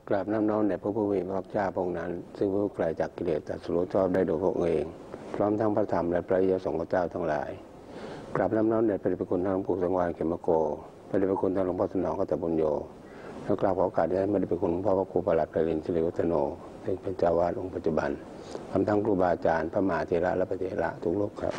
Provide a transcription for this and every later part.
กราบน้ำน้อมแด่พระผู้มีพระภาคเจ้าพระองค์นั้นซึ่งผู้ไกลจากกิเลสตรัสรู้ชอบได้โดยพระองค์เองพร้อมทั้งพระธรรมและพระอริยสงฆ์เจ้าทั้งหลายกราบน้ำน้อมแด่พระเดชพระคุณท่านหลวงปู่สังวาลเขมโกพระเดชพระคุณท่านหลวงพ่อสนองกัตตบุญโยและกราบขอโอกาสได้พระเดชพระคุณหลวงพ่อพระครูประหลัดไพรินทร์สิริวัฒโนซึ่งเป็นเจ้าวาดองค์ปัจจุบันพร้อมทั้งครูบาอาจารย์พระมหาเถระและพระเถระทุกรูปครับ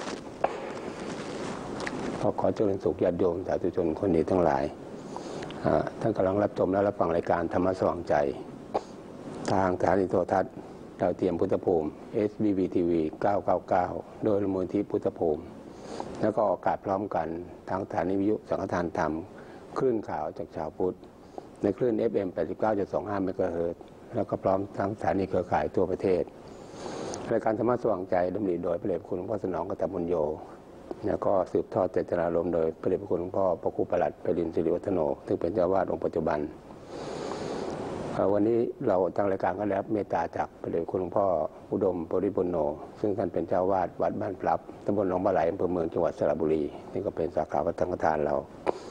ขอเจริญสุขญาติโยมสาธุชนคนดีทั้งหลายท่านกำลังรับชมและรับฟังรายการธรรมะสว่างใจทางสถานีโทรทัศน์ดาวเทียมพุทธภูมิ SBB TV 999 โดยมูลนิธิพุทธภูมิแล้วก็ออกอากาศพร้อมกันทางสถานีวิทยุสังฆทานธรรมคลื่นข่าวจากชาวพุทธในคลื่น FM 89.25 เมกะเฮิรตซ์แล้วก็พร้อมทั้งสถานีเครือข่ายทั่วประเทศรายการธรรมะสว่างใจดำเนินโดยพระเดชพระคุณหลวงพ่อสนองกัตตบุญโยแล้วก็สืบทอดเจตนารมณ์โดยพระเดชพระคุณหลวงพ่อพระครูประหลัดไพรินทร์สิริวัฒโนซึ่งเป็นเจ้าวาดองค์ปัจจุบันวันนี้เราทางรายการก็ได้รับเมตตาจากพระเดชพระคุณหลวงพ่ออุดมปริปุณโญซึ่งท่านเป็นเจ้าวาดวัดบ้านพลับตำบลหนองปลาไหลอำเภอเมืองจังหวัดสระบุรีนี่ก็เป็นสาขาวัดสังฆทานเรา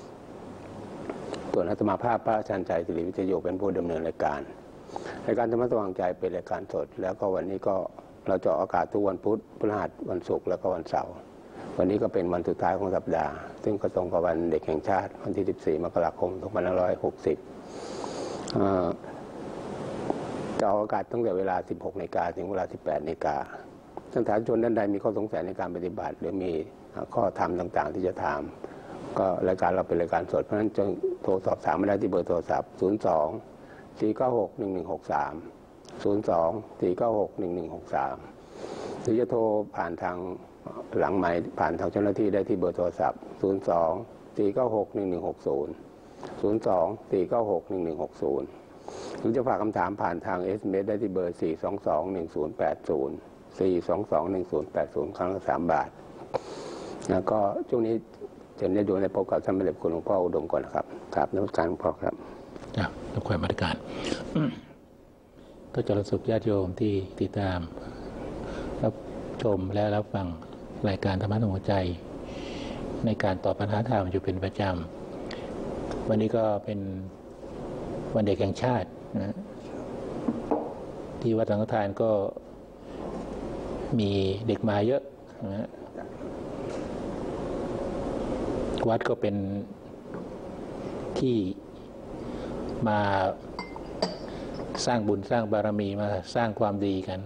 ส่วนอาตมาภาพพระอาจารย์ใจสิริวิทยโยเป็นผู้ดำเนินรายการธรรมะสว่างใจเป็นรายการสดแล้วก็วันนี้ก็เราจะออกอากาศทุกวันพุธพฤหัสวันศุกร์แล้วก็วันเสาร์วันนี้ก็เป็นวันสุดท้ายของสัปดาห์ซึ่งก็ตรงกับวันเด็กแห่งชาติวันที่ 14 มกราคม 2560จะออกอากาศตั้งแต่เวลา 16 นาฬิกาถึงเวลา 18 นาฬิกาท่านสาธุชนท่านใดมีข้อสงสัยในการปฏิบัติหรือมีข้อธรรมต่างๆที่จะถามก็รายการเราเป็นรายการสดเพราะฉะนั้นจึงโทรสอบถามมาได้ที่เบอร์โทรศัพท์ 02-496-1163 หรือจะโทรผ่านทางหลังไมค์ผ่านทางเจ้าหน้าที่ได้ที่เบอร์โทรศัพท์ 02-496-1160 หรือจะฝากคำถามผ่านทาง SMS ได้ที่เบอร์ 422-1080 422-1080 ครั้งละ3 บาทแล้วก็ช่วงนี้เชิญญาติโยมได้พบกับท่านพระเดชพระคุณหลวงพ่ออุดมก่อนนะครับครับนมัสการหลวงพ่อครับรับความมาตรการก็จะสุขญาติโยมที่ติดตามรับชมและรับฟังรายการธรรมะหัวใจในการตอบปัญหาธรรมอยู่เป็นประจำวันนี้ก็เป็นวันเด็กแห่งชาตินะที่วัดสังฆทานก็มีเด็กมาเยอะนะวัดก็เป็นที่มาสร้างบุญสร้างบารมีมาสร้างความดีกัน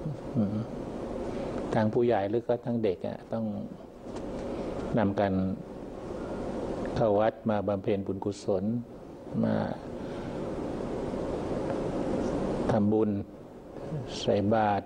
ทางผู้ใหญ่หรือก็ทั้งเด็กต้องนำกันเข้าวัดมาบำเพ็ญบุญกุศลมาทำบุญใส่บาตร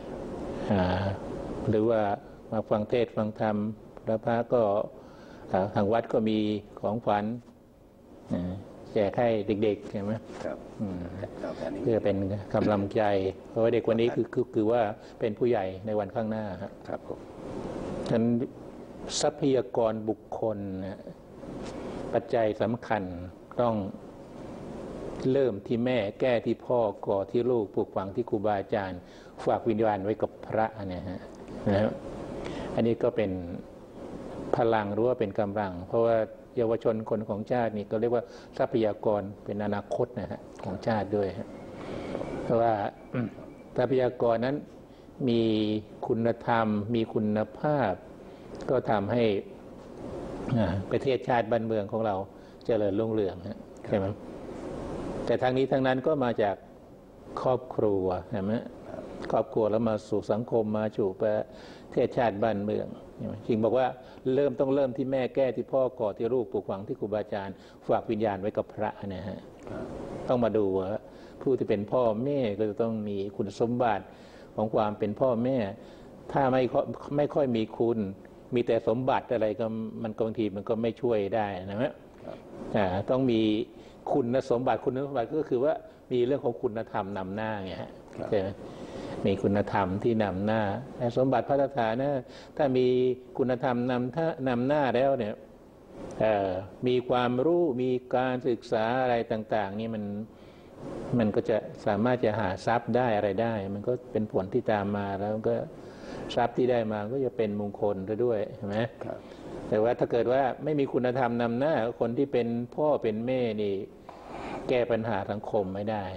หรือว่ามาฟังเทศน์ฟังธรรมแล้วพระก็ทางวัดก็มีของขวัญแจกให้เด็กๆใช่ไหมครับเพื่อเป็นกำลังใจเพราะว่าเด็กวันนี้คือว่าเป็นผู้ใหญ่ในวันข้างหน้าครับผมฉะนั้นทรัพยากรบุคคลปัจจัยสำคัญต้องเริ่มที่แม่แก้ที่พ่อก่อที่ลูกปลูกฝังที่ครูบาอาจารย์ฝากวิญญาณไว้กับพระเนี่ยฮะนะครับอันนี้ก็เป็นพลังหรือว่าเป็นกำลังเพราะว่าเยาวชนคนของชาตินี่ก็เรียกว่าทรัพยากรเป็นอนาคตนะฮะของชาติด้วยเพราะว่าทรัพยากรนั้นมีคุณธรรมมีคุณภาพก็ทำให้ประเทศชาติบ้านเมืองของเราเจริญรุ่งเรืองใช่ไหมแต่ทางนี้ทางนั้นก็มาจากครอบครัวใช่ไหมครอบครัวแล้วมาสู่สังคมมาสู่ประเทศชาติบ้านเมืองจริงบอกว่าต้องเริ่มที่แม่แก้ที่พ่อก่อที่ลูกปลูกฝังที่ครูบาอาจารย์ฝากวิญญาณไว้กับพระนะฮะต้องมาดูว่าผู้ที่เป็นพ่อแม่ก็จะต้องมีคุณสมบัติของความเป็นพ่อแม่ถ้าไม่ค่อยมีคุณมีแต่สมบัติอะไรก็มันบางทีมันก็ไม่ช่วยได้นะฮะต้องมีคุณสมบัติก็คือว่ามีเรื่องของคุณธรรมนำหน้าไงฮะใช่ไหมมีคุณธรรมที่นำหน้าสมบัติพระตถานะถ้ามีคุณธรรมนำหน้าแล้วเนี่ยมีความรู้มีการศึกษาอะไรต่างๆนี่มันก็จะสามารถจะหาทรัพย์ได้อะไรได้มันก็เป็นผลที่ตามมาแล้วก็ทรัพย์ที่ได้มาก็จะเป็นมงคลด้วยใช่ไหมแต่ว่าถ้าเกิดว่าไม่มีคุณธรรมนำหน้าคนที่เป็นพ่อเป็นแม่นี่แก้ปัญหาสังคมไม่ได้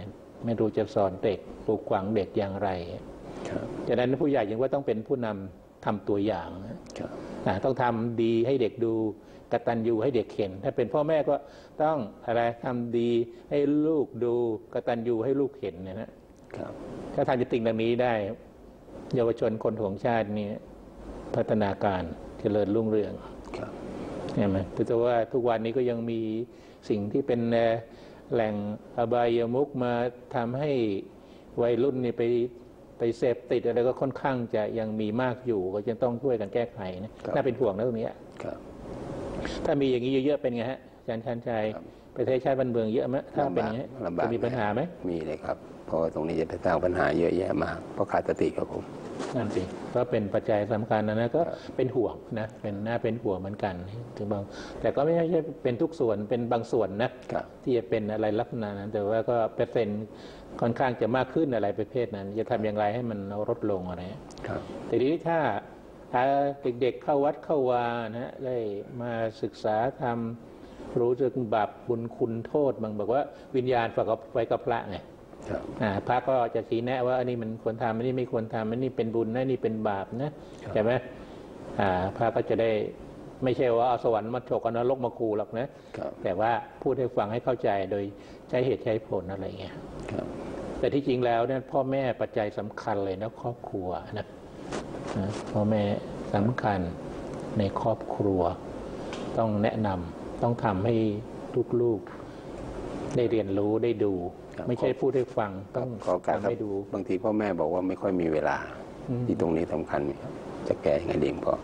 ไม่รู้จะสอนเด็กปลูกฝังเด็กอย่างไรดังนั้นผู้ใหญ่ยังว่าต้องเป็นผู้นำทำตัวอย่างต้องทำดีให้เด็กดูกตัญญูให้เด็กเห็นถ้าเป็นพ่อแม่ก็ต้องอะไรทำดีให้ลูกดูกตัญญูให้ลูกเห็นนะถ้าทำจิตติ่งดังนี้ได้เยาวชนคนของชาตินี้พัฒนาการเจริญรุ่งเรืองใช่ไหมแต่ว่าทุกวันนี้ก็ยังมีสิ่งที่เป็นแหล่งอบายมุขมาทำให้วัยรุ่นนี่ไปเสพติดอะไรก็ค่อนข้างจะยังมีมากอยู่ก็จะต้องช่วยกันแก้ไขนะน่าเป็นห่วงนะตรงนี้ถ้ามีอย่างนี้เยอะๆเป็นไงฮะอาจารย์ชันชัยประเทศชาติบ้านเมืองเยอะไหมถ้าเป็นอย่างนี้จะมีปัญหาไหมมีเลยครับเพราะตรงนี้จะไปสร้างปัญหาเยอะแยะมากเพราะขาดสติครับผมนั่นสิก็เป็นปัจจัยสำคัญนะก็เป็นห่วงนะเป็นน่าเป็นห่วงเหมือนกันถึงบางแต่ก็ไม่ใช่เป็นทุกส่วนเป็นบางส่วนนะที่จะเป็นอะไรลักษณะนั้นแต่ว่าก็เปอร์เซ็นต์ค่อนข้างจะมากขึ้นอะไรประเภทนั้นจะทำอย่างไรให้มันลดลงอะไรแต่ทีนี้ถ้าเด็กๆเข้าวัดเข้าวานะได้มาศึกษาทำรู้ถึงบาปบุญคุณโทษบางบอกว่าวิญญาณฝากไว้กับพระไงพระก็จะชี้แนะว่าอันนี้มันควรทำอันนี้ไม่ควรทำอันนี้เป็นบุญนะนี่เป็นบาปนะใช่ไหมพระก็จะได้ไม่ใช่ว่าเอาสวรรค์มาโฉกเอานรกมาคูหรอกนะแต่ว่าพูดให้ฟังให้เข้าใจโดยใช้เหตุใช้ผลอะไรเงี้ยแต่ที่จริงแล้วเนี่ยพ่อแม่ปัจจัยสำคัญเลยนะครอบครัวนะพ่อแม่สำคัญในครอบครัวต้องแนะนำต้องทำให้ลูกๆได้เรียนรู้ได้ดูไม่ใช่พูดให้ฟังต้องทำให้ดูบางทีพ่อแม่บอกว่าไม่ค่อยมีเวลาที่ตรงนี้สำคัญจะแก้ยังไงดีพ่อ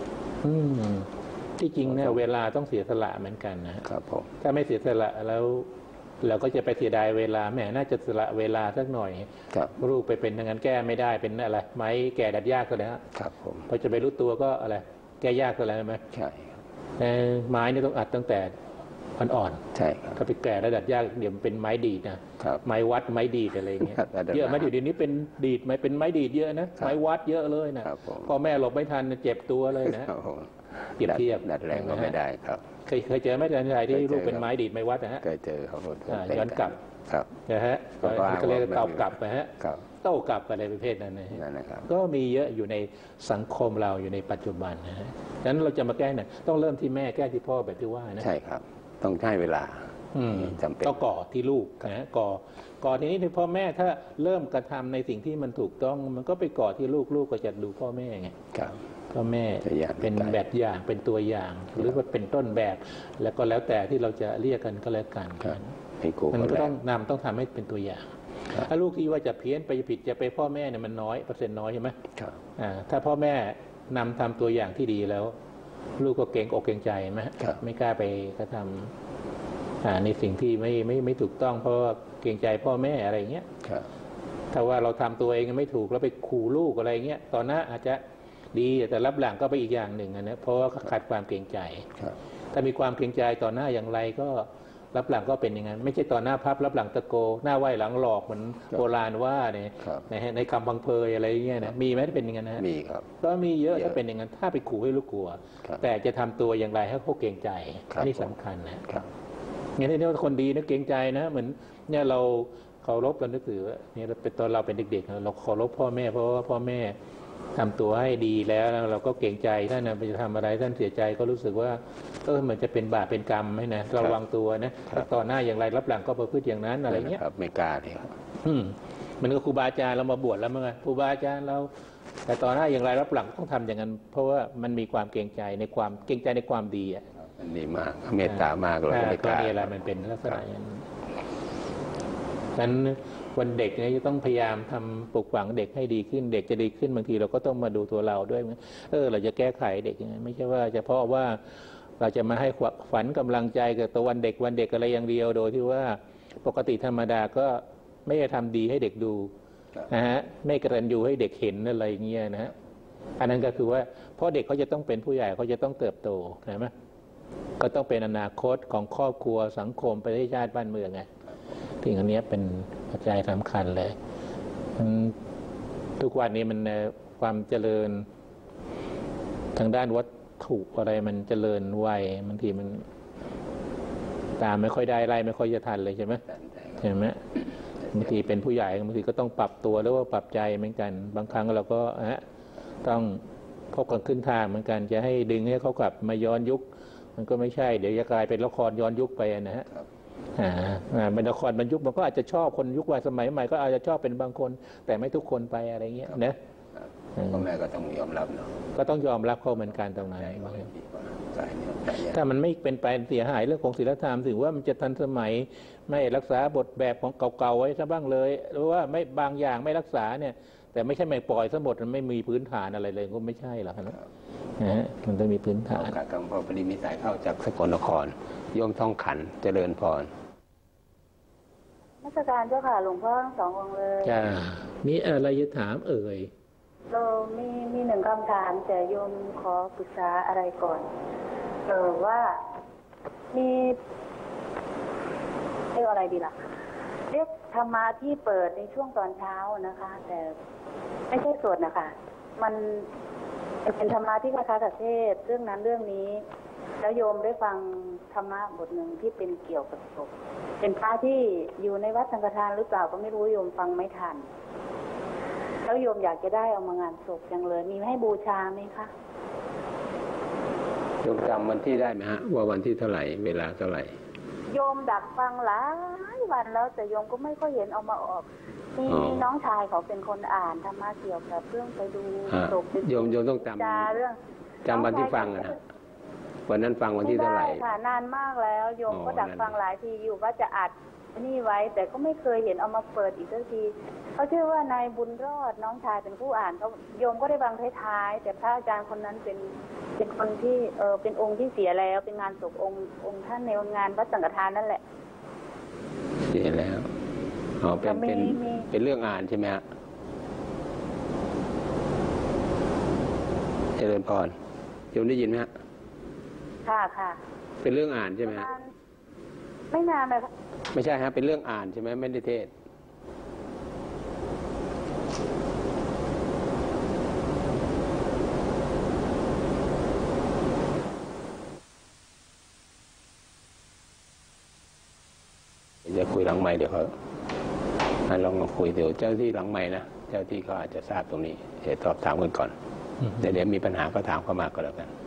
ที่จริงเนี่ยเวลาต้องเสียสละเหมือนกันนะครับผมถ้าไม่เสียสละแล้วเราก็จะไปเสียดายเวลาแม่น่าจะสละเวลาสักหน่อยลูกไปเป็นทางนั้นแก้ไม่ได้เป็นอะไรไม้แก่ดัดยากก็แล้วครับผมพอจะไปรู้ตัวก็อะไรแก้ยากก็แล้วไหมใช่ไม้นี่ต้องอัดตั้งแต่อ่อนใช่ครับถ้าไปแก่ระดับยากเดี๋ยวมันเป็นไม้ดีดนะไม้วัดไม้ดีดอะไรเงี้ยเยอะไหมเดี๋ยวนี้เป็นดีดไหมเป็นไม้ดีดเยอะนะไม้วัดเยอะเลยนะพ่อแม่หลบไม่ทันเจ็บตัวเลยนะเปรียบเทียบดัดแรงก็ไม่ได้ครับเคยเจอไหมอาจารย์ชัยที่ลูกเป็นไม้ดีดไม้วัดนะฮะเคยเจอครับย้อนกลับนะฮะก็เรียกตอบกลับนะฮะโต้กลับอะไรประเภทนั้นนะครับก็มีเยอะอยู่ในสังคมเราอยู่ในปัจจุบันนะฮะฉะนั้นเราจะมาแก้เนี่ยต้องเริ่มที่แม่แก้ที่พ่อแบบที่ว่านะใช่ครับต้องใช้เวลาจำเป็นต้องก่อที่ลูกนะก่อทีนี้ที่พ่อแม่ถ้าเริ่มกระทำในสิ่งที่มันถูกต้องมันก็ไปก่อที่ลูกก็จะดูพ่อแม่ไงพ่อแม่เป็นแบบอย่างเป็นตัวอย่างหรือว่าเป็นต้นแบบแล้วก็แล้วแต่ที่เราจะเรียกกันก็แล้วกันมันก็ต้องทำให้เป็นตัวอย่างถ้าลูกคิดว่าจะเพี้ยนไปผิดจะไปพ่อแม่เนี่ยมันน้อยเปอร์เซ็นต์น้อยใช่ไหมถ้าพ่อแม่นำทำตัวอย่างที่ดีแล้วลูกก็เก่งอกเก่งใจไหมไม่กล้าไปกระทำในสิ่งที่ไม่ถูกต้องเพราะเกรงใจพ่อแม่อะไรเงี้ยถ้าว่าเราทำตัวเองไม่ถูกแล้วไปขู่ลูกอะไรเงี้ยตอนหน้าอาจจะดีแต่รับหลังก็ไปอีกอย่างหนึ่งนะเพราะว่าขาดความเกรงใจถ้ามีความเกรงใจต่อหน้าอย่างไรก็รับหลังก็เป็นอย่างนั้นไม่ใช่ต่อหน้าพับรับหลังตะโกหน้าไหวหลังหลอกเหมือนโบราณว่าเนี่ยในคำพังเพยอะไรเงี้ยนะมีไหมที่เป็นอย่างนั้นนะมีครับก็มีเยอะถ้าเป็นอย่างนั้นถ้าไปขู่ให้ลูกกลัวแต่จะทำตัวอย่างไรให้เขาเกรงใจนี่สำคัญนะงั้นที่นี่คนดีนะเกรงใจนะเหมือนเนี่ยเราเคารพเรานึกถือว่าเนี่ยเป็นตอนเราเป็นเด็กๆเราเคารพพ่อแม่เพราะว่าพ่อแม่ทำตัวให้ดีแล้วเราก็เกรงใจท่านนะจะทำอะไรท่านเสียใจก็รู้สึกว่าเหมือนจะเป็นบาปเป็นกรรมไหมนะระวังตัวนะต่อหน้าอย่างไรรับหลังก็ประพฤติอย่างนั้นอะไรเงี้ยไม่กล้าเลยครับมันก็ครูบาอาจารย์เรามาบวชแล้วมั้งครูบาอาจารย์เราแต่ต่อหน้าอย่างไรรับหลังต้องทำอย่างนั้นเพราะว่ามันมีความเกรงใจในความดีอ่ะมันดีมากเมตตามากเลยไม่กล้านี่แหละมันเป็นลักษณะอย่างนั้นวันเด็กเนี่ยจะต้องพยายามทำปลูกฝังเด็กให้ดีขึ้นเด็กจะดีขึ้นบางทีเราก็ต้องมาดูตัวเราด้วยเราจะแก้ไขเด็กยังไงไม่ใช่ว่าเฉพาะว่าเราจะมาให้ฝันกำลังใจกับตัววันเด็กอะไรอย่างเดียวโดยที่ว่าปกติธรรมดาก็ไม่ได้ทำดีให้เด็กดูนะฮะไม่กตัญญูให้เด็กเห็นอะไรเงี้ยนะฮะอันนั้นก็คือว่าเพราะเด็กเขาจะต้องเป็นผู้ใหญ่เขาจะต้องเติบโตใช่ไหมก็ต้องเป็นอนาคตของครอบครัวสังคมประเทศชาติบ้านเมืองไงสิ่งอันนี้เป็นปัจจัยสำคัญเลยทุกวันนี้มันความเจริญทางด้านวัตถุอะไรมันเจริญไวบางทีมันตามไม่ค่อยได้ไล่ไม่ค่อยจะทันเลยใช่ไหมบางทีเป็นผู้ใหญ่บางทีก็ต้องปรับตัวหรือว่าปรับใจเหมือนกัน บางครั้งเราก็ต้องพบกันขึ้นทางเหมือนกันจะให้ดึงให้เขากลับมาย้อนยุคมันก็ไม่ใช่เดี๋ยวจะกลายเป็นละครย้อนยุคไปนะฮะเป็นละครบรรยุคมันก็อาจจะชอบคนยุควัยสมัยใหม่ก็อาจจะชอบเป็นบางคนแต่ไม่ทุกคนไปอะไรเงี้ยนะพ่อแม่ก็ต้องยอมรับเนาะก็ต้องยอมรับเขาเหมือนกันตรงนั้นถ้ามันไม่เป็นไปเสียหายเรื่องของศีลธรรมถึงว่ามันจะทันสมัยไม่รักษาบทแบบของเก่าๆไว้ซะบ้างเลยหรือว่าไม่บางอย่างไม่รักษาเนี่ยแต่ไม่ใช่ไม่ปล่อยซะหมดมันไม่มีพื้นฐานอะไรเลยก็ไม่ใช่หรอกนะมันต้องมีพื้นฐานการกำพอปริมิสายเข้าจากสกลนครโยมท่องขันเจริญพรราชการเจ้าค่ะหลวงพ่อทั้งสององค์เลยจ้ามีอะไรจะถามเอ่ยเรามีหนึ่งคำถามแต่โยมขอปรึกษาอะไรก่อนว่ามีเรียกอะไรดีล่ะเรียกธรรมะที่เปิดในช่วงตอนเช้านะคะแต่ไม่ใช่สวดนะคะมันเป็นธรรมะที่คล้ายๆกับเทศเรื่องนั้นเรื่องนี้แล้วโยมได้ฟังธรรมะบทหนึ่งที่เป็นเกี่ยวกับศพเป็นพระที่อยู่ในวัดสังฆทานหรือเปล่าก็ไม่รู้โยมฟังไม่ทันแล้วโยมอยากจะได้เอามางานศพจังเลยมีให้บูชาไหมคะโยมจำวันที่ได้ไหมฮะว่าวันที่เท่าไหร่เวลาเท่าไหร่โยมดักฟังหลายวันแล้วแต่โยมก็ไม่ค่อยเห็นเอามาออกมีน้องชายเขาเป็นคนอ่านธรรมะเกี่ยวกับเรื่องไปดูศพโยมต้องจำวันที่ฟังนะวันนั้นฟังวันที่เท่าไหร่ค่ะนานมากแล้วโยมก็ดักฟังหลายทีอยู่ว่าจะอัดนี่ไว้แต่ก็ไม่เคยเห็นเอามาเปิดอีกสักทีเขาชื่อว่านายบุญรอดน้องชายเป็นผู้อ่านเขาโยมก็ได้ฟังท้ายๆแต่พระอาจารย์คนนั้นเป็นคนที่เป็นองค์ที่เสียแล้วเป็นงานศพองค์ท่านในงานวัดสังฆทานนั่นแหละเสียแล้วเป็นเรื่องอ่านใช่ไหมฮะเจริญพรโยมได้ยินไหมฮะค่ะเป็นเรื่องอ่านใช่ไหมฮะไม่นานเลยไม่ใช่ฮะเป็นเรื่องอ่านใช่ไหมไม่ได้เทศจะคุยหลังไมค์เดี๋ยวเขาลองคุยเดี๋ยวเจ้าที่หลังไมค์นะเจ้าที่เขาอาจจะทราบตรงนี้เดี๋ยวสอบถามกันก่อนเดี๋ยวมีปัญหาก็ถามเข้ามาก็แล้วกัน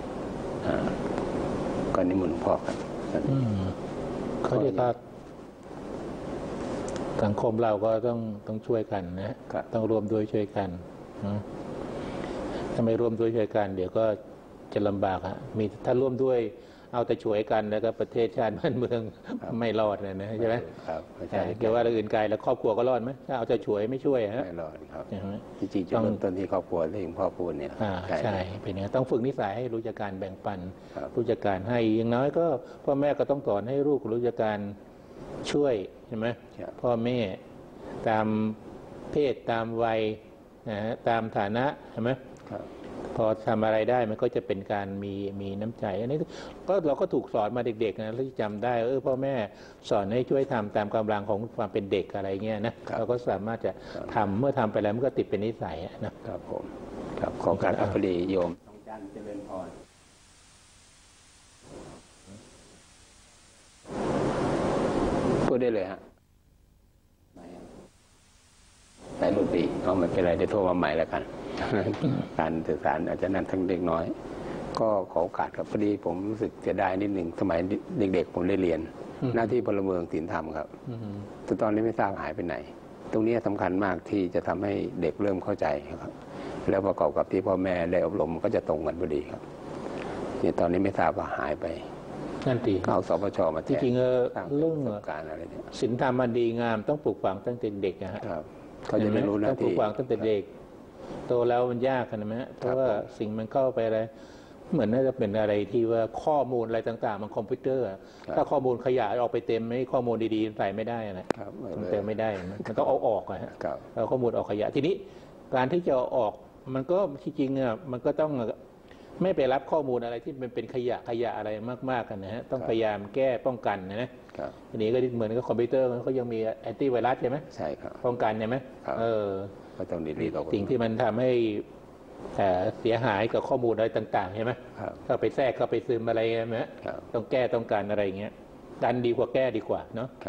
ก็นิมนต์หลวงพ่อครับเขาเรียกว่าสังคมเราก็ต้องช่วยกันนะต้องรวมด้วยช่วยกันถ้าไม่รวมด้วยช่วยกันเดี๋ยวก็จะลำบากมีถ้าร่วมด้วยเอาแต่ช่วยกันแล้วก็ประเทศชาติบ้านเมืองไม่รอดเลยนะใช่ไหมครับเกี่ยวว่าเรื่องอื่นไกลแล้วครอบครัวก็รอดไหมถ้าเอาแต่ช่วยไม่ช่วยไม่รอดครับจริงๆจุดเริ่มต้นที่ครอบครัวที่หลวงพ่อพูดเนี่ยใช่เป็นอย่างนี้ต้องฝึกนิสัยให้รู้จักการแบ่งปันรู้จักการให้อย่างน้อยก็พ่อแม่ก็ต้องสอนให้ลูกรู้จักการช่วยใช่ไหมพ่อแม่ตามเพศตามวัยตามฐานะใช่ไหมพอทำอะไรได้มันก็จะเป็นการมีน้ำใจอันนี้ก็เราก็ถูกสอนมาเด็กๆนะที่จำได้พ่อแม่สอนให้ช่วยทำตามกำลังของความเป็นเด็กอะไรเงี้ยนะเราก็สามารถจะทำเมื่อทำไปแล้วมันก็ติดเป็นนิสัยนะครับผมครับขอการอภิโยมต้องจันเจริญพรพูดได้เลยฮะสายดนตรีไม่เป็นไรเดี๋ยวโทรมาใหม่แล้วกันการสื่อสารอาจจะนั้นทั้งเด็กน้อยก็ขอโอกาสครับพอดีผมรู้สึกเสียดายนิดหนึ่งสมัยเด็กๆผมได้เรียนหน้าที่พลเมืองศีลธรรมครับแต่ตอนนี้ไม่ทราบหายไปไหนตรงนี้สำคัญมากที่จะทำให้เด็กเริ่มเข้าใจครับแล้วประกอบกับที่พ่อแม่ได้อบรมก็จะตรงกันพอดีครับเนี่ยตอนนี้ไม่ทราบว่าหายไปนั่นดีเอาสปชมาแทนจริงๆเรื่องการอะไรเนี่ยศีลธรรมมันดีงามต้องปลูกฝังตั้งแต่เด็กนะครับเขาจะได้รู้หน้าที่ต้องปลูกฝังตั้งแต่เด็กโตแล้วมันยากขนาดไหมเพราะว่าสิ่งมันเข้าไปอะไรเหมือนน่าจะเป็นอะไรที่ว่าข้อมูลอะไรต่างๆมันคอมพิวเตอร์ถ้าข้อมูลขยายออกไปเต็มไม่ข้อมูลดีๆใส่ไม่ได้นะมันเต็มไม่ได้มันต้องเอาออกฮะเอาข้อมูลออกขยะทีนี้การที่จะออกมันก็ที่จริงอ่ะมันก็ต้องไม่ไปรับข้อมูลอะไรที่มันเป็นขยะอะไรมากๆกันนะฮะต้องพยายามแก้ป้องกันนะทีนี้ก็เหมือนกับคอมพิวเตอร์มันก็ยังมีแอนตี้ไวรัสใช่ไหมใช่ครับป้องกันใช่ไหมก็ต้องดีๆสิ่งที่มันทำให้เสียหายกับข้อมูลอะไรต่างๆใช่ไหมเข้าไปแทรกเข้าไปซึมอะไรใช่ไหมต้องแก้ต้องการอะไรเงี้ยกันดีกว่าแก้ดีกว่าเนาะ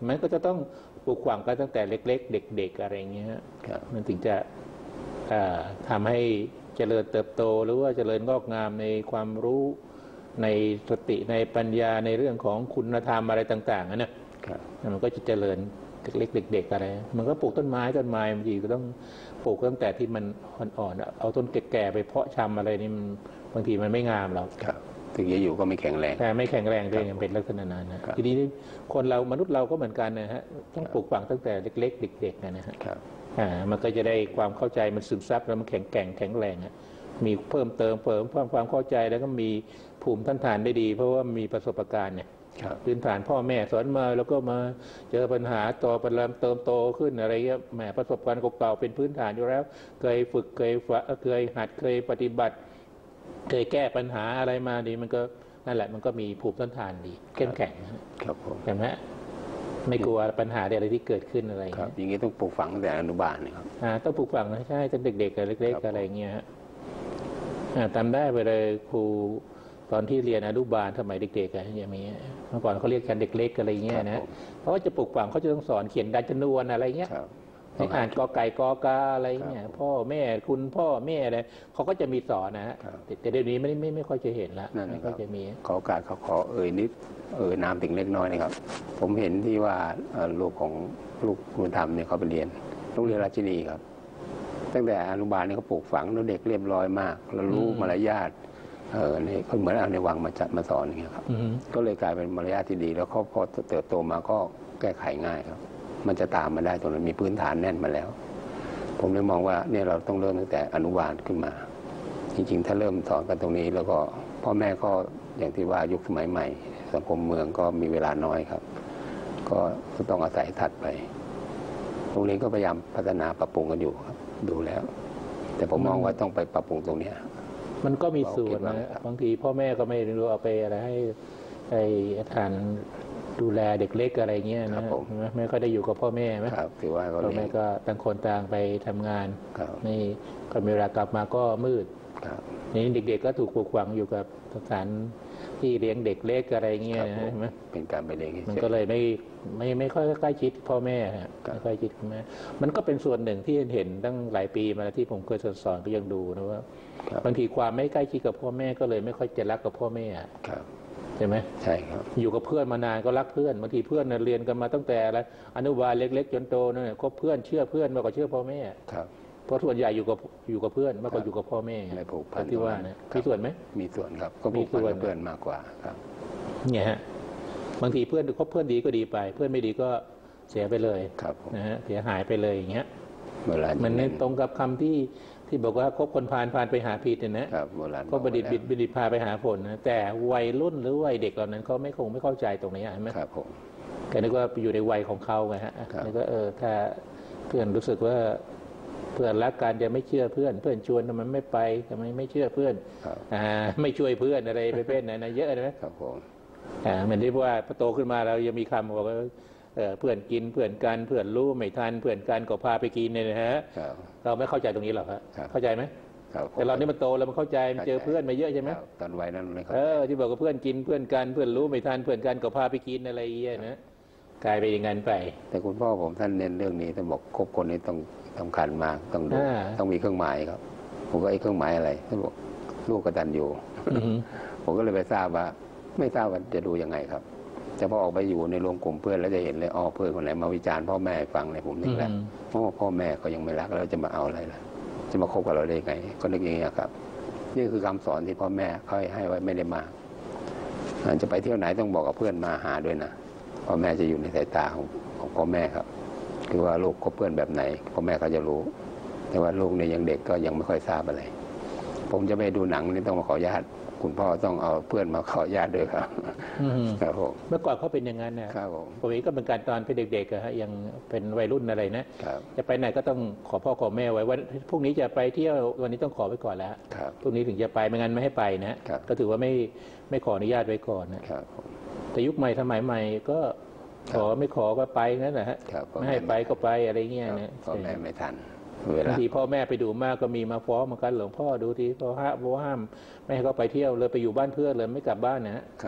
มันก็จะต้องปลูกฝังกันตั้งแต่เล็กๆเด็กๆอะไรเงี้ยมันถึงจะทำให้เจริญเติบโตหรือว่าเจริญงอกงามในความรู้ในสติในปัญญาในเรื่องของคุณธรรมอะไรต่างๆนะมันก็จะเจริญเล็กๆเด็กๆอะไรมันก็ปลูกต้นไม้บางทีก็ต้องปลูกตั้งแต่ที่มันอ่อนๆเอาต้นแก่ๆไปเพาะชำอะไรนี่มันบางทีมันไม่งามหรอกถึงจะอยู่ก็ไม่แข็งแรงแต่ไม่แข็งแรงด้วยเป็นลักษณะนั้นนะทีนี้คนเรามนุษย์เราก็เหมือนกันนะฮะต้องปลูกฝังตั้งแต่เล็กๆเด็กๆนะฮะมันก็จะได้ความเข้าใจมันซึมซับแล้วมันแข็งแรงมีเพิ่มความเข้าใจแล้วก็มีภูมิต้านทานได้ดีเพราะว่ามีประสบการณ์เนี่ยพื้นฐานพ่อแม่สอนมาแล้วก็มาเจอปัญหาต่อประเริ่มเติมโตขึ้นอะไรเงี้ยแหมประสบการณ์เก่าๆเป็นพื้นฐานอยู่แล้วเคยฝึกเคยหัดเคยปฏิบัติเคยแก้ปัญหาอะไรมาดีมันก็นั่นแหละมันก็มีภูมิต้านทานดีเข้มแข็งครับผมใช่ไหมไม่กลัวปัญหาอะไรที่เกิดขึ้นอะไรครับอย่างนี้ต้องปลูกฝังตั้งแต่อนุบาลนะครับต้องปลูกฝังนะใช่ตั้งเด็กๆเล็กๆอะไรเงี้ยจำได้ไปเลยครูตอนที่เรียนอนุบาลสมัยเด็กๆอย่างนี้เมื่อก่อนเขาเรียกกันเด็กเล็กอะไรเงี้ยนะเพราะว่าจะปลูกฝังเขาจะต้องสอนเขียนดัชนวนอะไรเงี้ยให้อ่านกอไก่กอกาอะไรเงี้ยพ่อแม่คุณพ่อแม่อะไรเขาก็จะมีสอนนะฮะแต่เดี๋ยวนี้ไม่ค่อยจะเห็นละไม่ค่อยจะมีขอโอกาสขอนิดนามถึงเล็กน้อยนะครับ ผมเห็นที่ว่าลูกของลูกคุณธรรมเนี่ยเขาไปเรียนโรงเรียนราชินีครับตั้งแต่อนุบาลนี่เขาปลูกฝังแล้วเด็กเรียบร้อยมากแล้วรู้มารยาทนี่เขาเหมือนเอาในวังมาสอนอย่างเงี้ยครับก็เลยกลายเป็นมารยาทที่ดีแล้วเขาพอเติบโตมาก็แก้ไขง่ายครับมันจะตามมาได้ตรงนั้นมีพื้นฐานแน่นมาแล้วผมเลยมองว่าเนี่ยเราต้องเริ่มตั้งแต่อนุบาลขึ้นมาจริงๆถ้าเริ่มสอนกันตรงนี้แล้วก็พ่อแม่ก็อย่างที่ว่ายุคสมัยใหม่สังคมเมืองก็มีเวลาน้อยครับก็ต้องอาศัยถัดไปโรงเรียนก็พยายามพัฒนาปรับปรุงกันอยู่ครับดูแล้วแต่ผมมองว่าต้องไปปรับปรุงตรงนี้มันก็มีส่วนนะบางทีพ่อแม่ก็ไม่รู้เอาไปอะไรให้ทานดูแลเด็กเล็กอะไรเงี้ยนะไม่ค่อยได้อยู่กับพ่อแม่ไหมถือว่าพ่อแม่ก็ต่างคนต่างไปทำงานนี่ก็มีเวลากลับมาก็มืดนี่เด็กๆก็ถูกปลูกฝังอยู่กับสถานที่เลี้ยงเด็กเล็กอะไรเงี้ยนะเป็นการไปเลี้ยงมันก็เลยไม่ค่อยใกล้ชิดพ่อแม่ไม่ค่อยชิดพ่อแม่มันก็เป็นส่วนหนึ่งที่เห็นตั้งหลายปีมาที่ผมเคยสอนก็ยังดูนะว่าบางทีความไม่ใกล้ชิดกับพ่อแม่ก็เลยไม่ค่อยจะรักกับพ่อแม่ใช่ไหมใช่ครับอยู่กับเพื่อนมานานก็รักเพื่อนบางทีเพื่อนเรียนกันมาตั้งแต่อะไรอนุบาลเล็กๆจนโตนั่นคบเพื่อนเชื่อเพื่อนมากกว่าเชื่อพ่อแม่เพราะส่วนใหญ่อยู่กับเพื่อนมากกว่าอยู่กับพ่อแม่ไม่ผูกพันที่ว่านะมีส่วนไหมมีส่วนครับก็ผูกพันกับเพื่อนมากกว่าครับเนี่ยฮะบางทีเพื่อนคบเพื่อนดีก็ดีไปเพื่อนไม่ดีก็เสียไปเลยนะฮะเสียหายไปเลยอย่างเงี้ยมันตรงกับคำที่บอกว่าคบคนพาลไปหาผิดเนี่ยนะก็บัณฑิตพาไปหาผลนะแต่วัยรุ่นหรือวัยเด็กเหล่านั้นเขาไม่เข้าใจตรงนี้ใช่ไหมครับผมก็นึกว่าอยู่ในวัยของเขาไงฮะแล้วก็ถ้าเพื่อนรู้สึกว่าเพื่อนรักกันจะไม่เชื่อเพื่อนชวนทำไมไม่ไปทำไมไม่เชื่อเพื่อนไม่ช่วยเพื่อนอะไรไปเป็นนะเยอะเลยครับผมเหมือนที่ว่าพอโตขึ้นมาเรายังมีคำบอกว่าเพื่อนกินเพื่อนกันเพื่อนรู้ไม่ทันเพื่อนกันก็พาไปกินเนี่ยนะฮะเราไม่เข้าใจตรงนี้หรอกครับเข้าใจไหมแต่เรานี่มันโตแล้วมันเข้าใจมันเจอเพื่อนมาเยอะใช่ไหมตอนวัยนั้นเลยที่บอกว่าเพื่อนกินเพื่อนกันเพื่อนรู้ไม่ทันเพื่อนกันก็พาไปกินอะไรอย่างเงี้ยนะกลายไปอย่างนั้นไปแต่คุณพ่อผมท่านเน้นเรื่องนี้ท่านบอกคบคนนี้ต้องสำคัญมากต้องดูต้องมีเครื่องหมายครับผมก็ไอ้เครื่องหมายอะไรท่านบอกลูกกตัญญูผมก็เลยไปทราบว่าไม่ทราบว่าจะดูยังไงครับแต่พอออกไปอยู่ในรวมกลุ่มเพื่อนแล้วจะเห็นเลยอ๋อเพื่อนคนไหนมาวิจารณ์พ่อแม่ฟังเลยผมนึกแล้วพ่อแม่ก็ยังไม่รักแล้วจะมาเอาอะไรล่ะจะมาคบกับเราได้ไงก็นึกอย่างนี้ครับนี่คือคำสอนที่พ่อแม่เขาให้ไว้ไม่ได้มากจะไปเที่ยวไหนต้องบอกกับเพื่อนมาหาด้วยนะพ่อแม่จะอยู่ในสายตาของพ่อแม่ครับคือว่าลูกคบเพื่อนแบบไหนพ่อแม่เขาจะรู้แต่ว่าลูกเนี่ยยังเด็กก็ยังไม่ค่อยทราบอะไรผมจะไปดูหนังนี่ต้องมาขออนุญาตคุณพ่อต้องเอาเพื่อนมาขออนุญาตด้วยครับครับผมเมื่อก่อนเขาเป็นอย่างนั้นนะครับผมเองก็เป็นการตอนเป็นเด็กๆฮะยังเป็นวัยรุ่นอะไรนะจะไปไหนก็ต้องขอพ่อขอแม่ไว้ว่าพรุ่งนี้จะไปเที่ยววันนี้ต้องขอไว้ก่อนแล้วพรุ่งนี้ถึงจะไปไม่งั้นไม่ให้ไปนะก็ถือว่าไม่ขออนุญาตไว้ก่อนนะแต่ยุคใหม่สมัยใหม่ก็ขอไม่ขอก็ไปนั่นแหละฮะไม่ให้ไปก็ไปอะไรเงี้ยนะพ่อแม่ไม่ทันบางทีพ่อแม่ไปดูมากก็มีมาฟ้องเหมือนกันหลวงพ่อดูทีพ่อห้ามไม่ให้เขาไปเที่ยวเลยไปอยู่บ้านเพื่อนเลยไม่กลับบ้านนะครับ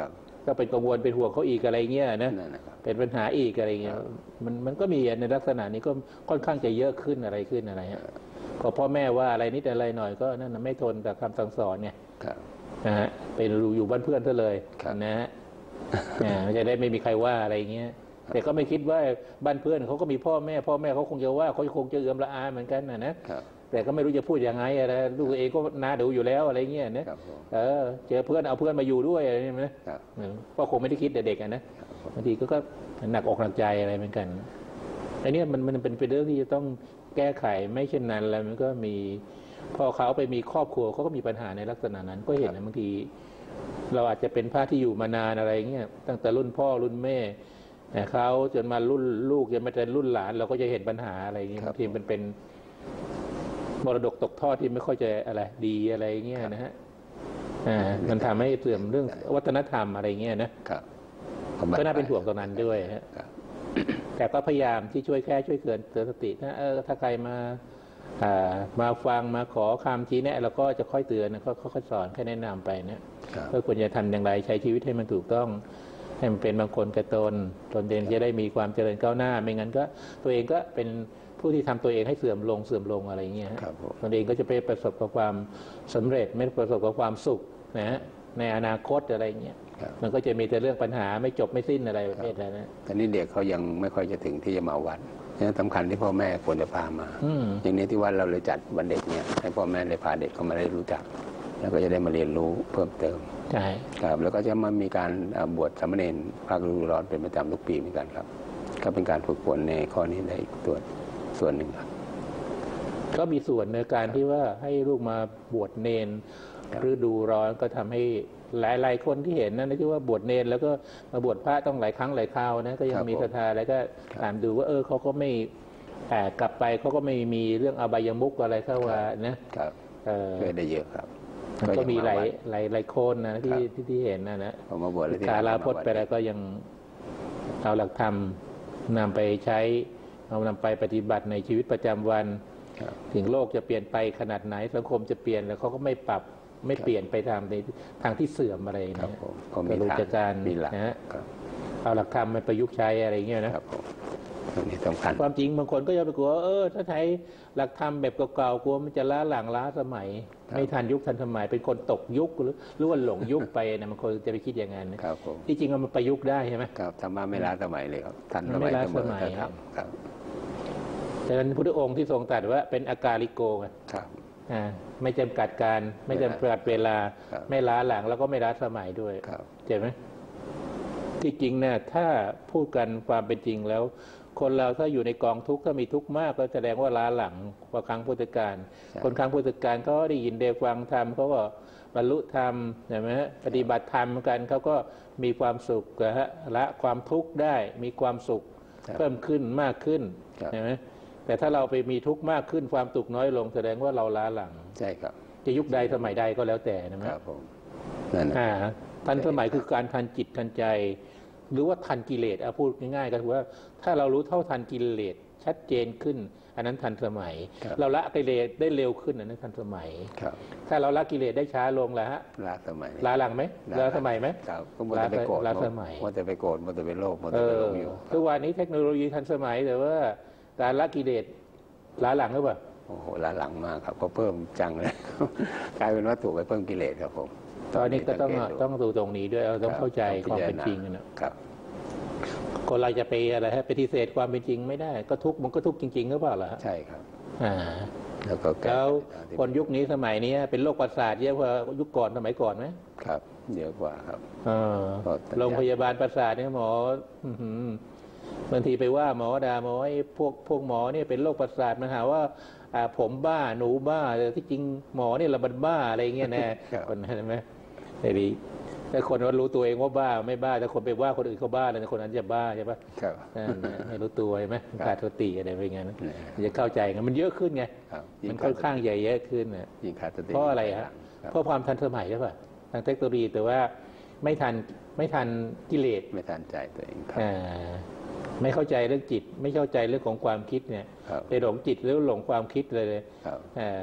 ก็เป็นกังวลเป็นห่วงเขาอีกอะไรเงี้ยนะเป็นปัญหาอีกอะไรเงี้ยมันก็มีในลักษณะนี้ก็ค่อนข้างจะเยอะขึ้นอะไรขึ้นอะไรฮะก็พ่อแม่ว่าอะไรนิดอะไรหน่อยก็นั่นนะไม่ทนกับคำสั่งสอนเนี่ยนะฮะเป็นอยู่บ้านเพื่อนซะเลยนะฮะจะได้ไม่มีใครว่าอะไรเงี้ยแต่ก็ไม่คิดว่าบ้านเพื่อนเขาก็มีพ่อแม่เขาคงจะว่าเขาคงจะเอื้อมละอาเหมือนกันนะแต่ก็ไม่รู้จะพูดยังไงอะไรลูกเองก็น่าดูอยู่แล้วอะไรเงี้ยนะเจอเพื่อนเอาเพื่อนมาอยู่ด้วยอะไรนี่ไหมก็คงไม่ได้คิดแต่เด็กนะบางทีก็หนักอกหนักใจอะไรเหมือนกันอันนี้มันเป็นเรื่องที่จะต้องแก้ไขไม่เช่นนั้นแล้วมันก็มีพอเขาไปมีครอบครัวเขาก็มีปัญหาในลักษณะนั้นก็เห็นนะบางทีเราอาจจะเป็นพระที่อยู่มานานอะไรเงี้ยตั้งแต่รุ่นพ่อรุ่นแม่เขาจนมารุ่นลูกจนมาเป็นรุ่นหลานเราก็จะเห็นปัญหาอะไรเงี้ยบางทีมันเป็นมรดกตกทอดที่ไม่ค่อยจะอะไรดีอะไรเงี้ยนะฮะมันทำให้เสื่อมเรื่องวัฒนธรรมอะไรเงี้ยนะก็น่าเป็นห่วงตรงนั้นด้วยฮะแต่ก็พยายามที่ช่วยเตือนสตินะถ้าใครมาฟังมาขอคำชี้แนะเราก็จะค่อยเตือนก็ค่อยสอนค่อยแนะนำไปนะก็ควรจะทำอย่างไรใช้ชีวิตให้มันถูกต้องให้มันเป็นบางคนกับตนเองจะได้มีความเจริญก้าวหน้าไม่งั้นก็ตัวเองก็เป็นผู้ที่ทำตัวเองให้เสื่อมลงอะไรเงี้ยตนเองก็จะไปประสบกับความสำเร็จไม่ประสบกับความสุขนะในอนาคตอะไรเงี้ยมันก็จะมีแต่เรื่องปัญหาไม่จบไม่สิ้นอะไรประเภทนั้นตอนนี้เด็กเขายังไม่ค่อยจะถึงที่จะมาวัดนี่สำคัญที่พ่อแม่ควรจะพามาอย่างนี้ที่วัดเราเลยจัดวันเด็กเนี่ยให้พ่อแม่เลยพาเด็กเข้ามาได้รู้จักแล้วก็จะได้มาเรียนรู้เพิ่มเติมใช่ครับแล้วก็จะมามีการบวชสามเณรภาคฤดูร้อนเป็นประจำทุกปีเหมือนกันครับก็เป็นการฝึกฝนในข้อนี้ได้อีกส่วนหนึ่งครับก็มีส่วนในการที่ว่าให้ลูกมาบวชเนรฤดูร้อนก็ทำให้หลายคนที่เห็นนะที่ว่าบวชเนรแล้วก็มาบวชพระต้องหลายครั้งหลายคราวนะก็ยังมีศรัทธาแล้วก็ตามดูว่าเขาก็ไม่กลับไปเขาก็ไม่มีเรื่องอบายมุขอะไรเข้ามานะครับช่วยได้เยอะครับก็มีหลายคนนะที่เห็นนะพอมาบวชแล้วที่ลาพจน์ไปแล้วก็ยังเอาหลักธรรมนำไปใช้เอานำไปปฏิบัติในชีวิตประจำวันถึงโลกจะเปลี่ยนไปขนาดไหนสังคมจะเปลี่ยนแล้วเขาก็ไม่ปรับไม่เปลี่ยนไปในทางที่เสื่อมอะไรนะก็รู้จักการนะเอาหลักธรรมมาประยุกต์ใช้อะไรเงี้ยนะความจริงบางคนก็จะไปกลัวถ้าใช้หลักธรรมแบบเก่าๆกลัวมันจะล้าหลังล้าสมัยไม่ทันยุคทันสมัยเป็นคนตกยุคหรือว่าหลงยุคไปนะบางคนจะไปคิดอย่างนั้นที่จริงมันประยุกต์ได้ใช่ไหมครับธรรมะไม่ล้าสมัยเลยครับทันสมัยเสมอครับฉะนั้นพุทธองค์ที่ทรงตรัสว่าเป็นอาการลิโกไงไม่จำกัดการไม่จำกัดเวลาไม่ล้าหลังแล้วก็ไม่ล้าสมัยด้วยเห็นไหมที่จริงเนี่ยถ้าพูดกันความเป็นจริงแล้วคนเราถ้าอยู่ในกองทุกข์ถ้ามีทุกข์มากก็แสดงว่าล้าหลังกว่าครั้งพุทธกาลคนครั้งพุทธกาลเขาได้ยินได้ฟังธรรมเขาก็บรรลุธรรมใช่ไหมปฏิบัติธรรมกันเขาก็มีความสุขละความทุกข์ได้มีความสุขเพิ่มขึ้นมากขึ้นใช่ไหมแต่ถ้าเราไปมีทุกข์มากขึ้นความสุขน้อยลงแสดงว่าเราล้าหลังใช่ครับจะยุคใดสมัยใดก็แล้วแต่นะครับผมนั่นทันสมัยคือการทันจิตทันใจหรือว่าทันกิเลสพูดง่ายๆก็คือว่าถ้าเรารู้เท่าทันกิเลสชัดเจนขึ้นอันนั้นทันสมัยเราละกิเลสได้เร็วขึ้นอันนั้นทันสมัยถ้าเราละกิเลสได้ช้าลงแล้วฮะล้าสมัยล้าหลังไหมล้าสมัยไหมก็มัวแต่ไปโกรธล้าสมัยมัวแต่ไปโกรธมัวแต่ไปโลภมัวแต่ไปหลงอยู่ทุกวันนี้เทคโนโลยีทันสมัยแต่ว่าการละกิเลสล้าหลังหรือเปล่าโอ้โหล้าหลังมากครับก็เพิ่มจังเลยกลายเป็นวัตถุไปเพิ่มกิเลสครับผมตอนนี้ก็ต้องดูตรงนี้ด้วยเราต้องเข้าใจความเป็นจริงนะครับคนเราจะไปอะไรฮะปฏิเสธความเป็นจริงไม่ได้ก็ทุกมันก็ทุกจริงๆหรือเปล่าล่ะใช่ครับแล้วคนยุคนี้สมัยนี้เป็นโรคประสาทเยอะกว่ายุคก่อนสมัยก่อนไหมครับเยอะกว่าครับโรงพยาบาลประสาทเนี่ยหมอบางทีไปว่าหมอด่าหมอไอ้พวกหมอเนี่ยเป็นโรคประสาทมันหาว่าผมบ้าหนูบ้าแต่ที่จริงหมอเนี่ยระบาดบ้าอะไรเงี้ยนะคนนั้นใช่ไหมไอ้ดีแต่คนว่ารู้ตัวเองว่าบ้าไม่บ้าแต่คนไปว่าคนอื่นเขาบ้าแล้วคนนั้นจะบ้าใช่ปะครับไม่รู้ตัวใช่ไหมขาดสติอะไรไปงั้นจะเข้าใจกันมันเยอะขึ้นไงมันค่อนข้างใหญ่เยอะขึ้นนะเพราะอะไรฮะเพราะความทันสมัยใช่ปะทางเทคโนโลยีแต่ว่าไม่ทันกิเลสไม่ทันใจตัวเองไม่เข้าใจเรื่องจิตไม่เข้าใจเรื่องของความคิดเนี่ยไปหลงจิตหรือหลงความคิดเลย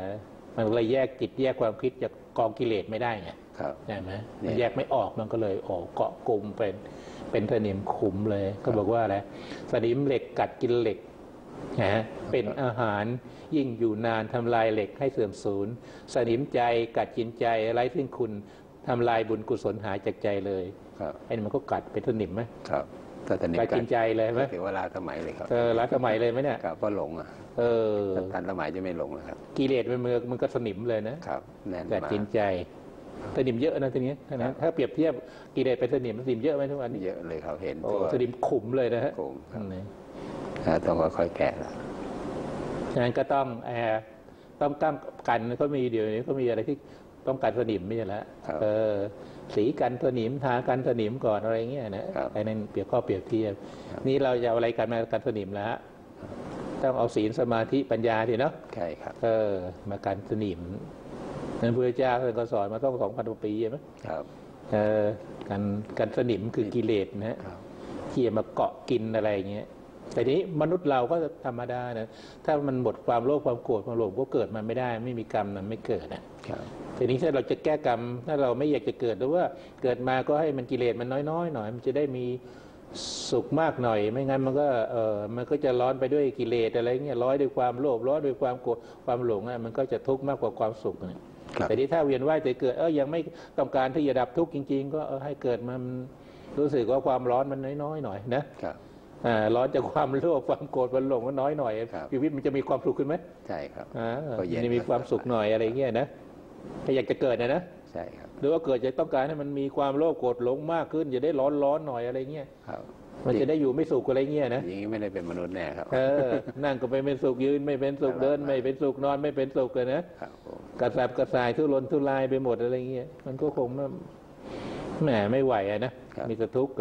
มันเลยแยกจิตแยกความคิดจากกองกิเลสไม่ได้ไงใช่ไหมมันแยกไม่ออกมันก็เลยเกาะกลุ่มเป็นสนิมขุมเลยก็บอกว่าอะไรสนิมเหล็กกัดกินเหล็กนะเป็นอาหารยิ่งอยู่นานทำลายเหล็กให้เสื่อมสูญสนิมใจกัดกินใจไร้ซึ่งคุณทำลายบุญกุศลหายจากใจเลยไอ้นี่มันก็กัดเป็นสนิมไหมครับกัดกินใจเลยไหมถือว่าล้าสมัยเลยครับล้าสมัยเลยไหมเนี่ยเพราะหลงทันสมัยจะไม่หลงนะครับกิเลสมันก็สนิมเลยนะครับกัดกินใจสนิมเยอะนะทีนี้ถ้าเปรียบเทียบกิเลสเป็นสนิมเยอะไหมทุกวันนี้เยอะเลยครับเห็นสนิมขุมเลยนะฮะต้องค่อยๆแกะละฉะนั้นก็ต้องตั้งกันเขามีเดี๋ยวนี้เขามีอะไรที่ต้องการสนิมไม่ใช่แล้วสีกันสนิมทากันสนิมก่อนอะไรเงี้ยนะไอ้นั่นเปรียบเทียบนี่เราจะเอาอะไรกันมากันสนิมแล้วต้องเอาศีลสมาธิปัญญาทีเนาะใช่ครับมากันสนิมนั่นพระเจ้าท่านก็สอนมาต้อง2,000 กว่าปีใช่ไหมครับกันสนิมคือกิเลสนะที่มาเกาะกินอะไรเงี้ยแต่นี้มนุษย์เราก็ธรรมดานะถ้ามันหมดความโลภความโกรธความหลงก็เกิดมาไม่ได้ไม่มีกรรมนั้นไม่เกิดนะทีนี้ถ้าเราจะแก้กรรมถ้าเราไม่อยากจะเกิดหรือว่าเกิดมาก็ให้มันกิเลสมันน้อยๆหน่อยมันจะได้มีสุขมากหน่อยไม่งั้นมันก็จะร้อนไปด้วยกิเลสอะไรเงี้ยร้อยด้วยความโลภร้อนด้วยความโกรธความหลงมันก็จะทุกข์มากกว่าความสุขเนี่ยแต่ที่ถ้าเวียนว่ายแต่เกิดยังไม่ต้องการที่จะดับทุกข์จริงๆก็ให้เกิดมันรู้สึกว่าความร้อนมันน้อยๆหน่อยนะร้อนจากความโลภความโกรธความหลงก็น้อยหน่อยชีวิตมันจะมีความสุขขึ้นไหมใช่ครับก็จะมีความสุขหน่อยอะไรเงี้ยนะถ้าอยากจะเกิดนะใช่ครับหรือว่าเกิดจะต้องการให้มันมีความโลภโกรธหลงมากขึ้นจะได้ร้อนหน่อยอะไรเงี้ยมันจะได้อยู่ไม่สุขอะไรเงี้ยนะอย่างนี้ไม่ได้เป็นมนุษย์แน่ครับนั่งก็ไม่เป็นสุขยืนไม่เป็นสุขเดินไม่เป็นสุขนอนไม่เป็นสุขเลยนะกระสับกระส่ายทุรนทุรายไปหมดอะไรเงี้ยมันก็คงแหมไม่ไหวนะมีแต่ทุกข์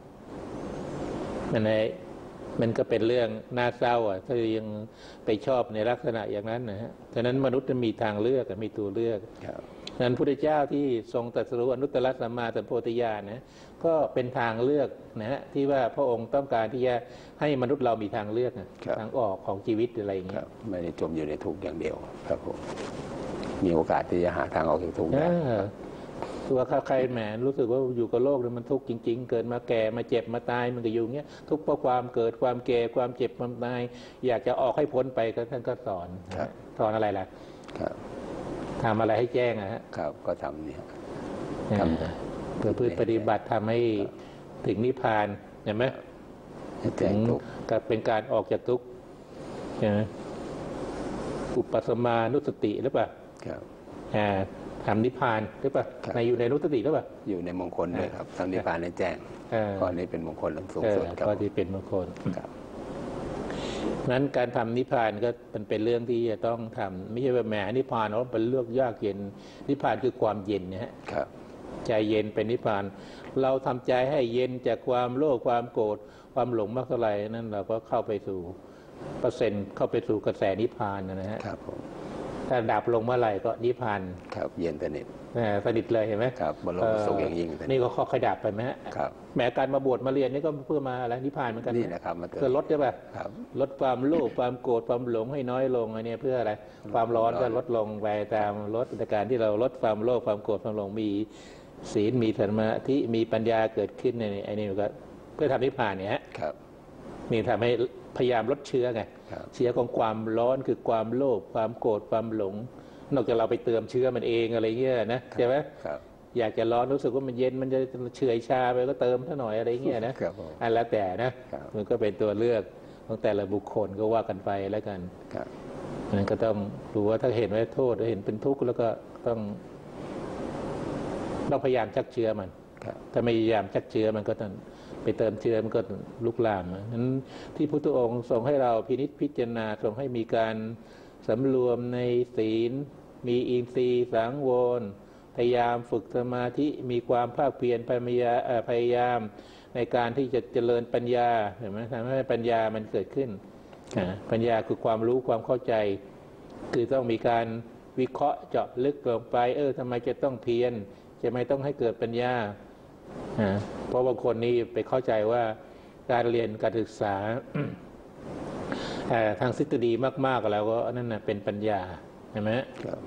มันก็เป็นเรื่องน่าเศร้าถ้ายังไปชอบในลักษณะอย่างนั้นนะฮะฉะนั้นมนุษย์จะมีทางเลือกมีตัวเลือกนั้นพระพุทธเจ้าที่ทรงตรัสรู้อนุตตรสัมมาสัมโพธิญาณนะก็เป็นทางเลือกนะฮะที่ว่าพระองค์ต้องการที่จะให้มนุษย์เรามีทางเลือกทางออกของชีวิตอะไรอย่างเงี้ยไม่ได้จมอยู่ในทุกข์อย่างเดียวครับผมมีโอกาสที่จะหาทางออกจากทุกข์ได้ตัวใครแหมรู้สึกว่าอยู่กับโลกมันทุกข์จริงๆเกิดมาแก่มาเจ็บมาตายมันก็อยู่เงี้ยทุกข์เพราะความเกิดความแก่ความเจ็บความตายอยากจะออกให้พ้นไปก็ท่านก็สอนอะไรล่ะทำอะไรให้แจ้งครับก็ทำเนี่ยเพื่อปฏิบัติทำให้ถึงนิพพานเห็นไหมถึงกับเป็นการออกจากทุกข์ใช่ไหมอุปสมานุสติหรือเปล่าทำนิพพานหรือเปล่าอยู่ในนุสติหรือเปล่าอยู่ในมงคลเลยครับทำนิพพานในแจ้งข้อนี้เป็นมงคลสูงสุดข้อที่เป็นมงคลนั้นการทำนิพพานก็เป็นเรื่องที่จะต้องทำไม่ใช่ว่าแหมนิพพานเป็นเรื่องยากเย็นนิพพานคือความเย็นนะฮะใจเย็นเป็นนิพพานเราทำใจให้เย็นจากความโลภความโกรธความหลงมากเท่าไหร่นั้นเราก็เข้าไปสู่เข้าไปสู่กระแสนิพพานนะฮะถ้าดับลงเมื่อไหร่ก็นิพพานครับเย็นสนิทเลยเห็นไหมครับบรมสุขอย่างยิ่งนี่ก็ค่อยดับไปไหมครับแม้การมาบวชมาเรียนนี่ก็เพื่อมาอะไรนิพพานเหมือนกันนี่นะครับเพื่อลดใช่ป่ะลดความโลภความโกรธความหลงให้น้อยลงอันนี้เพื่ออะไรความร้อนก็ลดลงไปตามลดการที่เราลดความโลภความโกรธความหลงมีศีลมีสมาธิมีปัญญาเกิดขึ้นในไอ้นี่ก็เพื่อทำนิพพานเนี่ยครับนี่ทำให้พยายามลดเชื้อไงเชื้อของความร้อนคือความโลภความโกรธความหลงนอกจากเราไปเติมเชื้อมันเองอะไรเงี้ยนะใช่ไหมอยากจะร้อนรู้สึกว่ามันเย็นมันจะเฉื่อยชาไปก็เติมซะหน่อยอะไรเงี้ยนะอันแล้วแต่นะมันก็เป็นตัวเลือกของแต่ละบุคคลก็ว่ากันไปแล้วกันนั้นก็ต้องรู้ว่าถ้าเห็นว่าโทษเห็นเป็นทุกข์แล้วก็ต้องพยายามชักเชื้อมันถ้าไม่พยายามชักเชื้อมันก็ต้องไปเติมเชื้อมันก็ลุกลามนั้นที่พุทธองค์ทรงให้เราพินิจพิจารณาทรงให้มีการสำรวมในศีลมีอินทรีย์สังวรพยายามฝึกสมาธิมีความภาคเพียรพยายามในการที่จะเจริญปัญญาเห็นไหมทำให้ปัญญามันเกิดขึ้นปัญญาคือความรู้ความเข้าใจคือต้องมีการวิเคราะห์เจาะลึกลงไปทำไมจะต้องเพียรจะไม่ต้องให้เกิดปัญญาเพราะบางคนนี่ไปเข้าใจว่าการเรียนการศึกษาทางทฤษฎีมากๆแล้วก็นั่นเป็นปัญญาใช่ไหม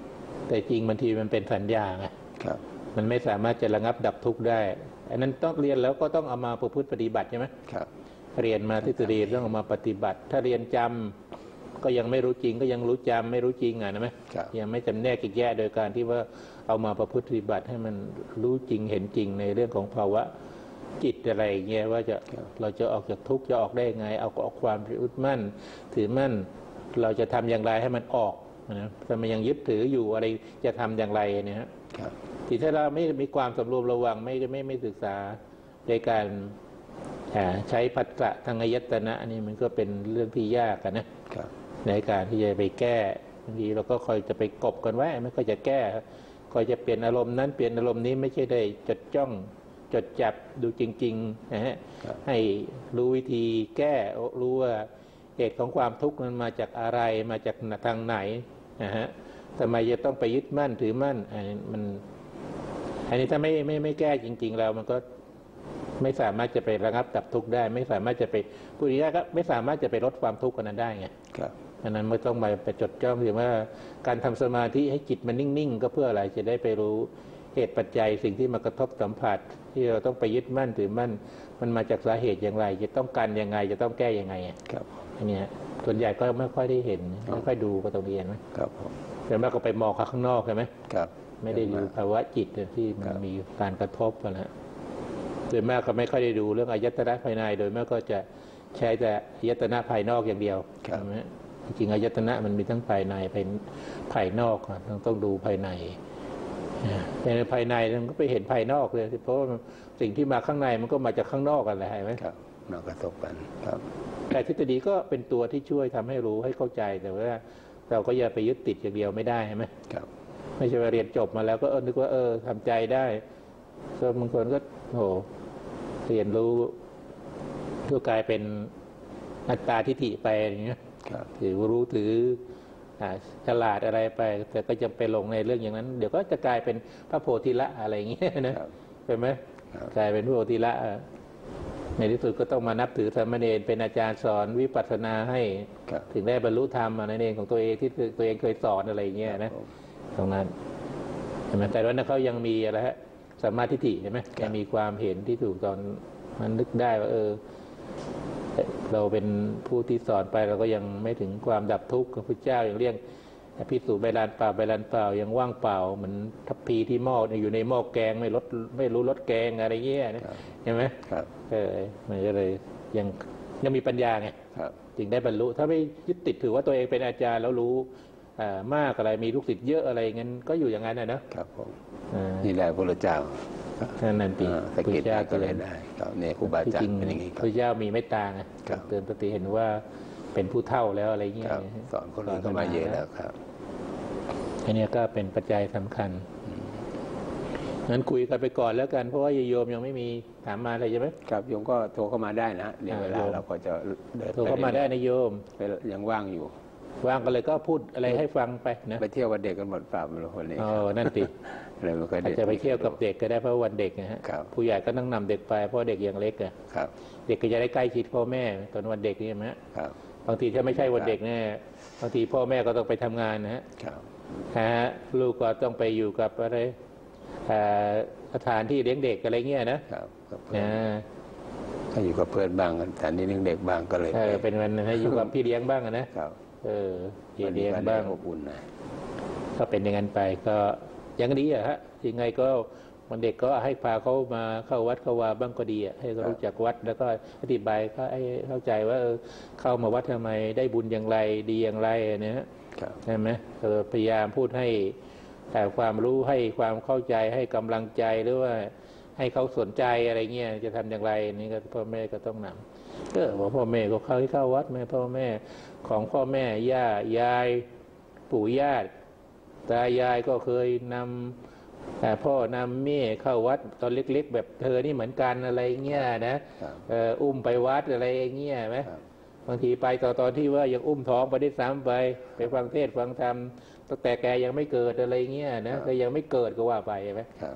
แต่จริงบางทีมันเป็นสัญญาไงมันไม่สามารถจะระงับดับทุกข์ได้อันนั้นต้องเรียนแล้วก็ต้องเอามาประพฤติปฏิบัติใช่ไหมเรียนมาทฤษฎีต้องเอามาปฏิบัติถ้าเรียนจำก็ยังไม่รู้จริงก็ยังรู้จำไม่รู้จริงนะไหมยังไม่จำแนกแยกโดยการที่ว่าเอามาประพฤติปฏิบัติให้มันรู้จริงเห็นจริงในเรื่องของภาวะจิตอะไรเงี้ยว่าเราจะออกจากทุกข์จะออกได้ไงเอาความยึดมั่นถือมั่นเราจะทำอย่างไรให้มันออกนะถ้ามันยังยึดถืออยู่อะไรจะทำอย่างไรเนี่ยฮะที่ถ้าเราไม่มีความสำรวมระวังไม่ศึกษาในการใช้ภัสสะทางอายตนะนี่มันก็เป็นเรื่องที่ยากนะในการที่จะไปแก้บางทีเราก็คอยจะไปกบกันไว้ไม่ค่อยจะแก้คอยจะเปลี่ยนอารมณ์นั้นเปลี่ยนอารมณ์นี้ไม่ใช่ได้จดจ้องจดจับดูจริงๆนะฮะให้รู้วิธีแก้รู้ว่าเหตุของความทุกข์มันมาจากอะไรมาจากทางไหนนะฮะทำไมจะต้องไปยึดมั่นถือมั่นอันนี้ถ้าไม่แก้จริงๆแล้วมันก็ไม่สามารถจะไประงับดับทุกข์ได้ไม่สามารถจะไปพูดง่ายๆก็ไม่สามารถจะไปลดความทุกข์นั้นได้ไงอันนั้นไม่ต้องไปจดจ้องถึงว่าการทำสมาธิให้จิตมันนิ่งๆก็เพื่ออะไรจะได้ไปรู้เหตุปัจจัยสิ่งที่มากระทบสัมผัสที่เราต้องไปยึดมั่นถือมั่นมันมาจากสาเหตุอย่างไรจะต้องการยังไงจะต้องแก้ยังไงอันนี้ส่วนใหญ่ก็ไม่ค่อยได้เห็นไม่ค่อยดูก็ต้องเรียนไหมแต่มากก็ไปมองข้างนอกใช่ไหมไม่ได้ดูภาวะจิตที่มันมีการกระทบกันแล้วโดยมากก็ไม่ค่อยได้ดูเรื่องอายตนะภายในโดยมากก็จะใช้แต่อายตนะภายนอกอย่างเดียวใช่ไหมจริงอายตนะมันมีทั้งภายในภายนอกต้องดูภายในในภายในมันก็ไปเห็นภายนอกเลยเพราะสิ่งที่มาข้างในมันก็มาจากข้างนอกกันแหละใช่ไหมมากระทบกันครับแต่ทฤษฎีก็เป็นตัวที่ช่วยทำให้รู้ให้เข้าใจแต่ว่าเราก็อย่าไปยึดติดอย่างเดียวไม่ได้ใช่ไหมไม่ใช่ว่าเรียนจบมาแล้วก็นึกว่าทำใจได้ก็บางคนก็เรียนรู้ก็กลายเป็นอัตตาทิฏฐิไปอย่างเงี้ยถือรู้ถือฉลาดอะไรไปแต่ก็จะไปลงในเรื่องอย่างนั้นเดี๋ยวก็จะกลายเป็นพระโพธิละอะไรอย่างเงี้ยนะใช่ไหมกลายเป็นพระโพธิละในที่สุดก็ต้องมานับถือสามเณรเป็นอาจารย์สอนวิปัสสนาให้ถึงได้บรรลุธรรมในเองของตัวเองที่ตัวเองเคยสอนอะไรอย่างเงี้ยนะตรงนั้นใช่ไหมแต่ว่านั้นเขายังมีอะไรฮะสัมมาทิฏฐิใช่ไหมยังมีความเห็นที่ถูกตอนมันนึกได้ว่าเราเป็นผู้ที่สอนไปเราก็ยังไม่ถึงความดับทุกข์ของพระเจ้าอย่างเรียกพิสูจน์ใบลานเปล่าใบลานเปล่ายังว่างเปล่าเหมือนทัพพีที่หม้ออยู่ในหม้อแกงไม่รู้รสแกงอะไรเงี้ยนะใช่ไหมมันก็เลยยังมีปัญญาไงจึงได้บรรลุถ้าไม่ยึดติดถือว่าตัวเองเป็นอาจารย์แล้วรู้มากอะไรมีลูกศิษย์เยอะอะไรงั้นก็อยู่อย่างนั้นนะครับผมนี่แหละพระเจ้านั่นปีพระเจ้าก็เลยได้เนี่ยครูบาอาจารย์เป็นอย่างนี้พระเจ้ามีเมตตาไงเตือนสติเห็นว่าเป็นผู้เฒ่าแล้วอะไรเงี้ยสอนคนอื่นเข้ามาเยอะแล้วครับอันนี้ก็เป็นปัจจัยสำคัญงั้นคุยกันไปก่อนแล้วกันเพราะว่าโยมยังไม่มีถามมาอะไรใช่ไหมครับโยมก็โทรเข้ามาได้นะเดี๋ยวเวลาเราก็จะโทรเข้ามาได้นะโยมยังว่างอยู่ว่างกันเลยก็พูดอะไรให้ฟังไปนะไปเที่ยววันเด็กกันหมดเปล่าไม่รู้คนนี้นั่นติอาจจะไปเที่ยวกับเด็กก็ได้เพราะวันเด็กนะฮะผู้ใหญ่ก็ต้องนำเด็กไปเพราะเด็กยังเล็กเด็กก็จะได้ใกล้ชิดพ่อแม่ตอนวันเด็กนี่ไหมบางทีถ้าไม่ใช่วันเด็กเนี่ยบางทีพ่อแม่ก็ต้องไปทำงานนะฮะลูกก็ต้องไปอยู่กับอะไรสถานที่เลี้ยงเด็กอะไรเงี้ยนะถ้าอยู่กับเพื่อนบ้างสถานที่เลี้ยงเด็กบ้างก็เลยเป็นวันนะอยู่กับพี่เลี้ยงบ้างนะพี่เลี้ยงบ้างอบอุ่นนะก็เป็นอย่างนั้นไปก็ยังดีฮะยังไงก็วันเด็กก็ให้พาเขามาเข้าวัดเข้าวาบ้างก็ดีให้เขารู้จักวัดแล้วก็อธิบายเขาให้เข้าใจว่าเข้ามาวัดทำไมได้บุญอย่างไรดีอย่างไรเนี่ยใช่ไหมพยายามพูดให้แต่ความรู้ให้ความเข้าใจให้กำลังใจหรือว่าให้เขาสนใจอะไรเงี้ยจะทำอย่างไรนี่ก็พ่อแม่ก็ต้องนำพ่อแม่ก็เข้าวัดแม่พ่อแม่ของพ่อแม่ย่ายายปู่ย่าตายายก็เคยนำพ่อนำแม่เข้าวัดตอนเล็กๆแบบเธอนี่เหมือนกันอะไรเงี้ยนะอุ้มไปวัดอะไรเงี้ยไหมบางทีไปตอนที่ว่ายังอุ้มท้องไปได้ซ้ำไปฟังเทศฟังธรรมตั้งแต่แกยังไม่เกิดอะไรเงี้ยนะก็ยังไม่เกิดก็ว่าไปไหม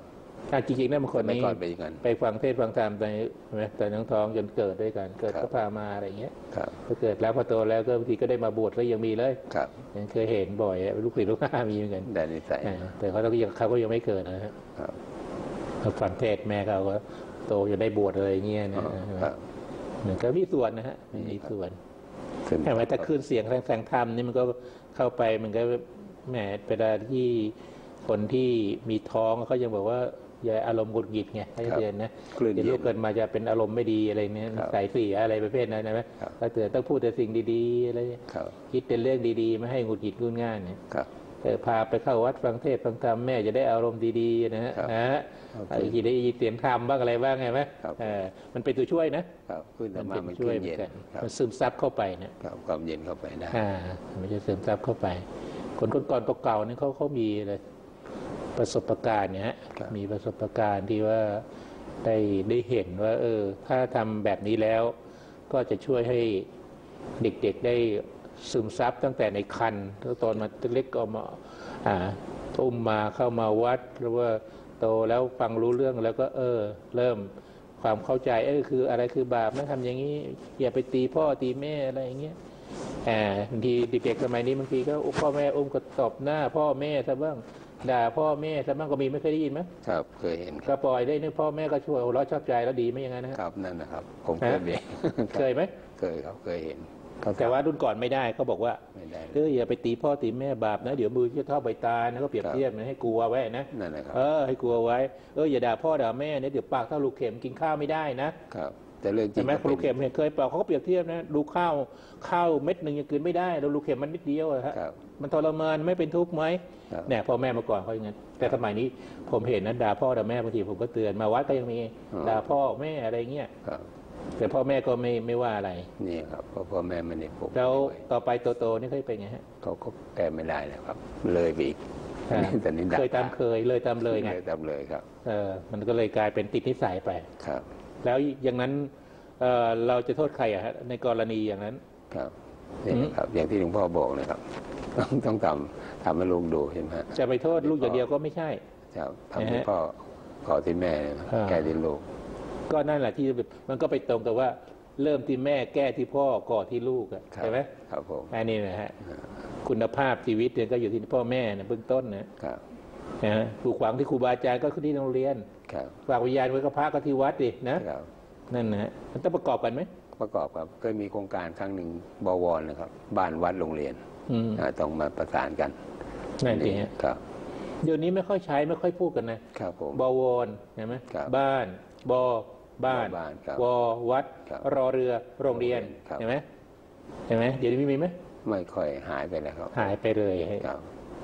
จริงๆนะบางคนนี้ไปฟังเทศฟังธรรมแต่ท้องจนเกิดด้วยกันเกิดก็พามาอะไรเงี้ยพอเกิดแล้วพอโตแล้วก็บางทีก็ได้มาบวชแล้วยังมีเลยยังเคยเห็นบ่อยลูกศิษย์ลูกหามีเหมือนกันแต่เขาก็ยังไม่เกิดนะครับฟังเทศแม่เขาก็โตจนได้บวชอะไรเงี้ยนะมันก็มีส่วนนะฮะมีส่วนแต่ว่าถ้าคืนเสียงแสงธรรมนี่มันก็เข้าไปมันก็แหมเวลาที่คนที่มีท้องเขายังบอกว่าอย่าอารมณ์หงุดหงิดไงให้เตือนนะอย่าเกิดมาจะเป็นอารมณ์ไม่ดีอะไรเนี้ยใส่เสียอะไรประเภทนั้นนะก็เตือนต้องพูดแต่สิ่งดีๆอะไรคิดแต่เรื่องดีๆไม่ให้หงุดหงิดงุนง่านเนี่ยพาไปเข้าวัดฟังเทศฟังธรรมแม่จะได้อารมณ์ดีๆนะฮะจะได้ยินเสียงธรรมบ้างอะไรบ้างไงไหมมันเป็นตัวช่วยนะมันช่วยเหมือนกันมันซึมซับเข้าไปเนี่ยความเย็นเข้าไปได้มันจะซึมซับเข้าไปคนก่อนเก่าๆนี่เขามีเลยประสบการณ์เนี่ยมีประสบการณ์ที่ว่าได้เห็นว่าถ้าทำแบบนี้แล้วก็จะช่วยให้เด็กๆได้ซึมซับตั้งแต่ในครรภ์ตอนมาเล็กก็มาอุ้มมาเข้ามาวัดหรือว่าโตแล้วฟังรู้เรื่องแล้วก็เริ่มความเข้าใจคืออะไรคือบาปนะทำอย่างนี้อย่าไปตีพ่อตีแม่อะไรอย่างเงี้ยบางทีเด็กๆสมัยนี้บางทีก็พ่อแม่อุ้มก็ตบหน้าพ่อแม่ซะบ้างด่าพ่อแม่ซะบ้างก็มีไม่เคยได้ยินไหมครับเคยเห็นก็ปล่อยได้นึกพ่อแม่ก็ช่วยเราชอบใจแล้วดีไหมอย่างนั้นนะครับนั่นนะครับผมเคยเห็นเคยไหมเคยครับเคยเห็นแต่ว่ารุ่นก่อนไม่ได้เขาบอกว่าอย่าไปตีพ่อตีแม่บาปนะเดี๋ยวมือจะเท่าใบตานะก็เปรียบเทียบมันให้กลัวไว้นะนั่นแหละครับให้กลัวไว้อย่าด่าพ่อด่าแม่เนี่ยเดี๋ยวปากเท่าลูกเข็มกินข้าวไม่ได้นะครับแต่เรื่องจริงใช่ไหมลูกเข็มเคยเปล่าเขาก็เปรียบเทียบนะดูข้าวเม็ดหนึ่งยังกินไม่ได้แล้วลูกเข็มมันนิดเดียวฮะมันทรมานไม่เป็นทุกข์ไหมเนี่ยพ่อแม่เมื่อก่อนเขาอย่างนั้นแต่สมัยนี้ผมเห็นนะด่าพ่อด่าแม่บางทีผมก็เตือนมาวัดก็ยังมีด่าพ่อแม่อะไรเงี้ยแต่พ่อแม่ก็ไม่ว่าอะไรนี่ครับพ่อแม่มันนี่ผมแล้วต่อไปโตๆนี่เคยเป็นไงฮะเขาก็แก้ไม่ได้แล้วครับเลยไปอีกแต่นี้เคยตามเคยเลยตามเลยไงตามเลยครับมันก็เลยกลายเป็นติดนิสัยไปครับแล้วอย่างนั้นเราจะโทษใครอะฮะในกรณีอย่างนั้นครับนี่ครับอย่างที่หลวงพ่อบอกนะครับต้องทำให้ลูกดูเห็นไหมจะไปโทษลูกอย่างเดียวก็ไม่ใช่ครับทำให้พ่อก่อที่แม่แก้ที่ลูกก็นั่นแหละที่มันก็ไปตรงกับว่าเริ่มที่แม่แก้ที่พ่อก่อที่ลูกใช่ไหมครับผมอันนี้นะฮะคุณภาพชีวิตเนี่ยก็อยู่ที่พ่อแม่นะเบื้องต้นนะครับปลูกฝังที่ครูบาอาจารย์ก็คือที่โรงเรียนฝากวิญญาณไว้กับพระก็ที่วัดดินะนั่นนะฮะมันต้องประกอบกันไหมประกอบครับเคยมีโครงการครั้งหนึ่งบวรนะครับบ้านวัดโรงเรียนต้องมาประสานกันนั่นเองครับเดี๋ยวนี้ไม่ค่อยใช้ไม่ค่อยพูดกันนะครับผมบวรเห็นไหมบ้านบ้านววัดรอเรือโรงเรียนเห็นไหมเดี๋ยวนี้มีไหมไม่ค่อยหายไปแล้วครับหายไปเลยครับ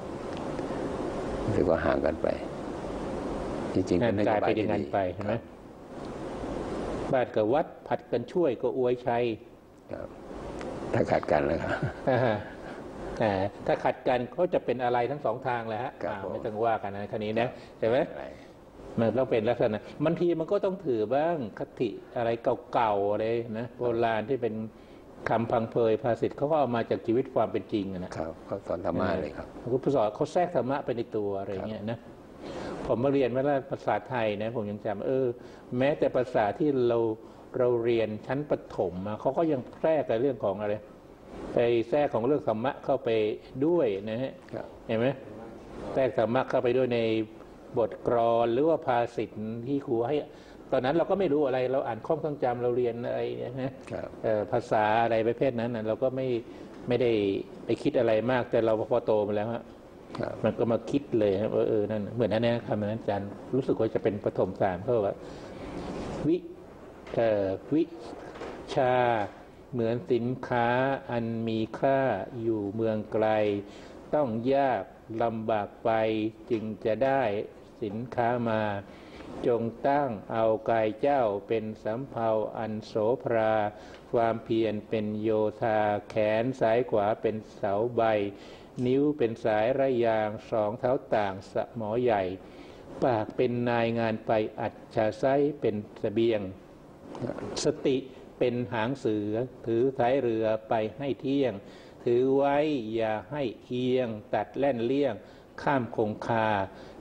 ถือว่าห่างกันไปจริงๆเป็นกลายไปอย่างนั้นไปใช่ไหมบ้านกับวัดผัดกันช่วยก็อวยชัยถ้าขัดกันแล้วครับถ้าขัดกันเขาจะเป็นอะไรทั้งสองทางเลยฮะไม่ต้องว่ากันในคดีนะใช่ไหมมันต้องเป็นลักษณะบางทีมันก็ต้องถือบ้างคติอะไรเก่าๆอะไรนะโบราณที่เป็นคำพังเพยภาษิตเขาก็เอามาจากชีวิตความเป็นจริงนะครับเขาสอนธรรมะเลยครับเขาสอนเขาแทรกธรรมะไปในตัวอะไรเงี้ยนะผมมาเรียนว่าภาษาไทยนะผมยังจำแม้แต่ภาษาที่เราเรียนชั้นประถมมาเขาก็ยังแทรกในเรื่องของอะไรไปแทรกของเรื่องธรรมะเข้าไปด้วยนะฮะเห็นไหมแทรกธรรมะเข้าไปด้วยในบทกลอนหรือว่าภาษิตที่ครูให้ตอนนั้นเราก็ไม่รู้อะไรเราอ่านข้อมท่องจำเราเรียนอะไรนะภาษาอะไรประเภทนั้นเราก็ไม่ได้ไปคิดอะไรมากแต่เราพอโตมาแล้วฮะมันก็มาคิดเลยครับนั่นเหมือนนั้นนะครับอาจารย์รู้สึกว่าจะเป็นปฐมสามเขาว่าวิชาเหมือนสินค้าอันมีค่าอยู่เมืองไกลต้องยากลำบากไปจึงจะได้สินค้ามาจงตั้งเอากายเจ้าเป็นสำเภาอันโสภราความเพียรเป็นโยธาแขนซ้ายขวาเป็นเสาใบนิ้วเป็นสายระยางสองเท้าต่างสมอใหญ่ปากเป็นนายงานไปอัจฉริยะเป็นเสบียงสติเป็นหางเสือถือท้ายเรือไปให้เที่ยงถือไว้อย่าให้เอียงตัดแล่นเลี่ยงข้ามคงคา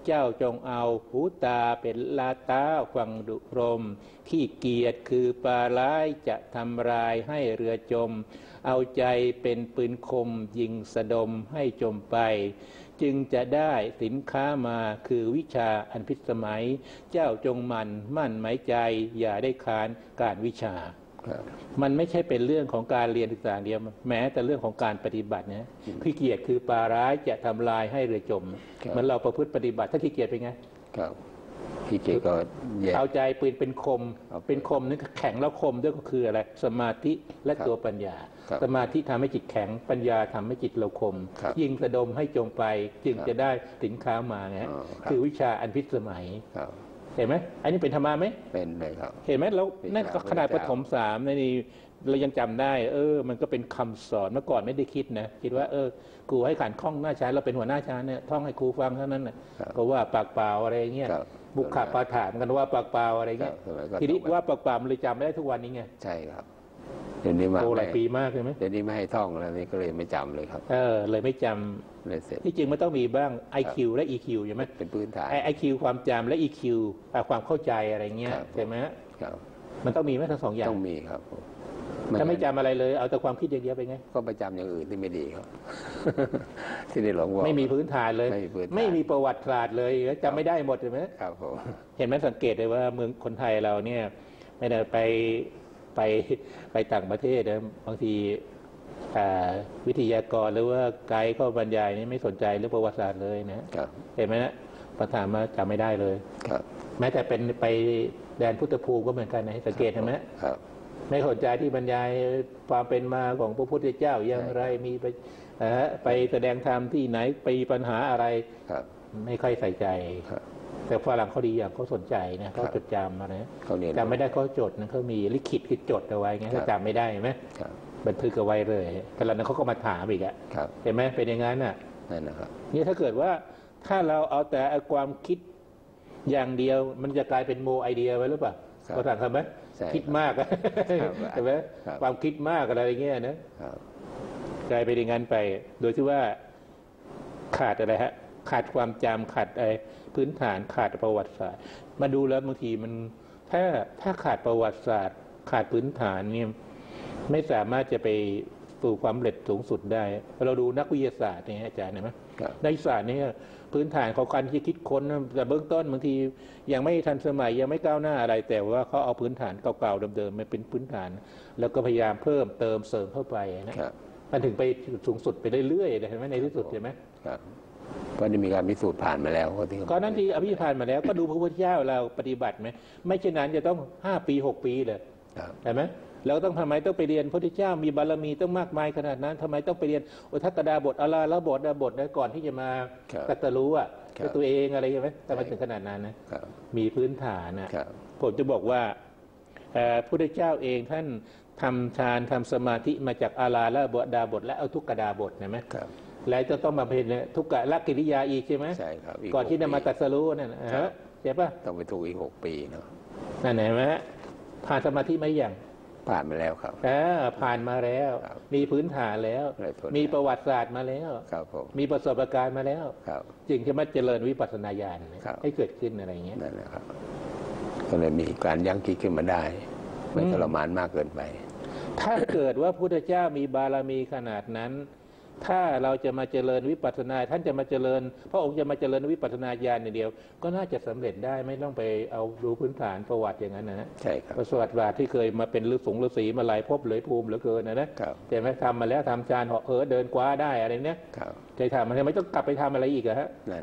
เจ้าจงเอาหูตาเป็นลาตาฟังดุรมขี้เกียจคือปลาร้ายจะทำลายให้เรือจมเอาใจเป็นปืนคมยิงสะดมให้จมไปจึงจะได้สินค้ามาคือวิชาอันพิสมัยเจ้าจงมั่นหมายใจอย่าได้ค้านการวิชามันไม่ใช่เป็นเรื่องของการเรียนศึกษาเดียวแม้แต่เรื่องของการปฏิบัติเนี่ยขี้เกียจคือปลาร้ายจะทำลายให้เรือจมเหมือนเราประพฤติปฏิบัติถ้าขี้เกียจเป็นไงขี้เกียจก็เอาใจปืนเป็นคมนี่แข็งแล้วคมด้วยก็คืออะไรสมาธิและตัวปัญญาสมาธิทำให้จิตแข็งปัญญาทำให้จิตเราคมยิงสะดมให้จงไปจึงจะได้สินค้ามาไงคือวิชาอันพิสมัยเห็นไหมอันนี้เป็นธรรมะไหมเป็นเลยครับเห็นไหมแล้วนั่นก็ขนาดประถม3นี่เรายังจำได้มันก็เป็นคำสอนเมื่อก่อนไม่ได้คิดนะคิดว่าครูให้ขันข้องหน้าชั้นเราเป็นหัวหน้าชั้นเนี่ยท่องให้ครูฟังเท่านั้นนะก็ว่าปากเปล่าอะไรเงี้ยบุคคาปาฐานกันว่าปากเปล่าอะไรเงี้ยทีนี้ว่าปากเปล่ามันเลยจำไม่ได้ทุกวันนี้ไงใช่ครับเดี๋ยวนี้มาหลายปีมากเลยไหมเดี๋ยวนี้ไม่ให้ท่องแล้วนี่ก็เลยไม่จำเลยครับเลยไม่จำเลยเสร็จที่จริงมันต้องมีบ้าง IQ และ EQ ใช่ไหมเป็นพื้นฐาน IQ ความจำและ EQ ความเข้าใจอะไรเงี้ยใช่ไหมมันต้องมีไหมทั้งสองอย่างต้องมีครับถ้าไม่จำอะไรเลยเอาแต่ความคิดอย่างเดียวไปไงก็ไปจำอย่างอื่นที่ไม่ดีครับที่ได้หลงว่าไม่มีพื้นฐานเลยไม่มีประวัติศาสตร์เลยจำไม่ได้หมดใช่ไหมครับผมเห็นไหมสังเกตเลยว่าเมืองคนไทยเราเนี่ยไม่ได้ไปต่างประเทศนะบางทีวิทยากรหรือว่าไกด์เข้าบรรยายนี่ไม่สนใจเรื่องประวัติศาสตร์เลยนะเห็นไหมนะประธานมาจำไม่ได้เลยแม้แต่เป็นไปแดนพุทธภูมิก็เหมือนกันนะสังเกตเห็นไหมไม่สนใจที่บรรยายความเป็นมาของพระพุทธเจ้าอย่างไรมีไปแสดงธรรมที่ไหนไปปัญหาอะไรไม่ค่อยใส่ใจแต่ฝรั่งเขาดีอย่างเขาสนใจนะเขาจดจำอะไรจำไม่ได้เขาจดนะเขามีลิขิตคือจดเอาไว้ไงเขาจำไม่ได้ไหมบันทึกเอาไว้เลยแต่ละนั้นเขาก็มาถามอีกอะเห็นไหมเป็นอย่างนั้นน่ะนั่นนะครับนี่ถ้าเกิดว่าถ้าเราเอาแต่ความคิดอย่างเดียวมันจะกลายเป็นโมไอเดียไว้หรือเปล่าฝรั่งทำไหมคิดมากใช่ไหมความคิดมากอะไรเงี้ยนะกลายเป็นอย่างนั้นไปโดยที่ว่าขาดอะไรฮะขาดความจำขาดพื้นฐานขาดประวัติศาสตร์มาดูแล้วบางทีมันถ้าขาดประวัติศาสตร์ขาดพื้นฐานเนี่ยไม่สามารถจะไปสู่ความสำเร็จสูงสุดได้เราดูนักวิทยาศาสตร์เนี่ยอาจารย์เห็นไหมนักวิทยาศาสตร์เนี่ยพื้นฐานของการที่คิดค้นแต่เบื้องต้นบางทียังไม่ทันสมัยยังไม่ก้าวหน้าอะไรแต่ว่าเขาเอาพื้นฐานเก่าๆเดิมๆมาเป็นพื้นฐานแล้วก็พยายามเพิ่มเติมเสริมเข้าไปนะมันถึงไปสูงสุดไปเรื่อยๆเห็นไหมในที่สุดเห็นไหมก็ได้มีการพิสูจน์ผ่านมาแล้วก็นั้นที่อภิผ่านมาแล้วก็ดูพระพุทธเจ้าเราปฏิบัติไหมไม่เช่นนั้นจะต้อง5 ปี 6 ปีเลยเห็นไหมเราต้องทำไมต้องไปเรียนพระพุทธเจ้ามีบารมีต้องมากมายขนาดนั้นทำไมต้องไปเรียนอุทกดาบทอาราละบทนะก่อนที่จะมาตรัสรู้ตัวเองอะไรใช่ไหมแต่มาถึงขนาดนั้นนะมีพื้นฐานนะผมจะบอกว่าพระพุทธเจ้าเองท่านทำฌานทำสมาธิมาจากอาราละบทและอุทกดาบทเห็นไหมแล้วจะต้องมาเป็นทุกขละกิริยาอีกใช่ไหมใช่ครับก่อนที่จะมาตรัสรู้นั่นใช่ปะต้องไปถูกอีก6 ปีเนาะนั่นเห็นไหมผ่านสมาธิไหมยังผ่านมาแล้วครับผ่านมาแล้วมีพื้นฐานแล้วมีประวัติศาสตร์มาแล้วมีประสบการณ์มาแล้วจึงจะมาเจริญวิปัสสนาญาณให้เกิดขึ้นอะไรอย่างเงี้ยนั่นแหละครับก็เลยมีการยั้งคิดขึ้นมาได้ไม่ทรมานมากเกินไปถ้าเกิดว่าพระพุทธเจ้ามีบารมีขนาดนั้นถ้าเราจะมาเจริญวิปัสสนาท่านจะมาเจริญพระองค์จะมาเจริญวิปัสสนาญาณอย่างเดียวก็น่าจะสำเร็จได้ไม่ต้องไปเอาดูพื้นฐานประวัติอย่างนั้นนะใช่ครับประวัติศาสตร์ที่เคยมาเป็นฤาษีมาหลายภพหลายภูมิเหลือเกินนะแต่ไม่ทำมาแล้วทำฌานเหาะเดินคว้าได้อะไรเนี้ยเคยทำมันไม่ต้องกลับไปทำอะไรอีกอะฮะนั่น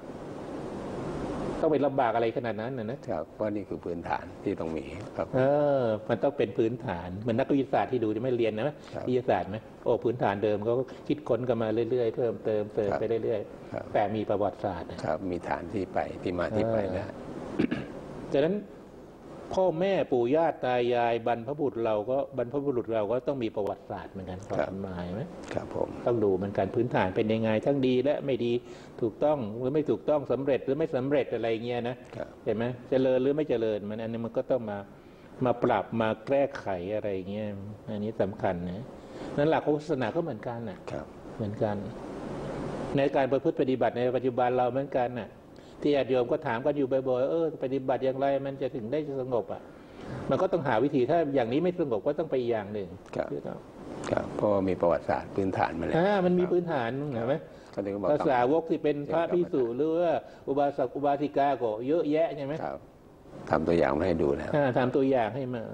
ต้องไปลำบากอะไรขนาดนั้นนะครับเพราะนี่คือพื้นฐานที่ต้องมีครับมันต้องเป็นพื้นฐานเหมือนนักวิทยาศาสตร์ที่ดูจะไม่เรียนนะวิทยาศาสตร์ไหมพื้นฐานเดิมเขาคิดค้นกันมาเรื่อยๆเพิ่มเติมไปเรื่อยๆแต่มีประวัติศาสตร์ครับมีฐานที่ไปที่มาที่ไปแล้วจากนั้นพ่อแม่ปู่ย่าตายายบรรพบุรุษเราก็ต้องมีประวัติศาสตร์เหมือนกันความหมายไหมครับผมต้องดูเหมือนกันพื้นฐานเป็นยังไงทั้งดีและไม่ดีถูกต้องหรือไม่ถูกต้องสำเร็จหรือไม่สำเร็จอะไรเงี้ยนะเห็นไหมเจริญหรือไม่เจริญมันอันนี้มันก็ต้องมาปรับมาแก้ไขอะไรเงี้ยอันนี้สำคัญนะนั้นหลักศาสนาก็เหมือนกันเหมือนกันในการประพฤติปฏิบัติในปัจจุบันเราเหมือนกันที่ญาติโยมก็ถามกันอยู่บ่อยๆปฏิบัติอย่างไรมันจะถึงได้สงบอ่ะมันก็ต้องหาวิธีถ้าอย่างนี้ไม่สงบก็ต้องไปอีกอย่างหนึ่งครับเพราะมีประวัติศาสตร์พื้นฐานมาแล้วมันมีพื้นฐานเห็นไหมภาษาวกที่เป็นพระภิกษุหรือว่าอุบาสกอุบาสิกาก็เยอะแยะใช่ไหมทำตัวอย่างมาให้ดูแล้วทำตัวอย่างให้มา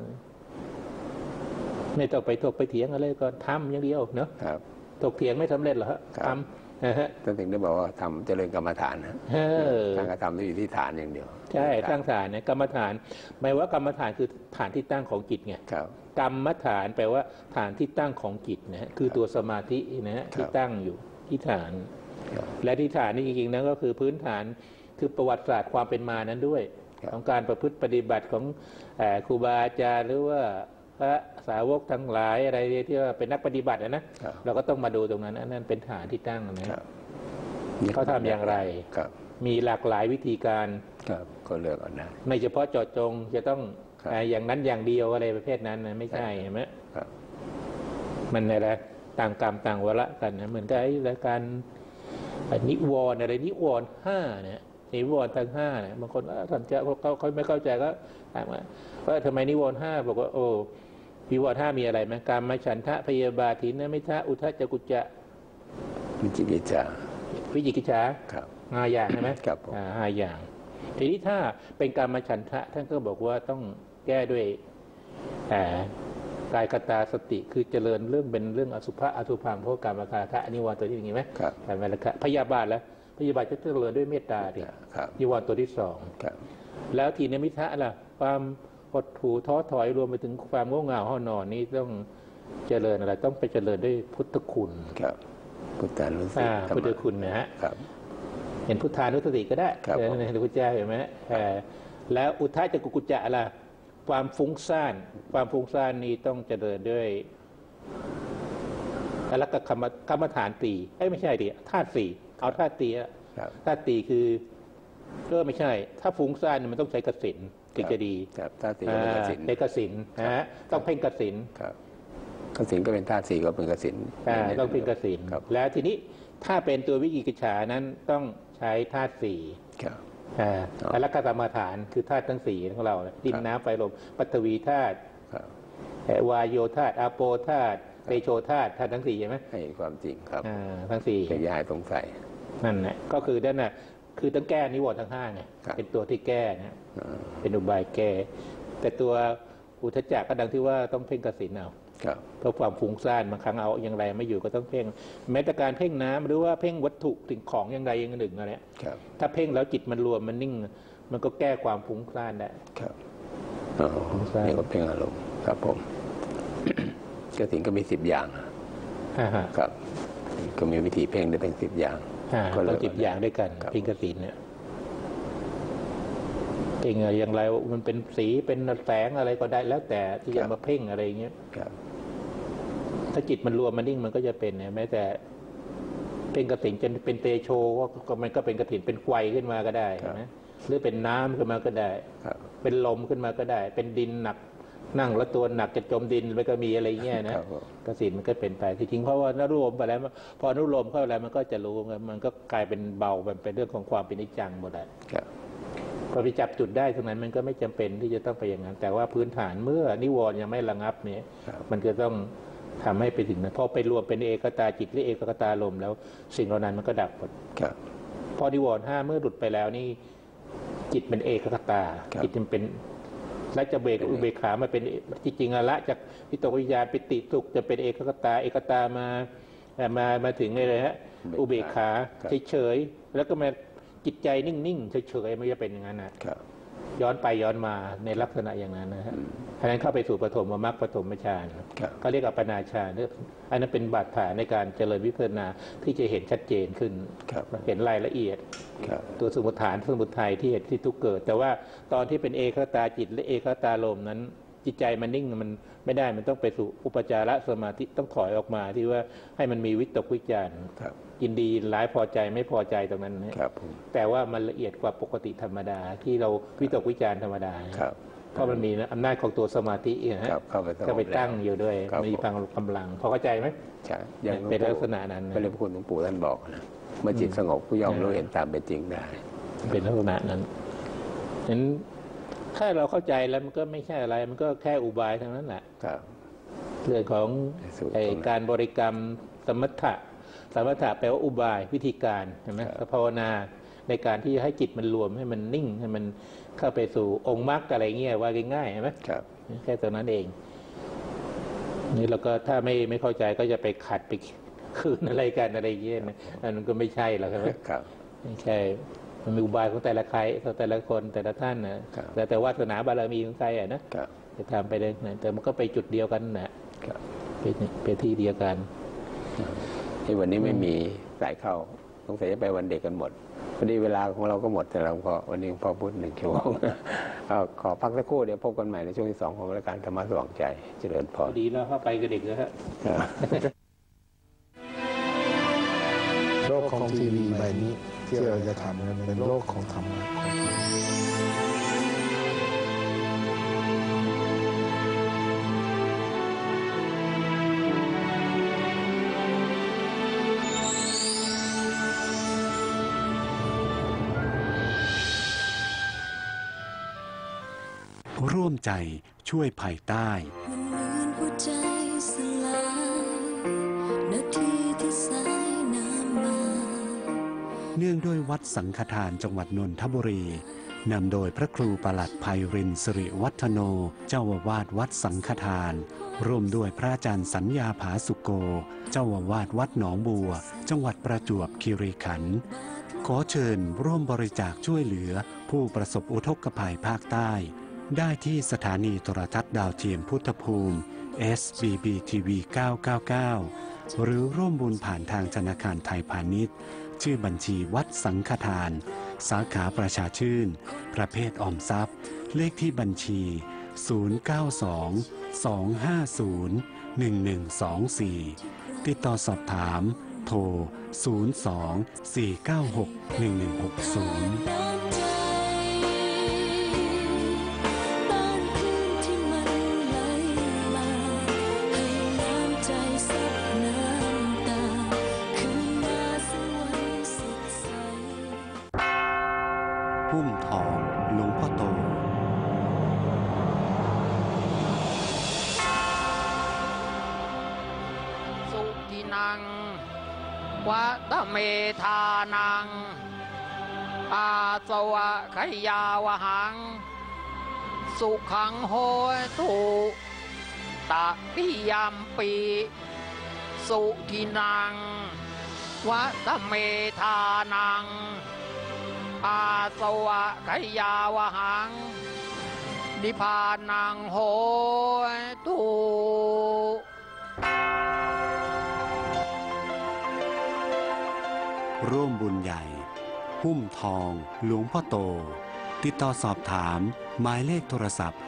ไม่ต้องไปถกไปเถียงอะไรก็ทำอย่างเดียวเนาะถกเถียงไม่สำเร็จหรอทำท่านถึงได้บอกว่าทำเจริญกรรมฐานนะตั้งกระทำอยู่ที่ฐานอย่างเดียวใช่ตั้งฐานเนี่ยกรรมฐานหมายว่ากรรมฐานคือฐานที่ตั้งของจิตไงกรรมฐานแปลว่าฐานที่ตั้งของจิตนะคือตัวสมาธินะที่ตั้งอยู่ที่ฐานและที่ฐานนี่จริงๆนั้นก็คือพื้นฐานคือประวัติศาสตร์ความเป็นมานั้นด้วยของการประพฤติปฏิบัติของครูบาอาจารย์หรือว่าพระสาวกทั้งหลายอะไรที่ว่าเป็นนักปฏิบัตินะเราก็ต้องมาดูตรงนั้นนั่นเป็นฐานที่ตั้งนะเขาทำอย่างไรมีหลากหลายวิธีการก็เลือกเอานะไม่เฉพาะเจาะจงจะต้องอย่างนั้นอย่างเดียวอะไรประเภทนั้นนะไม่ใช่เห็นไหมมันอะไรต่างกรรมต่างวาระกันนะเหมือนกับรายการนิวรณ์อะไรนิวรณ์5เนี่ยนิวรณ์ทั้ง5เนี่ยบางคนท่านจะเขาไม่เข้าใจก็ถามว่าทำไมนิวรณ์5บอกว่าโอ้นิวรณ์5มีอะไรไหมกามฉันทะพยาบาทถินมิทะอุทธัจจกุจจะวิจิกิจฉา 5 อย่างใช่ไหมครับ5 อย่างทีนี้ถ้าเป็นกามฉันทะท่านก็บอกว่าต้องแก้ด้วยกายคตาสติคือเจริญเรื่องเป็นเรื่องอสุภะอสุภังเพราะกามคาทะนิวรณ์ตัวที่อย่างนี้ไหมแต่ไม่ละค่ะพยาบาทแล้วพยาบาทจะเจริญด้วยเมตตาดินิวรณ์ตัวที่2แล้วทีนมิทะล่ะความหดหู่ท้อถอยรวมไปถึงความโง่เง่าห้อนอนนี่ต้องเจริญอะไรต้องไปเจริญด้วยพุทธคุณพุทธานุสติพุทธคุณนะฮะเห็นพุทธานุสติก็ได้ในพระพุทธเจ้าเห็นไหมแล้วอุทธัจจกุจจะล่ะความฟุ้งซ่านนี้ต้องเจริญด้วยแล้วก็กรรมฐานตีไม่ใช่ดิธาตุสี่เอาธาตุตีคือไม่ใช่ถ้าฟุ้งซ่านมันต้องใช้กสิณถึงจะดีธาตุสี่ก็เป็นกสิณใช้กสิณนะต้องเพ่งกสิณกสิณก็เป็นธาตุสี่ก็เป็นกสิณต้องเพ่งกสิณแล้วทีนี้ถ้าเป็นตัววิจิกิจฉานั้นต้องใช้ธาตุสี่แล้วก็กรรมฐานคือธาตุทั้ง4ของเราดินน้ำไฟลมปฐวีธาตุวายโยธาตุอาโปธาตุเตโชธาตุทั้ง4ใช่ไหมให้ความจริงครับทั้ง4 จะย้ายสงสัยนั่นแหละก็คือด้านน่ะคือต้องแก้นิวรณ์ทั้ง5ไงเป็นตัวที่แก้นะเป็นอุบายแก้แต่ตัวอุทธัจจะก็ดังที่ว่าต้องเพ่งกสิณเอาเพราะความฟุ้งซ่านบางครั้งเอาอย่างไรไม่อยู่ก็ต้องเพ่งแม้แต่การเพ่งน้ำหรือว่าเพ่งวัตถุสิ่งของอย่างใดอย่างหนึ่งอะไรถ้าเพ่งแล้วจิตมันรวมมันนิ่งมันก็แก้ความฟุ้งซ่านได้ครับนี่ก็เพ่งอารมณ์ครับผมกสิณก็มี10 อย่างครับก็มีวิธีเพ่งได้เป็น10 อย่างก็ต้อง10 อย่างด้วยกันเพ่งกสิณเนี่ยเพ่งอย่างไรมันเป็นสีเป็นแสงอะไรก็ได้แล้วแต่ที่จะมาเพ่งอะไรอย่างเงี้ยถ้าจิตมันรวมมันนิ่งมันก็จะเป็นแม้แต่เป็นกสิณจะเป็นเตโชก็มันก็เป็นกสิณเป็นไฟขึ้นมาก็ได้นะหรือเป็นน้ำขึ้นมาก็ได้เป็นลมขึ้นมาก็ได้เป็นดินหนักนั่งแล้วตัวหนักจะจมดินไปก็มีอะไรเงี้ยนะกสิณมันก็เป็นไปที่จริงเพราะว่าอนุโลมไปแล้วพออนุโลมเข้าอะไรมันก็จะรู้มันก็กลายเป็นเบาเป็นเรื่องของความเป็นนิจจังหมดเลยพอไปจับจุดได้ตรงนั้นมันก็ไม่จำเป็นที่จะต้องไปอย่างนั้นแต่ว่าพื้นฐานเมื่อนิวรณ์ยังไม่ระงับเนี่ยมันก็ต้องทำให้ไปถึงนะพอไปรวมเป็นเอกตาจิตหรือเอกตาลมแล้วสิ่งเหล่านั้นมันก็ดับหมดพอนิวรณ์5เมื่อหลุดไปแล้วนี่จิตเป็นเอกตาจิตมันเป็นและจะเบกอุเบกขามาเป็นจริงๆละจากวิตกวิญญาณปิติสุขจะเป็นเอกตามาถึงเลยฮะอุเบกขาเฉยๆแล้วก็มาจิตใจนิ่งๆเฉยๆไม่จะเป็นอย่างนั้นนะย้อนไปย้อนมาในลักษณะอย่างนั้นนะฮะฉะนั้นเข้าไปสู่ปฐมมรรคปฐมฌานเขาเรียกอัปปนาฌานอันนั้นเป็นบาดฐานในการเจริญวิปัสสนาที่จะเห็นชัดเจนขึ้นเห็นรายละเอียดตัวสมุฏฐานสมุทัยที่เหตุที่ทุกเกิดแต่ว่าตอนที่เป็นเอกตาจิตและเอกตาลมนั้นจิตใจมันนิ่งมันไม่ได้มันต้องไปสู่อุปจารสมาธิต้องถอยออกมาที่ว่าให้มันมีวิตกวิจารณ์ยินดีร้ายพอใจไม่พอใจตรงนั้นนะแต่ว่ามันละเอียดกว่าปกติธรรมดาที่เราวิตกวิจารณ์ธรรมดาเพราะมันมีอำนาจของตัวสมาธินะก็ไปตั้งอยู่ด้วยมีพลังกำลังพอเข้าใจไหมใช่ยังเป็นลักษณะนั้นพระเดชพระคุณหลวงปู่ท่านบอกนะเมื่อจิตสงบผู้ย่อมรู้เห็นตามเป็นจริงได้เป็นลักษณะนั้นฉะนั้นถ้าเราเข้าใจแล้วมันก็ไม่ใช่อะไรมันก็แค่อุบายทั้งนั้นแหละเรื่องของการบริกรรมสมถะแปลว่าอุบายวิธีการใช่ไหมภาวนาในการที่ให้จิตมันรวมให้มันนิ่งให้มันเข้าไปสู่องค์มรรคอะไรเงี้ยว่าง่ายๆใช่ไหมแค่ตรงนั้นเองนี่เราก็ถ้าไม่เข้าใจก็จะไปขัดไปคืนอะไรกันอะไรเงี้ยนะมันก็ไม่ใช่หรอกใช่ไหมไม่ใช่มันมีอุบายของแต่ละใครแต่ละคนแต่ละท่านนะแต่วาสนาบารมีของใครนะจะทำไปได้แต่มันก็ไปจุดเดียวกันนะไปที่เดียวกันที่วันนี้ไม่มีสายเข้าสงสัยจะไปวันเด็กกันหมดพอดีเวลาของเราก็หมดแต่เราก็วันนี้พอพูด1 ชั่วโมงขอพักสักครู่เดี๋ยวพบกันใหม่ในช่วงที่ 2ของรายการธรรมะสว่างใจเจริญพรดีแล้วเข้าไปกับเด็กแล้วฮะโลกของทีวีใบนี้ที่เราจะทำเป็นโลกของธรรมะร่วมใจช่วยภัยใต้เนื่องด้วยวัดสังฆทานจังหวัดนนทบุรีนำโดยพระครูปลัดไพรินทร์สิริวัฒโนเจ้าอาวาสวัดสังฆทานร่วมด้วยพระอาจารย์สัญญาผาสุโกเจ้าอาวาสวัดหนองบัวจังหวัดประจวบคีรีขันธ์ขอเชิญร่วมบริจาคช่วยเหลือผู้ประสบอุทกภัยภาคใต้ได้ที่สถานีโทรทัศน์ดาวเทียมพุทธภูมิ SBBTV 999หรือร่วมบุญผ่านทางธนาคารไทยพาณิชย์ชื่อบัญชีวัดสังฆทานสาขาประชาชื่นประเภทออมทรัพย์เลขที่บัญชี 092-250-1124 ติดต่อสอบถามโทร 02-496-1160พุ่มทองหลวงพ่อโตสุกินังวัตเมธานังอาสวะขยาวหังสุขังโหตุตะปิยัมปีสุกินังวัตเมธานังอาสวะขยาวหังนิพพานังโหตุร่วมบุญใหญ่หุ้มทองหลวงพ่อโตติดต่อสอบถามหมายเลขโทรศัพท์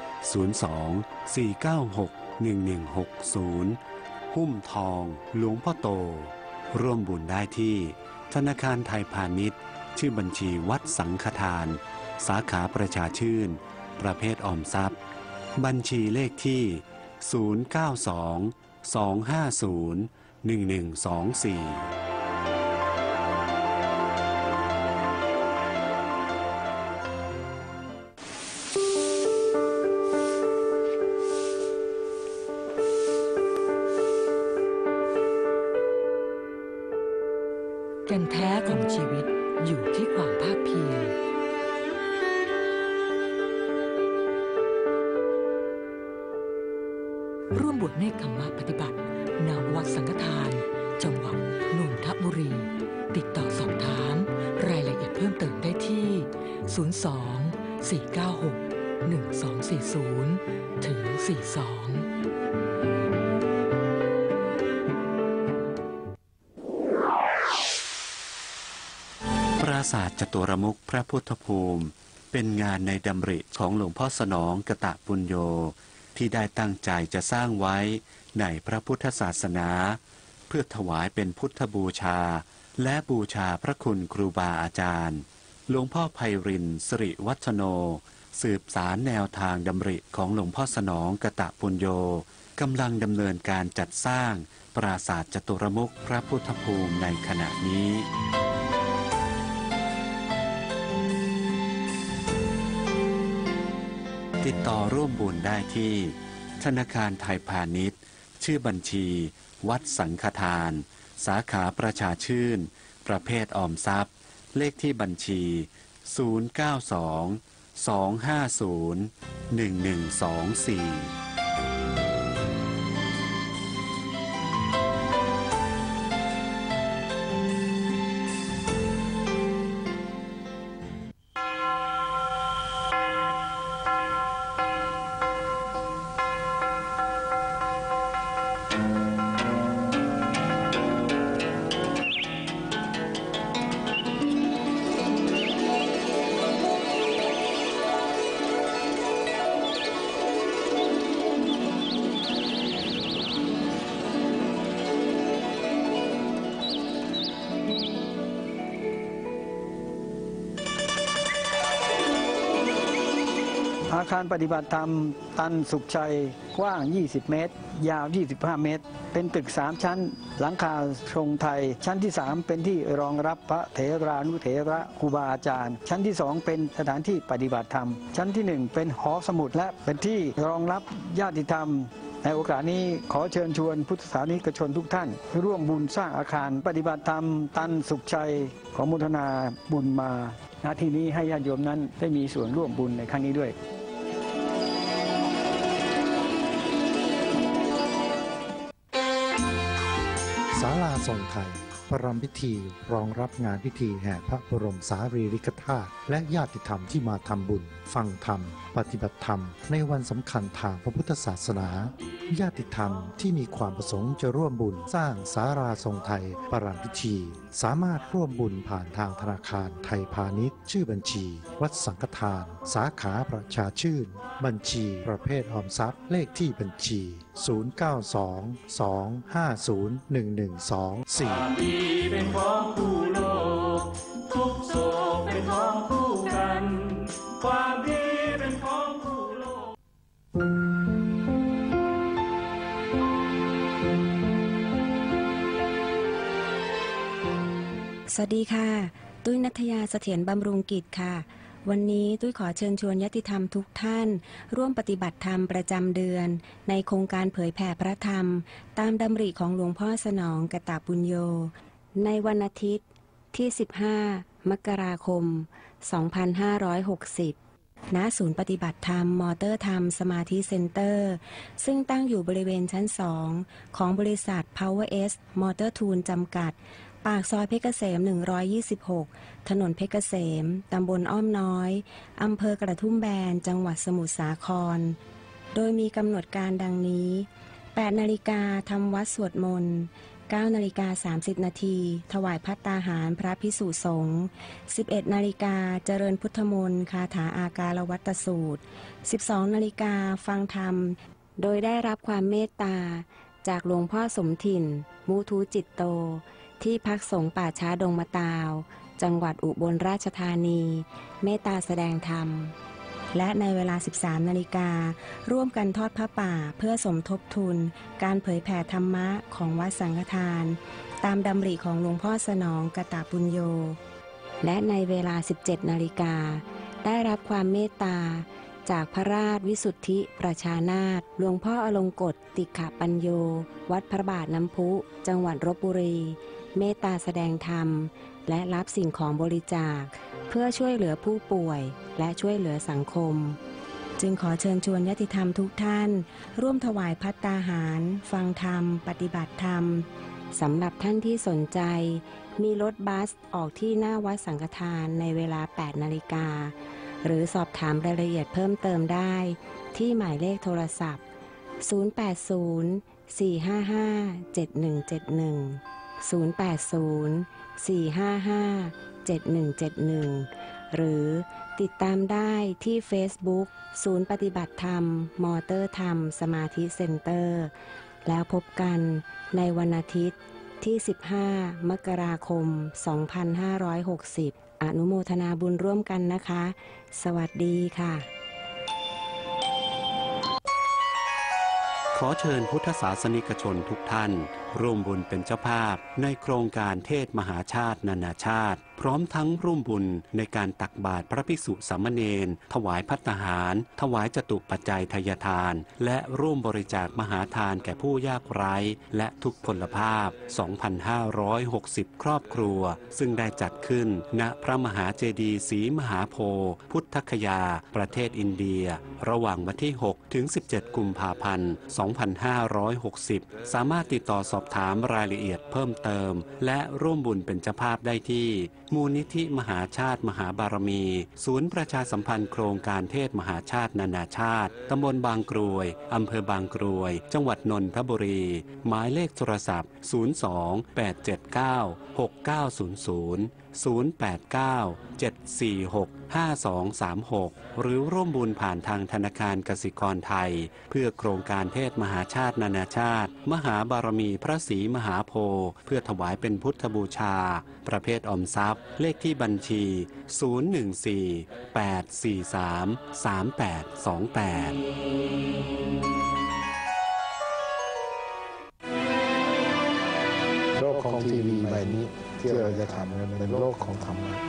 02-496-1160หุ้มทองหลวงพ่อโตร่วมบุญได้ที่ธนาคารไทยพาณิชย์ชื่อบัญชีวัดสังฆทานสาขาประชาชื่นประเภทออมทรัพย์บัญชีเลขที่092-250-1124 แก่นแท้ของชีวิตอยู่ที่ความภาคเพียรร่วมบวชเนกขมะปฏิบัติณวัดสังฆทานจังหวัดนนทบุรีติดต่อสอบถามรายละเอียดเพิ่มเติมได้ที่02-496-1240 ถึง 42 ปราสาทจตุรมุขพระพุทธภูมิเป็นงานในดำริของหลวงพ่อสนองกตปุญโญที่ได้ตั้งใจจะสร้างไว้ในพระพุทธศาสนาเพื่อถวายเป็นพุทธบูชาและบูชาพระคุณครูบาอาจารย์หลวงพ่อไพรินทร์สิริวัฒโนสืบสารแนวทางดำริของหลวงพ่อสนองกตปุญโญกำลังดำเนินการจัดสร้างปราสาทจตุรมุขพระพุทธภูมิในขณะนี้ติดต่อร่วมบุญได้ที่ธนาคารไทยพาณิชย์ชื่อบัญชีวัดสังฆทานสาขาประชาชื่นประเภทออมทรัพย์เลขที่บัญชี092-250-1124 อาคารปฏิบัติธรรมตันสุขชัยกว้าง20 เมตรยาว25 เมตรเป็นตึก3ชั้นหลังคาทรงไทยชั้นที่3เป็นที่รองรับพระเถรานุเถระครูบาอาจารย์ชั้นที่2เป็นสถานที่ปฏิบัติธรรมชั้นที่1เป็นหอสมุดและเป็นที่รองรับญาติธรรมในโอกาสนี้ขอเชิญชวนพุทธศาสนิกชนทุกท่านร่วมบุญสร้างอาคารปฏิบัติธรรมตันสุขชัยขออนุโมทนาบุญมาณที่นี้ให้ญาติโยมนั้นได้มีส่วนร่วมบุญในครั้งนี้ด้วยศาลาทรงไทยประรำพิธีรองรับงานพิธีแห่พระบรมสารีริกธาตุและญาติธรรมที่มาทำบุญฟังธรรมปฏิบัติธรรมในวันสำคัญทางพระพุทธศาสนาญาติธรรมที่มีความประสงค์จะร่วมบุญสร้างศาลาทรงไทยประรำพิธีสามารถร่วมบุญผ่านทางธนาคารไทยพาณิชย์ชื่อบัญชีวัดสังฆทานสาขาประชาชื่นบัญชีประเภทออมทรัพย์เลขที่บัญชี092-250-1124 เป็นของคู่โลกทุกโศกเป็นของคู่กันความดีเป็นของคู่โลกสวัสดีค่ะตุ้ยณัฐยาเสถียรบำรุงกิจค่ะวันนี้ตุ้ยขอเชิญชวนญาติธรรมทุกท่านร่วมปฏิบัติธรรมประจำเดือนในโครงการเผยแผ่พระธรรมตามดำริของหลวงพ่อสนองกตปุญโญในวันอาทิตย์ที่15 มกราคม 2560 ณ ศูนย์ปฏิบัติธรรมมอเตอร์ธรรมสมาธิเซ็นเตอร์ซึ่งตั้งอยู่บริเวณชั้น 2 ของบริษัท Power S Motor Tool จำกัดปากซอยเพชรเกษม126ถนนเพชรเกษมตำบลอ้อมน้อยอำเภอกระทุ่มแบนจังหวัดสมุทรสาครโดยมีกำหนดการดังนี้ 8 นาฬิกาทำวัดสวดมนต์ 9 นาฬิกา30 นาทีถวายภัตตาหารพระภิกษุสงฆ์ 11 นาฬิกาเจริญพุทธมนต์คาถาอาการวัตตสูตร 12 นาฬิกาฟังธรรมโดยได้รับความเมตตาจากหลวงพ่อสมถิ่นมูทูจิตโตที่พักสงฆ์ป่าช้าดงมะตาวจังหวัดอุบลราชธานีเมตตาแสดงธรรมและในเวลา 13 นาฬิการ่วมกันทอดผ้าป่าเพื่อสมทบทุนการเผยแผ่ธรรมะของวัดสังฆทานตามดำริของหลวงพ่อสนองกตปุญโญและในเวลา 17 นาฬิกาได้รับความเมตตาจากพระราชวิสุทธิประชานาถหลวงพ่ออลงกฎติขปัญโยวัดพระบาทน้ำพุจังหวัดลพบุรีเมตตาแสดงธรรมและรับสิ่งของบริจาคเพื่อช่วยเหลือผู้ป่วยและช่วยเหลือสังคมจึงขอเชิญชวนญาติธรรมทุกท่านร่วมถวายภัตตาหารฟังธรรมปฏิบัติธรรมสำหรับท่านที่สนใจมีรถบัสออกที่หน้าวัดสังฆทานในเวลา 8 นาฬิกาหรือสอบถามรายละเอียดเพิ่มเติมได้ที่หมายเลขโทรศัพท์ 080 455 7171 080-455-7171 หรือติดตามได้ที่ Facebook ศูนย์ปฏิบัติธรรมมอเตอร์ธรรมสมาธิเซ็นเตอร์แล้วพบกันในวันอาทิตย์ที่ 15 มกราคม 2560 อนุโมทนาบุญร่วมกันนะคะ สวัสดีค่ะขอเชิญพุทธศาสนิกชนทุกท่านร่วมบุญเป็นเจ้าภาพในโครงการเทศมหาชาตินานาชาติพร้อมทั้งร่วมบุญในการตักบาตรพระภิกษุสามเณรถวายภัตตาหารถวายจตุปัจจัยทายทานและร่วมบริจาคมหาทานแก่ผู้ยากไร้และทุกพลภาพ 2,560 ครอบครัวซึ่งได้จัดขึ้นณพระมหาเจดีย์ศรีมหาโพธิ์พุทธคยาประเทศอินเดียระหว่างวันที่ 6 ถึง 17 กุมภาพันธ์ 2560 สามารถติดต่อสอบถามรายละเอียดเพิ่มเติมและร่วมบุญเป็นเจ้าภาพได้ที่มูลนิธิมหาชาติมหาบารมีศูนย์ประชาสัมพันธ์โครงการเทศมหาชาตินานาชาติตำบลบางกรวยอำเภอบางกรวยจังหวัดนนทบุรีหมายเลขโทรศัพท์ 02-879-6900 089-746-5236 หรือร่วมบุญผ่านทางธนาคารกสิกรไทยเพื่อโครงการเทศมหาชาตินานาชาติมหาบารมีพระศรีมหาโพธิ์เพื่อถวายเป็นพุทธบูชาประเภทออมทรัพย์เลขที่บัญชีโลกของทีวีใบนี้ที่เราจะทำกันเป็นโลกของธรรมะ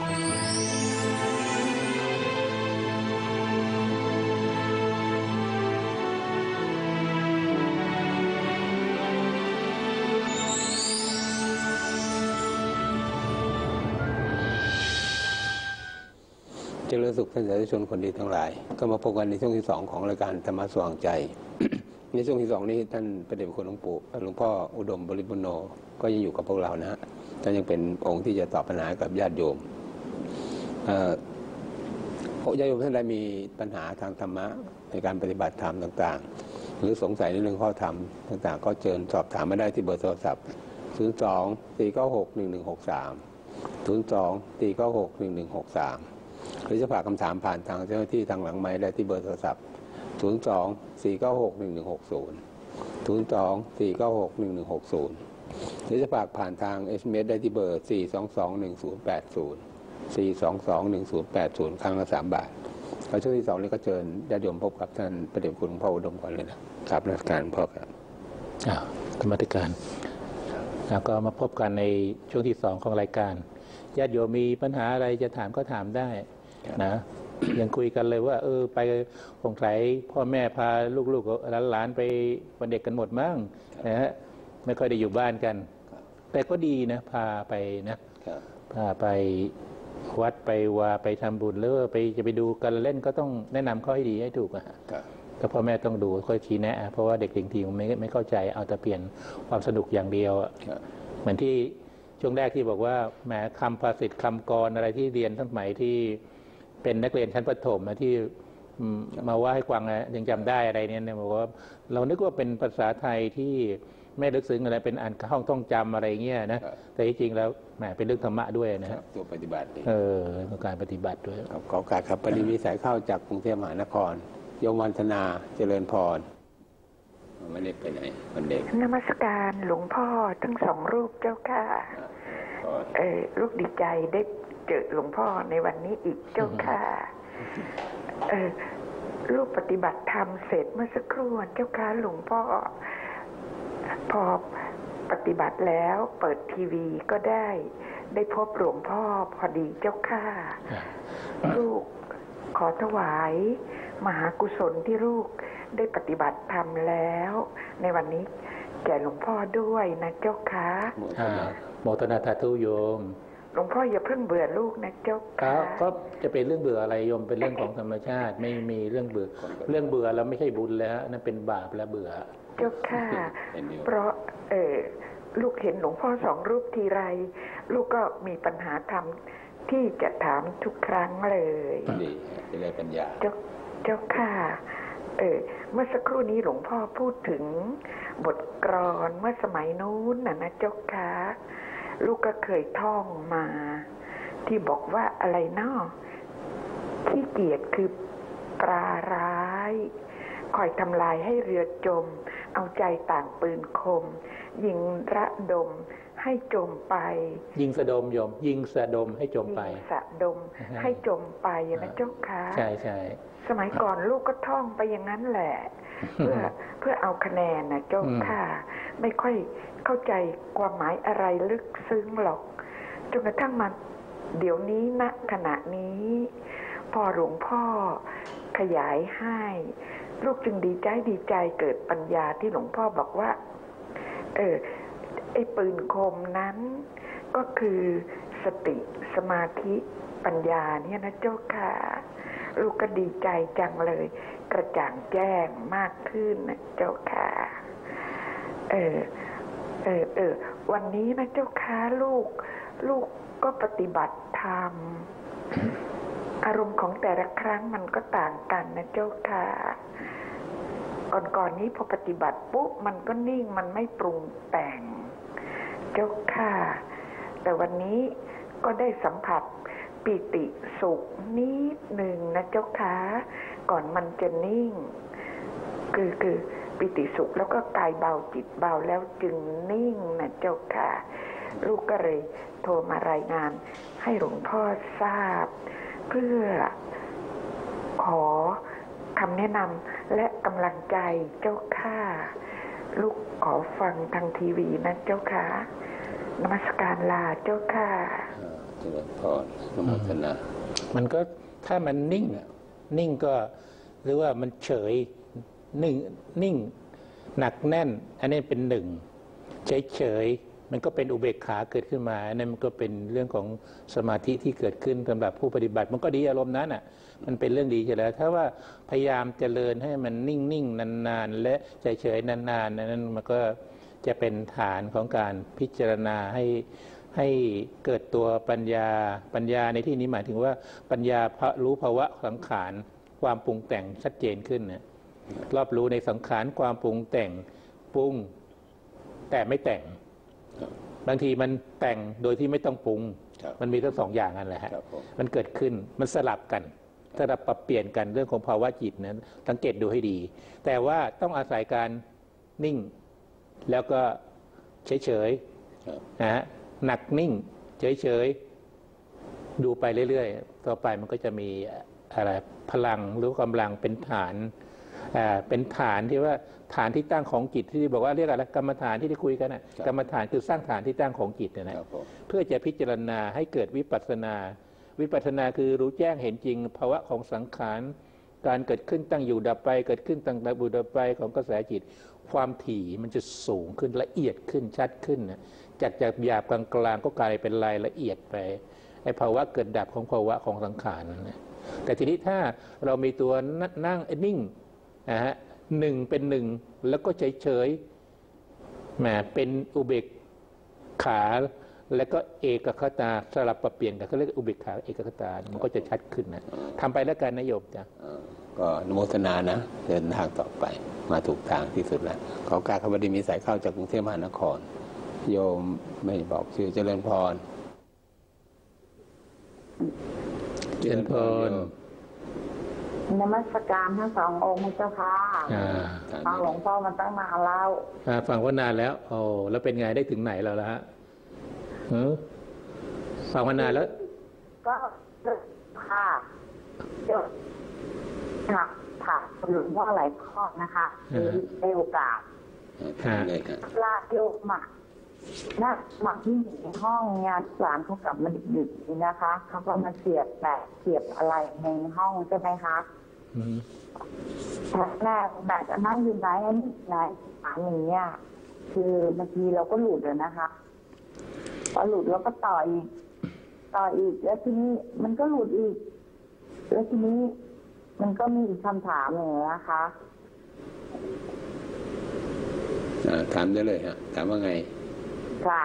เจริญสุขท่านสาธุชนคนดีทั้งหลายก็มาพบกันในช่วงที่2ของรายการธรรมะสว่างใจ ในช่วงที่2นี้ท่านพระเดชพระคุณหลวงปู่หลวงพ่ออุดมบริบุญโนก็ยังอยู่กับพวกเรานะฮะท่านยังเป็นองค์ที่จะตอบปัญหากับญาติโยมญาติโยมท่านใดมีปัญหาทางธรรมะในการปฏิบัติธรรมต่างๆหรือสงสัยในเรื่องข้อธรรมต่างๆก็เชิญสอบถามมาได้ที่เบอร์โทรศัพท์ 02-496-1163 02-496-1163 หรือจะฝากคำถามผ่านทางเจ้าหน้าที่ทางหลังไมค์ได้ที่เบอร์โทรศัพท์ 02-496-1160 02-496-1160 หรือจะฝากผ่านทาง SMS ได้ที่เบอร์ 422-1080 422-1080 ครั้งละ3 บาทแล้วช่วงที่2นี้ก็เชิญญาติโยมพบกับท่านพระเดชคุณหลวงพ่ออุดมก่อนเลยนะครับราชการพ่อครับกรรมธิการแล้วก็มาพบกันในช่วงที่2ของรายการญาติโยมมีปัญหาอะไรจะถามก็ถามได้นะยังคุยกันเลยว่าไปสงสัยพ่อแม่พาลูกๆหลานๆไปวันเด็กกันหมดมั้งนะฮะไม่ค่อยได้อยู่บ้านกันแต่ก็ดีนะพาไปนะพาไปวัดไปวาไปทำบุญหรือไปจะไปดูกันเล่นก็ต้องแนะนำข้อให้ดีให้ถูกก็พ่อแม่ต้องดูค่อยชี้แนะเพราะว่าเด็กทีมันไม่เข้าใจเอาแต่เปลี่ยนความสนุกอย่างเดียวเหมือนที่ช่วงแรกที่บอกว่าแหมคำภาษิตคำกรอะไรที่เรียนสมัยที่เป็นนักเรียนชั้นประถมนะที่มาว่าให้ฟังยังจำได้อะไรเนี่ยบอกว่าเรานึกว่าเป็นภาษาไทยที่ไม่ลึกซึ้งอะไรเป็นอ่านห้องต้องจำอะไรเงี้ยนะแต่จริงๆแล้วแหมเป็นเรื่องธรรมะด้วยนะตัวปฏิบัติการปฏิบัติด้วยขอการครับปริวิสัยเข้าจากกรุงเทพมหานครโยมวันธนาเจริญพรไม่ได้ไปไหนวันเด็กนมัสการหลวงพ่อทั้ง2 รูปเจ้าค่ะลูกดีใจได้เจอหลวงพ่อในวันนี้อีกเจ้าค่ะลูกปฏิบัติธรรมเสร็จเมื่อสักครู่เจ้าค่ะหลวงพ่อพอปฏิบัติแล้วเปิดทีวีก็ได้พบหลวงพ่อพอดีเจ้าค่ะลูกขอถวายมหากุศลที่ลูกได้ปฏิบัติธรรมแล้วในวันนี้แก่หลวงพ่อด้วยนะเจ้าค่ะโมทนาสาธุโยมหลวงพ่ออย่าเพิ่งเบื่อลูกนะเจ้าค่ะก็จะเป็นเรื่องเบื่ออะไรโยมเป็นเรื่องของธรรมชาติไม่มีเรื่องเบื่อแล้วไม่ใช่บุญแล้วนั่นเป็นบาปแล้วเบื่อเจ้าค่ะเพราะลูกเห็นหลวงพ่อ2 รูปทีไรลูกก็มีปัญหาธรรมที่จะถามทุกครั้งเลยดีจะได้ปัญญาเจ้าค่ะเมื่อสักครู่นี้หลวงพ่อพูดถึงบทกลอนเมื่อสมัยนู้นนะเจ้าค่ะลูกก็เคยท่องมาที่บอกว่าอะไรเนาะขี้เกียจคือปลาร้ายคอยทำลายให้เรือจมเอาใจต่างปืนคมยิงระดมให้จมไปยิงสะดมโยมยิงสะดมให้จมไปยิงสะดมให้จมไปนะเจ้าค่ะใช่สมัยก่อนลูกก็ท่องไปอย่างนั้นแหละเพื่อเอาคะแนนนะเจ้าค่ะไม่ค่อยเข้าใจความหมายอะไรลึกซึ้งหรอกจนกระทั่งมาเดี๋ยวนี้ณขณะนี้พอหลวงพ่อขยายให้ลูกจึงดีใจเกิดปัญญาที่หลวงพ่อบอกว่าไอ้ปืนคมนั้นก็คือสติสมาธิปัญญาเนี่ยนะเจ้าค่ะลูกก็ดีใจจังเลยกระจ่างแจ้งมากขึ้นนะเจ้าค่ะวันนี้นะเจ้าค่ะลูกก็ปฏิบัติธรรมอารมณ์ของแต่ละครั้งมันก็ต่างกันนะเจ้าค่ะก่อนนี้พอปฏิบัติปุ๊บมันก็นิ่งมันไม่ปรุงแต่งเจ้าค่ะแต่วันนี้ก็ได้สัมผัสปิติสุขนิดหนึ่งนะเจ้าค่ะก่อนมันจะนิ่งคือปิติสุขแล้วก็กายเบาจิตเบาแล้วจึงนิ่งนะเจ้าค่ะลูกก็เลยโทรมารายงานให้หลวงพ่อทราบเพื่อขอคำแนะนำและกำลังใจเจ้าค่ะลูกขอฟังทางทีวีนะเจ้าค่ะนมัสการลาเจ้าค่ะเจริญพรนมัสนามันก็ถ้ามันนิ่งก็หรือว่ามันเฉยนิ่งหนักแน่นอันนี้เป็นหนึ่งเฉยมันก็เป็นอุเบกขาเกิดขึ้นมาอันนั้นมันก็เป็นเรื่องของสมาธิที่เกิดขึ้นสำหรับผู้ปฏิบัติมันก็ดีอารมณ์นั้นอ่ะมันเป็นเรื่องดีใช่แล้วถ้าว่าพยายามเจริญให้มันนิ่งนานๆและเฉยๆนานๆนั้นมันก็จะเป็นฐานของการพิจารณาให้เกิดตัวปัญญาในที่นี้หมายถึงว่าปัญญารู้ภาวะสังขารความปรุงแต่งชัดเจนขึ้นนะรอบรู้ในสังขารความปรุงแต่งปรุงแต่ไม่แต่งบางทีมันแต่งโดยที่ไม่ต้องปรุงมันมีทั้งสองอย่างนั่นแหละฮะมันเกิดขึ้นมันสลับกันสลับปรับเปลี่ยนกันเรื่องของภาวะจิตนั้นสังเกตดูให้ดีแต่ว่าต้องอาศัยการนิ่งแล้วก็เฉยๆนะฮะหนักนิ่งเฉยๆดูไปเรื่อยๆต่อไปมันก็จะมีอะไรพลังหรือกำลังเป็นฐานที่ว่าฐานที่ตั้งของจิตที่บอกว่าเรียกอะไรกรรมฐานที่ได้คุยกันนะกรรมฐานคือสร้างฐานที่ตั้งของจิตนะเพื่อจะพิจารณาให้เกิดวิปัสสนาคือรู้แจ้งเห็นจริงภาวะของสังขารการเกิดขึ้นตั้งอยู่ดับไปเกิดขึ้นตั้งอยู่ดับไปของกระแสจิตความถี่มันจะสูงขึ้นละเอียดขึ้นชัดขึ้นนะจากหยาบกลางก็กลายเป็นรายละเอียดไปไอ้ภาวะเกิดดับของภาวะของสังขารนะแต่ทีนี้ถ้าเรามีตัวนั่งนิ่งนะฮะหนึ่งเป็นหนึ่งแล้วก็เฉยๆแหมเป็นอุเบกขาแล้วก็เอกคตาสลับปรับเปลี่ยนกันเขาเรียกอุเบกขาเอกคตามันก็จะชัดขึ้นนะทำไปแล้วกันนะโยมจ้ะก็นโมทนานะเดินทางต่อไปมาถูกทางที่สุดแล้วขอการขบดีมีสายเข้าจากกรุงเทพมหานครโยมไม่บอกชื่อเจริญพรนมัสการทั้งสององค์เจ้าค่ะฟังหลวงพ่อมันตั้งนานแล้วฟังว่านานแล้วโอ้แล้วเป็นไงได้ถึงไหนแล้วล่ะฮะฟังว่านานแล้วก็ค่ะเดี๋ยวถามหลวงพ่อหลายข้อนะคะในโอกาสลาโยมนักหมักที่อยู่ในห้องงานสารเขากลับมาดึกๆนี่นะคะเขาก็มาเสียบอะไรในห้องใช่ไหมคะแรกแบบนั่งอยู่ไหนถามอย่างเงี้ยคือบางทีเราก็หลุดเลยนะคะพอหลุดแล้วก็ต่ออีกแล้วทีนี้มันก็หลุดอีกแล้วทีนี้มันก็มีอีกคำถามหนึ่งนะคะถามได้เลยฮะถามว่าไงค่ะ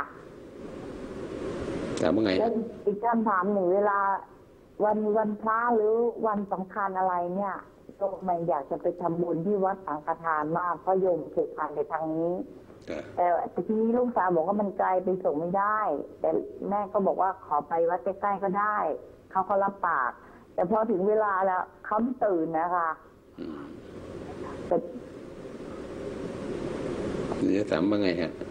ถามว่าไงแล้วอีกคำถามหนึ่งเวลาวันพระหรือวันสำคัญอะไรเนี่ยโยมไม่อยากจะไปทำบุญที่วัดสังฆทานมากเพราะโยมสืบพันธุ์ในทางนี้แต่ทีนี้ลูกสาวบอกว่ามันไกลไปส่งไม่ได้แต่แม่ก็บอกว่าขอไปวัดใกล้ๆก็ได้เขาก็รับปากแต่พอถึงเวลาแล้วเขาไม่ตื่นนะคะแต่จะถามว่าไงฮะ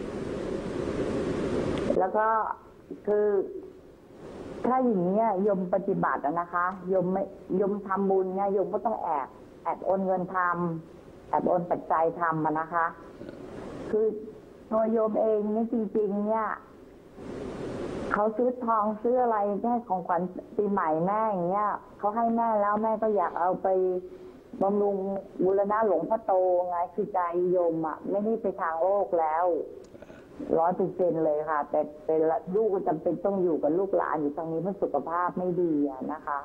แล้วก็คือถ้าอย่างนี้โยมปฏิบัตินะคะโยมทำบุญเนี่ยโยมก็ต้องแอบโอนเงินทำแอบโอนปัจจัยทำนะคะ คือตัวโยมเองนี่จริงๆเนี่ยเขาซื้อทองซื้ออะไรแม่ของขวัญปีใหม่แม่อย่างเงี้ยเขาให้แม่แล้วแม่ก็อยากเอาไปบำรุงบูรณะหลวงพ่อโตไงคือใจโยมอ่ะไม่ได้ไปทางโลกแล้ว100%เลยค่ะแต่เป็นลูกก็จำเป็นต้องอยู่กับลูกหลานอยู่ตรงนี้เพราะสุขภาพไม่ดีนะคะ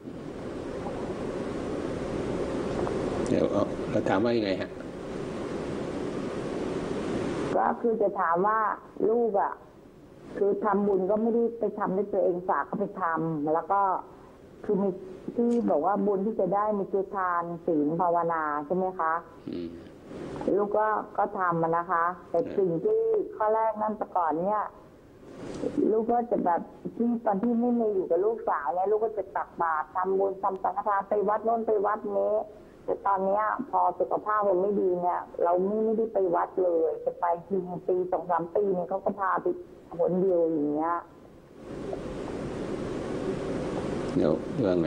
เดี๋ยวเราถามว่ายังไงฮะก็คือจะถามว่าลูกอ่ะคือทำบุญก็ไม่ได้ไปทำด้วยตัวเองฝากเขาไปทำแล้วก็คือมีที่บอกว่าบุญที่จะได้มีคือทานศีลภาวนาใช่ไหมคะลูกก็ทำมันนะคะแต่สิ่งที่ข้อแรกนั่นแต่ก่อนเนี่ยลูกก็จะแบบที่ตอนที่ไม่มีอยู่กับลูกสาวเนี่ยลูกก็จะตักบาตรทำบุญทำสังฆทานไปวัดโน้นไปวัดนี้แต่ตอนเนี้ยพอสุขภาพมันไม่ดีเนี่ยเราไม่ได้ไปวัดเลยจะไปทีปี 2-3 ปีเนี่ยเขาก็พาไปหนเดียวอย่างเงี้ยเดี๋ยวเรื่องไหน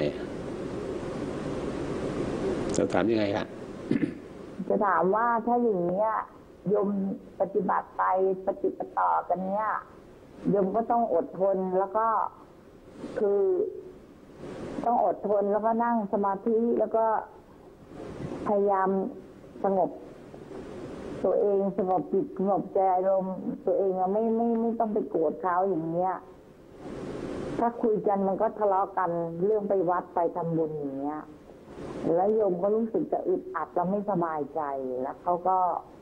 จะถามยังไงครับจะถามว่าถ้าอย่างเนี้ยโยมปฏิบัติไปปฏิบัติต่อกันเนี้ยโยมก็ต้องอดทนแล้วก็คือต้องอดทนแล้วก็นั่งสมาธิแล้วก็พยายามสงบตัวเองสงบจิตสงบใจอารมณ์ตัวเองไม่ต้องไปโกรธเขาอย่างเงี้ยถ้าคุยกันมันก็ทะเลาะกันเรื่องไปวัดไปทำบุญอย่างเงี้ยแล้วโยมก็รู้สึกจะอึดอัดจะไม่สบายใจแล้วเขาก็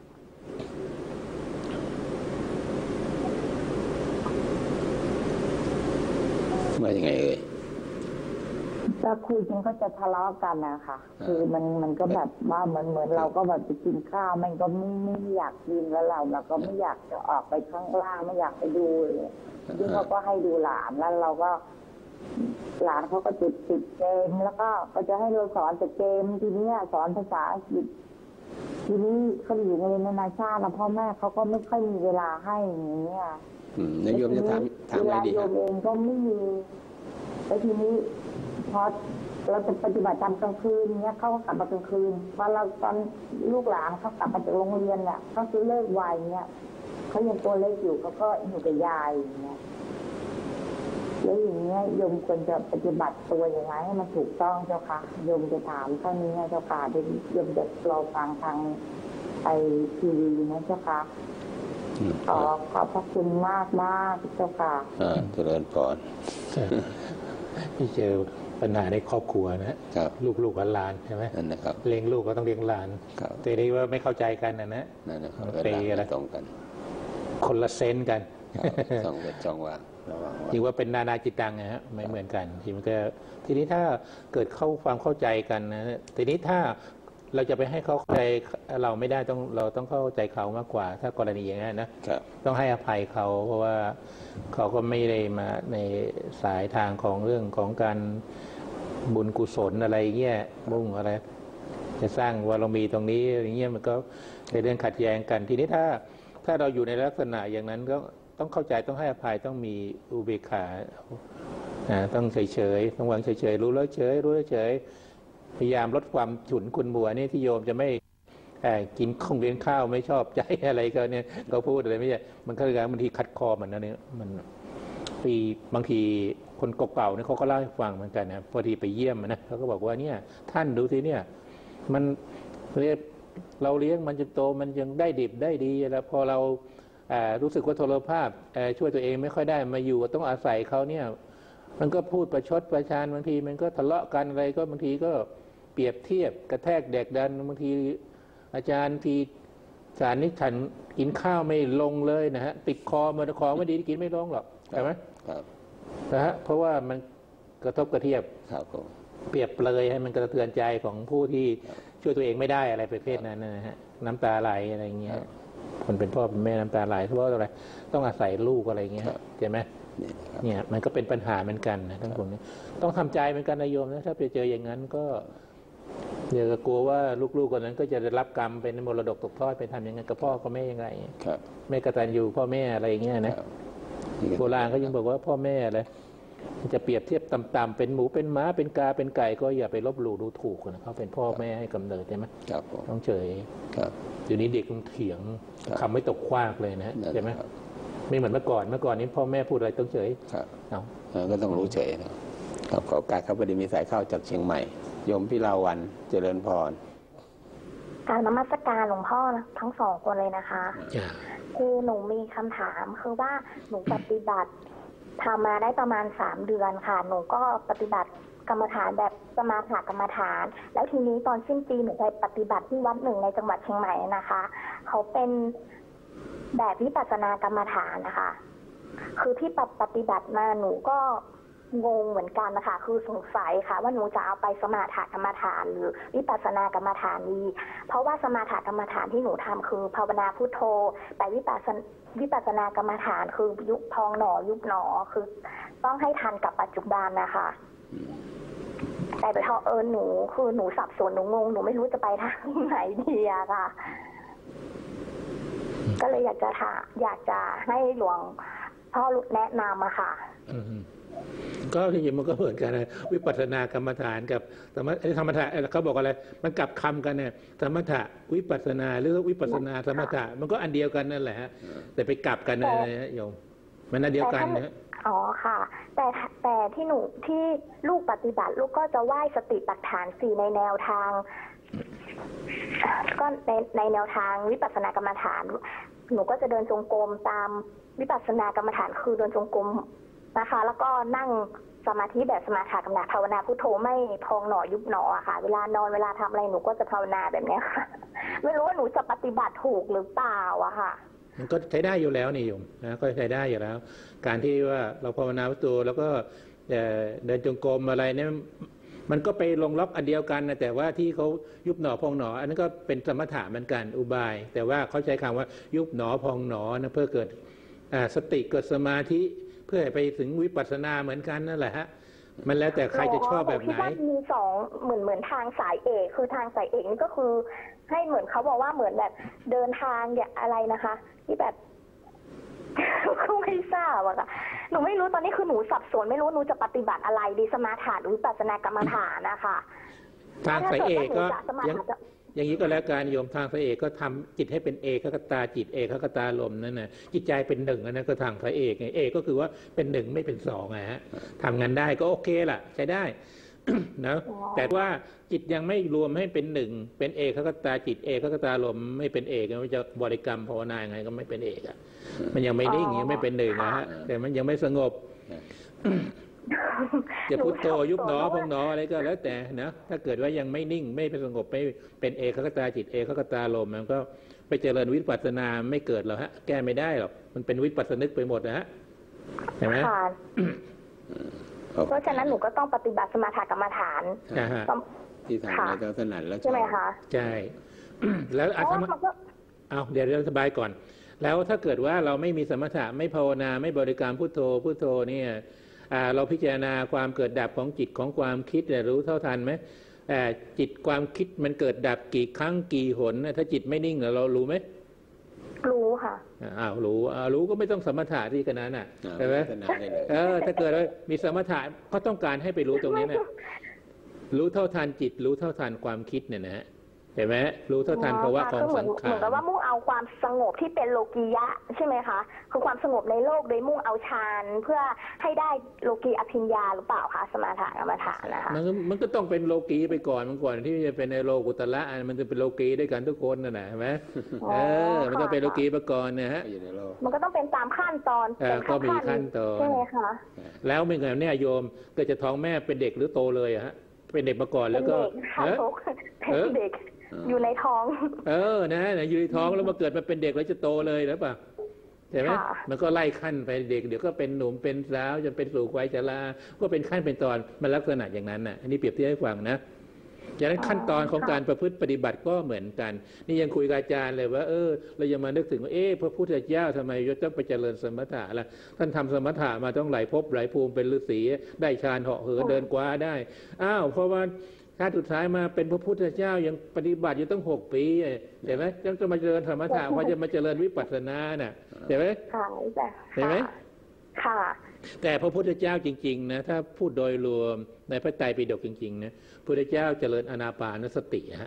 ว่ายังไงเอ่ยถ้าคุยกันก็จะทะเลาะกันนะคะคือมันก็แบบว่าเหมือนเราก็แบบไปกินข้าวมันก็ไม่อยากกินแล้วเราก็ไม่อยากจะออกไปข้างล่างไม่อยากไปดูเลยที่เขาก็ให้ดูหลานแล้วเราก็หลานเขาก็ติดเกมแล้วก็จะให้เราสอนแต่เกมทีนี้สอนภาษาอังกฤษทีนี้เขาอยู่ในนานาชาติแล้วพ่อแม่เขาก็ไม่ค่อยมีเวลาให้อย่างเงี้ยนายโยมจะถามอะไรดีครับโยมเองก็ไม่มีแล้วทีนี้พอเราจะปฏิบัติธรรมกลางคืนเนี้ยเขาก็กลับมากลางคืนพอเราตอนลูกหลานเขากลับมาจากโรงเรียนเนี่ยเขาซื้อเลิกวัยเนี้ยเขายังตัวเล็กอยู่เขาก็อยู่กับยายอย่างเงี้ยแล้วอย่างเงี้ยโยมควรจะปฏิบัติตัวยังไงให้มันถูกต้องเจ้าค่ะโยมจะถามเท่านี้เจ้าค่ะที่โยมจะรอฟังทางไอทีวีนะเจ้าค่ะขอบพระคุณมากเจ้าค่ะเจริญพรที่เจอปัญหาในครอบครัวนะลูกหลานใช่ไหมเลี้ยงลูกก็ต้องเลี้ยงหลานแต่นี่ว่าไม่เข้าใจกันนะไปอะไรตรงกันคนละเซนกันสองเวทสองวางที่ว่าเป็นนานาจิตตังนะฮะไม่เหมือนกันทีนี้ถ้าเกิดความเข้าใจกันนะทีนี้ถ้าเราจะไปให้เขาเข้าใจเราไม่ได้เราต้องเข้าใจเขามากกว่าถ้ากรณีอย่างนั้นนะต้องให้อภัยเขาเพราะว่าเขาก็ไม่ได้มาในสายทางของเรื่องของการบุญกุศลอะไรเงี้ยมุ่งอะไรจะสร้างบารมีตรงนี้อย่างเงี้ยมันก็เป็นเรื่องขัดแย้งกันทีนี้ถ้าเราอยู่ในลักษณะอย่างนั้นก็ต้องเข้าใจต้องให้อภัยต้องมีอุเบกขาต้องเฉยๆต้องวางเฉยๆรู้แล้วเฉยพยายามลดความฉุนขุ่นมัวนี่ที่โยมจะไม่กินของเลี้ยงข้าวไม่ชอบใจอะไรก็เนี่ยเขาพูดอะไรไม่ใช่มันก็คือบางทีคัดคอมันนะเนี่ยมันบางทีคนเก่าๆเนี่ยเขาก็เล่าให้ฟังเหมือนกันนะพอดีไปเยี่ยมนะเขาก็บอกว่าเนี่ยท่านดูสิเนี่ยมันเราเลี้ยงมันจนโตมันยังได้ดิบได้ดีแล้วพอเรารู้สึกว่าโทรภาพช่วยตัวเองไม่ค่อยได้มาอยู่ต้องอาศัยเขาเนี่ยมันก็พูดประชดประชานบางทีมันก็ทะเลาะกันอะไรก็บางทีก็เปรียบเทียบกระแทกแดกดันบางทีอาจารย์ทีสารนิฉันกินข้าวไม่ลงเลยนะฮะติดคอมันคอไม่ดีกินไม่ลงหรอกใช่ไหมนะฮะเพราะว่ามันกระทบกระเทียบเปรียบเปรยให้มันกระเทือนใจของผู้ที่ช่วยตัวเองไม่ได้อะไรประเภทนั้นนะฮะน้ำตาไหลอะไรเงี้ยคนเป็นพ่อเป็นแม่น้ำตาไหลเพราะว่าอะไรต้องอาศัยลูกอะไรเงี้ยใช่ไหมเนี่ยมันก็เป็นปัญหาเหมือนกันนะทั้งคนนี้ต้องทำใจเหมือนกันนายโยมนะถ้าไปเจออย่างนั้นก็อย่ากลัวว่าลูกๆคนนั้นก็จะได้รับกรรมเป็นมรดกตกทอดไปทำยังไงกับพ่อกับแม่ยังไงไม่กตัญญูพ่อแม่อะไรอย่างเงี้ยนะโบราณเขายังบอกว่าพ่อแม่อะไรจะเปรียบเทียบต่ำๆเป็นหมูเป็นม้าเป็นกาเป็นไก่ก็อย่าไปลบหลู่ดูถูกนะเขาเป็นพ่อแม่ให้กำเนิดใช่ไหมต้องเฉยเดี๋ยวนี้เด็กต้องเถียงคำไม่ตกคว้างเลยนะใช่ไหมไม่เหมือนเมื่อก่อนนี้พ่อแม่พูดอะไรต้องเฉยก็ต้องรู้เฉยนะครับขอการครับพอดีมีสายเข้าจากเชียงใหม่โยมพิลาวันเจริญพรการนมัสการหลวงพ่อทั้งสองคนเลยนะคะคือหนูมีคำถามคือว่าหนูปฏิบัติทำมาได้ประมาณ3 เดือนค่ะหนูก็ปฏิบัติกรรมฐานแบบสมาธิกรรมฐานแล้วทีนี้ตอนสิ้นปีหนูไปปฏิบัติที่วัดหนึ่งในจังหวัดเชียงใหม่นะคะเขาเป็นแบบวิปัสสนากรรมฐานนะคะคือที่ปฏิบัติมาหนูก็งงเหมือนกันนะคะคือสงสัยค่ะว่าหนูจะเอาไปสมาธิกรรมฐานหรือวิปัสสนากรรมฐานดีเพราะว่าสมาธิกรรมฐานที่หนูทำคือภาวนาพุทโธแต่วิปัสสนากรรมฐานคือยุบพองหนอยุบหนอคือต้องให้ทันกับปัจจุบันนะคะแต่ไปเท่าหนูคือหนูสับสนหนูงงหนูไม่รู้จะไปทางไหนดีอะค่ะก็เลยอยากจะให้หลวงพ่อแนะนำอะค่ะก็จริงๆมันก็เหมือนกันนะวิปัสสนากรรมฐานกับสมถะเขาบอกอะไรมันกลับคำกันเนี่ยสมถะวิปัสสนาหรือวิปัสสนาสมถะมันก็อันเดียวกันนั่นแหละแต่ไปกลับกันนะโยมมันอันเดียวกันนะอ๋อค่ะแต่ที่ลูกปฏิบัติลูกก็จะไหว้สติปัฏฐาน4ในแนวทางก็ในแนวทางวิปัสสนากรรมฐานหนูก็จะเดินจงกรมตามวิปัสสนากรรมฐานคือเดินจงกรมนะคะแล้วก็นั่งสมาธิแบบสมาธิกรรมฐานภาวนาพุทโธไม่พองหนอยุบหนออะค่ะเวลานอนเวลาทำอะไรหนูก็จะภาวนาแบบนี้ค่ะไม่รู้ว่าหนูจะปฏิบัติถูกหรือเปล่าอะค่ะมันก็ใช้ได้อยู่แล้วนี่โยมนะก็ใช้ได้อยู่แล้วการที่ว่าเราภาวนาพุทโธแล้วก็เดินจงกรมอะไรเนี่ยมันก็ไปลงล็อกอันเดียวกันนะแต่ว่าที่เขายุบหนอพองหนออันนั้นก็เป็นสมถะเหมือนกันอุบายแต่ว่าเขาใช้คำว่ายุบหนอพองหนอนะเพื่อเกิดสติเกิดสมาธิเพื่อไปถึงวิปัสสนาเหมือนกันนั่นแหละฮะมันแล้วแต่ใครจะชอบแบบไหนมี2เหมือนทางสายเอกคือทางสายเอกนี่ก็คือให้เหมือนเขาบอกว่าเหมือนแบบเดินทางอย่างอะไรนะคะที่แบบก็ไม่ทราบอะค่ะหนูไม่รู้ตอนนี้คือหนูสับสนไม่รู้หนูจะปฏิบัติอะไรดีสมาธิหรือวิปัสสนากรรมฐานนะคะทางสายเอกก็อย่างนี้ก็แล้วการโยมทางสายเอกก็ทำจิตให้เป็นเอกคตาจิตเอกคตาลมนั่นนะจิตใจเป็นหนึ่งนั่นก็ทางสายเอกไงเอกก็คือว่าเป็นหนึ่งไม่เป็นสองไงฮะทำงานได้ก็โอเคล่ะใช้ได้นะแต่ว่าจิตยังไม่รวมให้เป็นหนึ่งเป็นเอกคตาจิตเอกคตาลมไม่เป็นเอกมันจะบริกรรมภาวนาไงก็ไม่เป็นเอกอ่ะมันยังไม่นิ่งยังไม่เป็นหนึ่งนะฮะแต่มันยังไม่สงบจะพุทโธยุบหนอพองหนออะไรก็แล้วแต่นะถ้าเกิดว่ายังไม่นิ่งไม่เป็นสงบไม่เป็นเอกคตาจิตเอกคตาลมมันก็ไปเจริญวิปัสสนาไม่เกิดหรอกฮะแก้ไม่ได้หรอกมันเป็นวิปัสสนึกไปหมดนะฮะเห็นไหมเพราะฉะนั้นหนูก็ต้องปฏิบัติสมาธิกรรมฐานที่ทำในเจ้าถนัดแล้วใช่ไหมคะใช่แล้วเอาเดี๋ยวสบายก่อนแล้วถ้าเกิดว่าเราไม่มีสมถะไม่ภาวนาไม่บริกรรมพุทโธพุทโธเนี่ยเราพิจารณาความเกิดดับของจิตของความคิดรู้เท่าทันไหมจิตความคิดมันเกิดดับกี่ครั้งกี่หนถ้าจิตไม่นิ่งเรารู้ไหมรู้ค่ะรู้ก็ไม่ต้องสมถะที่ขนาดน่ะใช่ไหมถ้าเกิดว่ามีสมถะก็ต้องการให้ไปรู้ตรงนี้นะรู้เท่าทันจิตรู้เท่าทันความคิดเนี่ยนะฮะเห็นไหมรู้เท่าทันภาวะของสังขารเหมือนกับว่ามุ่งเอาความสงบที่เป็นโลกียะใช่ไหมคะคือความสงบในโลกโดยมุ่งเอาฌานเพื่อให้ได้โลกีอภิญญาหรือเปล่าคะสมาธิกรรมฐานนะคะมันก็ต้องเป็นโลกีไปก่อนที่จะเป็นในโลกุตละมันจะเป็นโลกีด้วยกันทุกคนนั่นแหละใช่ไหมมันต้องเป็นโลกีไปก่อนนะฮะมันก็ต้องเป็นตามขั้นตอนก็มีขั้นตอนใช่ไหมคะแล้วเป็นไงเนี่ยโยมก็จะท้องแม่เป็นเด็กหรือโตเลยฮะเป็นเด็กมาก่อนแล้วก็เป็นเด็กอยู่ในท้องนะอยู่ในท้องแล้วมาเกิดมาเป็นเด็กแล้วจะโตเลยหรือเปล่าใช่ไหมมันก็ไล่ขั้นไปเด็กเดี๋ยวก็เป็นหนุ่มเป็นสาวจนเป็นสู่วัยชราก็เป็นขั้นเป็นตอนมันลักษณะอย่างนั้นน่ะอันนี้เปรียบเทียบให้ฟังนะอย่างนั้นขั้นตอนของการประพฤติปฏิบัติก็เหมือนกันนี่ยังคุยกับอาจารย์เลยว่าเรายังมานึกถึงว่าพระพุทธเจ้าทำไมต้องไปเจริญสมถะล่ะท่านทำสมถะมาต้องหลายภพหลายภูมิเป็นฤาษีได้ฌานเหาะเหินเดินกว้าได้เพราะว่าชาติสุดท้ายมาเป็นพระพุทธเจ้ายังปฏิบัติอยู่ตั้ง6 ปีเห็นไหมยังจะมาเจริญสมถะพอจะมาเจริญวิปัสสนาน่ะเห็นไหมเห็นไหมค่ะแต่พระพุทธเจ้าจริงๆนะถ้าพูดโดยรวมในพระไตรปิฎกจริงๆนะพระพุทธเจ้าเจริญอานาปานสติฮะ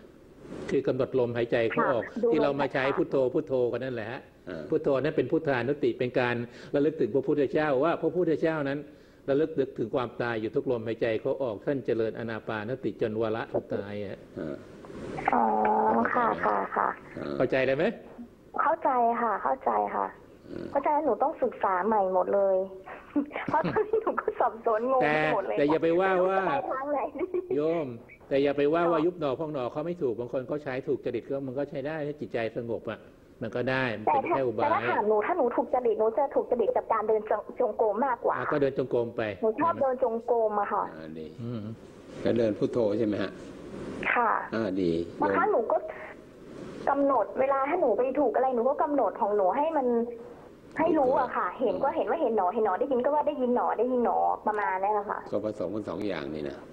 คือกำหนดลมหายใจเข้าออกที่เรามาใช้พุทโธพุทโธกันนั่นแหละพุทโธนั้นเป็นพุทธานุสติเป็นการระลึกถึงพระพุทธเจ้าว่าพระพุทธเจ้านั้นระลึกถึงความตายอยู่ทุกลมหายใจเขาออกท่านเจริญอานาปานสติจนวาระสุดท้ายอ๋อค่ะเข้าใจได้ไหมเข้าใจค่ะเข้าใจหนูต้องศึกษาใหม่หมดเลยเพราะตอนนี้หนูก็สับสนงงหมดเลยแต่อย่าไปว่าโยมแต่อย่าไปว่ายุบหนอพองหนอเขาไม่ถูกบางคนเขาใช้ถูกจริตก็มันก็ใช้ได้ถ้าจิตใจสงบอ่ะมันก็ได้เป็นแค่อุบายแต่ถ้าหนูถูกจริตหนูจะถูกจริตกับการเดินจงกรมมากกว่าก็เดินจงกรมไปหนูชอบเดินจงกรมอะค่ะดีก็เดินพุทโธใช่ไหมฮะค่ะดีบางครั้งหนูก็กำหนดเวลาถ้าหนูไปถูกอะไรหนูก็กำหนดของหนูให้มันให้รู้อะค่ะเห็นก็เห็นว่าเห็นหนอได้ยินก็ว่าได้ยินหนอประมาณนี้แหละค่ะก็ผสมกัน2 อย่างนี่นะ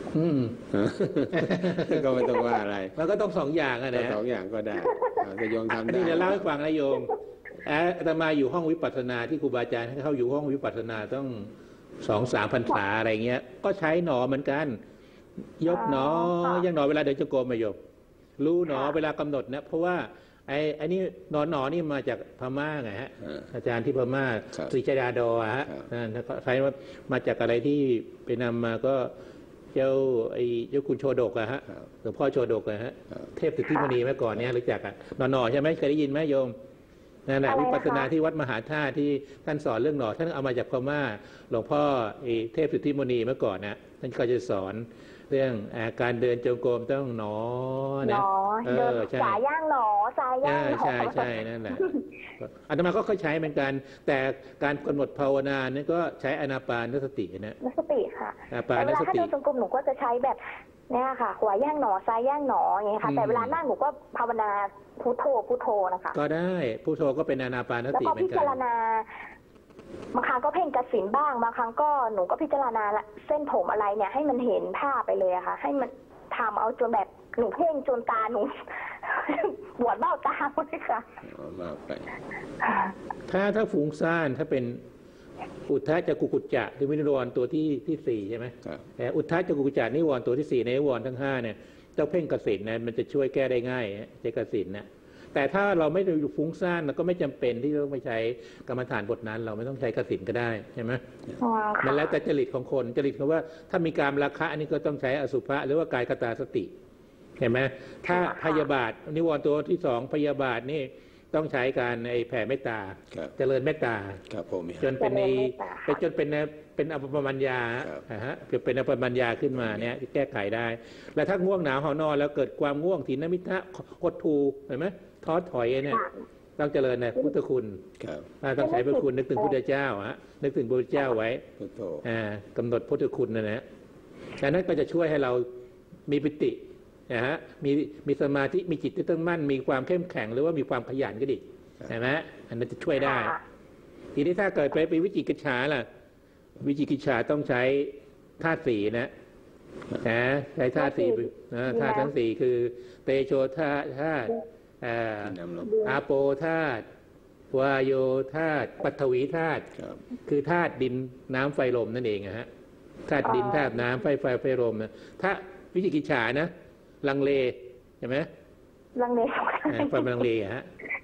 ก็ไม่ต้องว่าอะไรมันก็ต้อง2 อย่างอะนะ 2 อย่างก็ได้จะโยมทำได้นี่จะเล่าให้ฟังนะโยมอาตมาอยู่ห้องวิปัสสนาที่ครูบาอาจารย์ให้เข้าอยู่ห้องวิปัสสนาต้อง 2-3 พรรษาอะไรเงี้ยก็ใช้หนอเหมือนกันยกหนอยังหนอเวลาเดินจงกรมมาโยมรู้หนอเวลากำหนดนะเพราะว่าไอ้นี่หนอนี่มาจากพม่าไงฮะอาจารย์ที่พม่าศรีชดาดอฮะนั่นเขาใช้มาจากอะไรที่ไปนำมาก็เจ้าคุณโชดกอะฮะหลวงพ่อโชดกอะฮะเทพสิทธิมณีเมื่อก่อนเนี้ยรู้จักอะหนอใช่ไหมเคยได้ยินไหมโยมนั่นแหละวิปัสสนาที่วัดมหาธาตุที่ท่านสอนเรื่องหนอท่านเอามาจากพม่าหลวงพ่อเทพสิทธิมณีเมื่อก่อนนะท่านก็จะสอนเรื่องการเดินจงกรมต้องหนอนะสายย่างหนอสายย่างหนอใช่นั่นแหละอาตมาก็เคยใช้เหมือนกันแต่การกำหนดภาวนานี่ก็ใช้อานาปานสตินะสติค่ะแต่เวลาถ้าเดินจงกรมหนูก็จะใช้แบบเนี่ยค่ะขวาย่างหนอซ้ายย่างหนออย่างเงี้ยค่ะแต่เวลานั่งหนูก็ภาวนาพุทโธนะคะก็ได้พุทโธก็เป็นอานาปานสติเหมือนกันแล้วก็พิจารณาบางครั้งก็เพ่งกสิณบ้างบางครั้งก็หนูก็พิจารณาเส้นผมอะไรเนี่ยให้มันเห็นภาพไปเลยอะค่ะให้มันทำเอาจนแบบหนูเพ่งจนตาหนูปวดเบ้าตาเลยค่ะมาไปถ้าฟุ้งซ่านถ้าเป็นอุทธจักกุกุจจะหรือวินิวรณ์ตัวที่4ใช่ไหมอุทธจักกุกุจจะนิวรณ์ตัวที่4ในนิวรณ์ทั้ง5เนี่ยเจ้าเพ่งกสิณนะมันจะช่วยแก้ได้ง่ายเจกสิณนะแต่ถ้าเราไม่ได้ฟุ้งซ่านเราก็ไม่จำเป็นที่ต้องไปใช้กรรมฐานบทนั้นเราไม่ต้องใช้กสิณก็ได้ใช่ไหมมันแล้วแต่จริตของคนจริตเขาว่าถ้ามีการราคะอันนี้ก็ต้องใช้อสุภะหรือว่ากายคตาสติเห็นไหมถ้าพยาบาทนิวรณ์ตัวที่2พยาบาทนี่ต้องใช้การแผ่เมตตาเจริญเมตตาจนเป็นอภปมัญญาเป็นอภปมัญญาขึ้นมาเนี่ยแก้ไขได้แล้วถ้าง่วงหนาวหอนอนแล้วเกิดความง่วงถีนมิทะหดหูเห็นไหมท้อถอยเนี่ยต้องเจริญในพุทธคุณต้องใช้พระคุณนึกถึงพุทธเจ้านึกถึงพระพุทธเจ้าไว้กำหนดพุทธคุณนะนะดังนั้นก็จะช่วยให้เรามีปิตินะฮะมีสมาธิมีจิตที่ตั้งมั่นมีความเข้มแข็งหรือว่ามีความขยันก็ดีใช่ไหมอันนั้นจะช่วยได้ทีนี้ถ้าเกิดไปวิจิกิจฉาล่ะวิจิกิจฉาต้องใช้ธาตุ4นะใช้ธาตุ4ธาตุทั้ง4คือเตโชธาตุอาโปธาตุวาโยธาตุปัทวีธาตุคือธาตุดินน้ำไฟลมนั่นเองฮะธาตุดินธาตุน้ำไฟลมนะถ้าวิจิกิจฉานะลังเลใช่ไหมลังเลความลังเลฮะ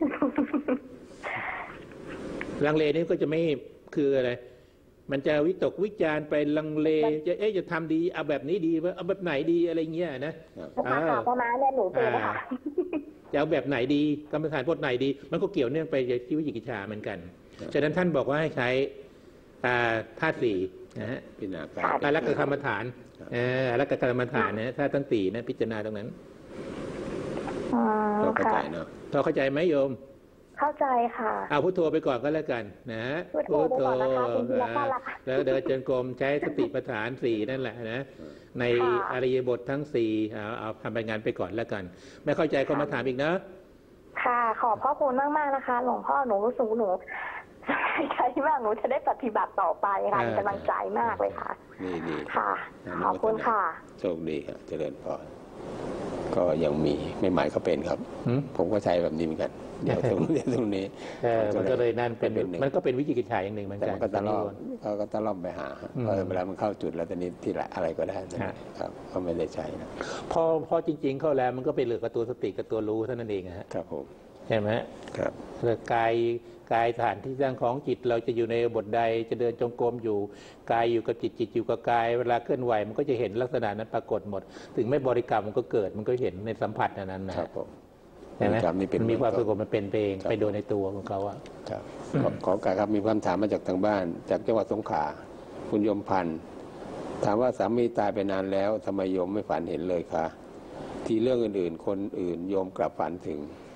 ลังเลนี่ก็จะไม่คืออะไรมันจะวิตกวิจารไปลังเลจะทำดีเอาแบบนี้ดีเอาแบบไหนดีอะไรเงี้ยนะประมาณนี้หนูเจอค่ะจะเอาแบบไหนดีกรรมฐานบทไหนดีมันก็เกี่ยวเนื่องไปที่วิจิกิจฉาเหมือนกันฉะนั้นท่านบอกว่าให้ใช้ธาตุ4นะฮะอรักขกรรมฐานอรักขกรรมฐานนะถ้าตั้ง4นะพิจารณาตรงนั้นเราเข้าใจเนาะเราเข้าใจไหมโยมเข้าใจค่ะเอาพุทโธไปก่อนก็แล้วกันนะพุทโธแล้วเดินจงกรมใช้สติปัฏฐาน4นั่นแหละนะในอริยบททั้ง4เอาทำไปงานไปก่อนแล้วกันไม่เข้าใจก็มาถามอีกนะค่ะขอบพระคุณมากๆนะคะหลวงพ่อหนูรู้สึกหนูใจมากหนูจะได้ปฏิบัติต่อไปค่ะมีกำลังใจมากเลยค่ะดีค่ะขอบคุณค่ะโชคดีครับเจริญพรก็ยังมีไม่หมายก็เป็นครับผมก็ใช้แบบนี้เหมือนกันเดี๋ยวตรงนี้มันก็เลยนั่นเป็นมันก็เป็นวิธีการใช้อย่างหนึ่งเหมือนกันแต่มันก็ตะล่อมไปหาเวลามันเข้าจุดแล้วตอนนี้ที่อะไรก็ได้นะครับก็ไม่ได้ใช้นะพอจริงๆเข้าแล้วมันก็เป็นเหลือกับตัวสติกับตัวรู้เท่านั้นเองครับผมใช่ไหมครับกายฐานที่ตั้งของจิตเราจะอยู่ในบทใดจะเดินจงกรมอยู่กายอยู่กับจิตจิตอยู่กับกายเวลาเคลื่อนไหวมันก็จะเห็นลักษณะนั้นปรากฏหมดถึงไม่บริกรรมมันก็เกิดมันก็เห็นในสัมผัสนั้นนะครับผมใช่ไหมมันมีความปรากฏมันเป็นเองไปโดยในตัวของเขาอะครับขอการครับมีคำถามมาจากทางบ้านจากจังหวัดสงขลาคุณยมพันธ์ถามว่าสามีตายไปนานแล้วทำไมโยมไม่ฝันเห็นเลยคะที่เรื่องอื่นๆคนอื่นโยมกลับฝันถึง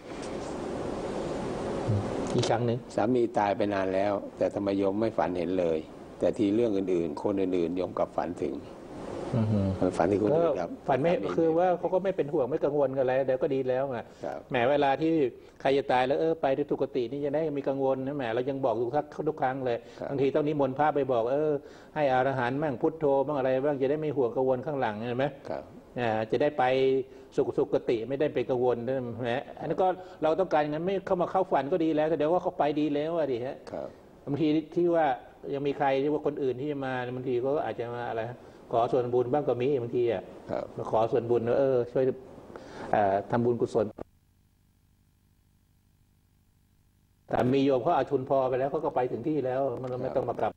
อีกครั้งหนึ่งสามีตายไปนานแล้วแต่ทำไมโยมไม่ฝันเห็นเลยแต่ทีเรื่องอื่นๆคนอื่นๆโยมกลับฝันถึงฝันที่คนอื่นครับฝันไม่คือว่าเขาก็ไม่เป็นห่วงไม่กังวลกันอะไรเดี๋ยวก็ดีแล้วไงแหมเวลาที่ใครจะตายแล้วไปที่สุคตินี่จะได้มีกังวลนะแหมเรายังบอกทุกครั้งเลยบางทีต้องนิมนต์พระไปบอกให้อรหันต์บ้างพุทโธบ้างอะไรบ้างจะได้ไม่ห่วงกังวลข้างหลังเห็นไหมจะได้ไปสุคติไม่ได้ไปกังวลนะฮะอันนี้ก็เราต้องการอย่างนั้นไม่เข้ามาเข้าฝันก็ดีแล้วแต่เดี๋ยวว่าเขาไปดีแล้วอะดิฮะบางทีที่ว่ายังมีใครที่ว่าคนอื่นที่มาบางทีก็อาจจะมาอะไรขอส่วนบุญบ้างก็มีบางทีอ่ะมาขอส่วนบุญช่วยทำบุญกุศลแต่มีโยมเขาอาทุนพอไปแล้วเขาก็ไปถึงที่แล้วมันไม่ต้องมากลับ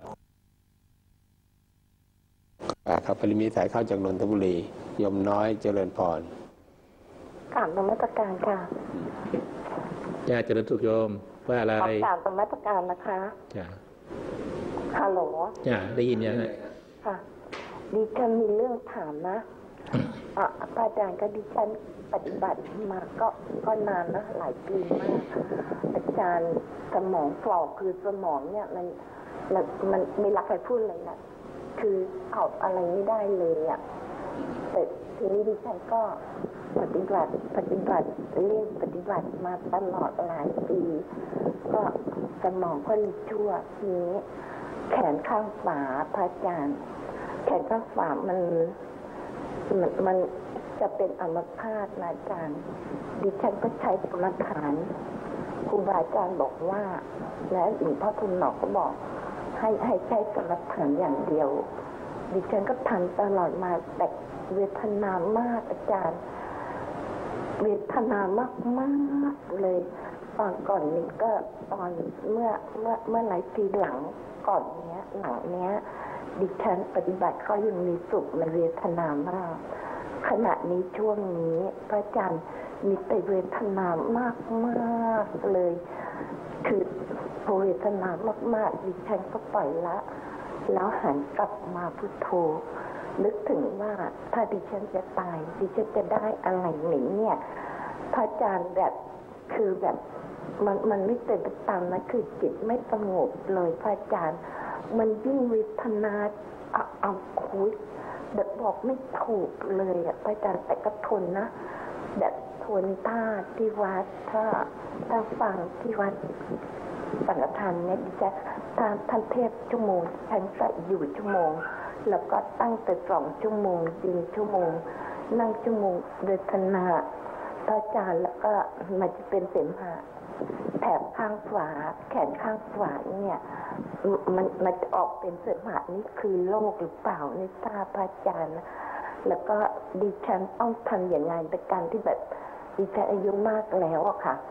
ครับปริมีสายเข้าจากนนทบุรีโยมน้อยเจริญพรกราบนมัสการค่ะจ้าเจริญสุขโยมว่าอะไรกราบนมัสการนะคะจ้าฮัลโหลจ้าได้ยินยังค่ะดิฉันมีเรื่องถามนะอาจารย์ก็ดิฉันปฏิบัติมาก็นานนะหลายปีมากอาจารย์สมองฝ่อคือสมองเนี่ยมันไม่รักใครพูดเลยนะคือเอาอะไรไม่ได้เลยอ่ะแต่ทีนี้ดิฉันก็ปฏิบัติเรียนปฏิบัติมาตลอดหลายปีก็สมองก็มีชั่วทีนี้แขนข้างขวาพระอาจารย์แขนข้างขวามันจะเป็นอัมพาตนะอาจารย์ดิฉันก็ใช้กรรมฐานครูบาอาจารย์บอกว่าและหลวงพ่อทุนหนอกก็บอกให้ใช้กรรมฐานอย่างเดียวดิฉันก็ทำตลอดมาแต่เวทนามากอาจารย์เวทนามากเลยตอนก่อนนี้ก็ตอนเมื่อหลายปีหลังก่อนเนี้ยหลังเนี้ยดิฉันปฏิบัติเขายังมีสุขในเวทนามากขณะนี้ช่วงนี้พระอาจารย์มีแต่เวทนามากเลยคือเวทนามากดิฉันก็ปล่อยละแล้วหันกลับมาพุทโธนึกถึงว่าถ้าดิฉันจะตายดิฉันจะได้อะไรหนิเนี่ยพระอาจารย์แบบคือแบบมันไม่เป็นไปตามนะคือจิตไม่สงบเลยพระอาจารย์มันยิ่งเวทนาเอาคุยแบบบอกไม่ถูกเลยอ่ะพระอาจารย์แต่ก็ทนนะแบบทนท่าที่วัดถ้าฟังที่วัดสังฆทานเนี่ยดิฉันท่านเทศชั่วโมงฉันก็อยู่ชั่วโมงแล้วก็ตั้งแต่2 ชั่วโมงยืนชั่วโมงนั่งชั่วโมงเวทนาพระอาจารย์แล้วก็มันจะเป็นเสมหะแถบข้างขวาแขนข้างขวาเนี่ยมันจะออกเป็นเสมหะนี่คือโรคหรือเปล่าไม่ทราบพระอาจารย์แล้วก็ดิฉันต้องทำอย่างไรในการที่แบบดิฉันอายุมากแล้วอะค่ะ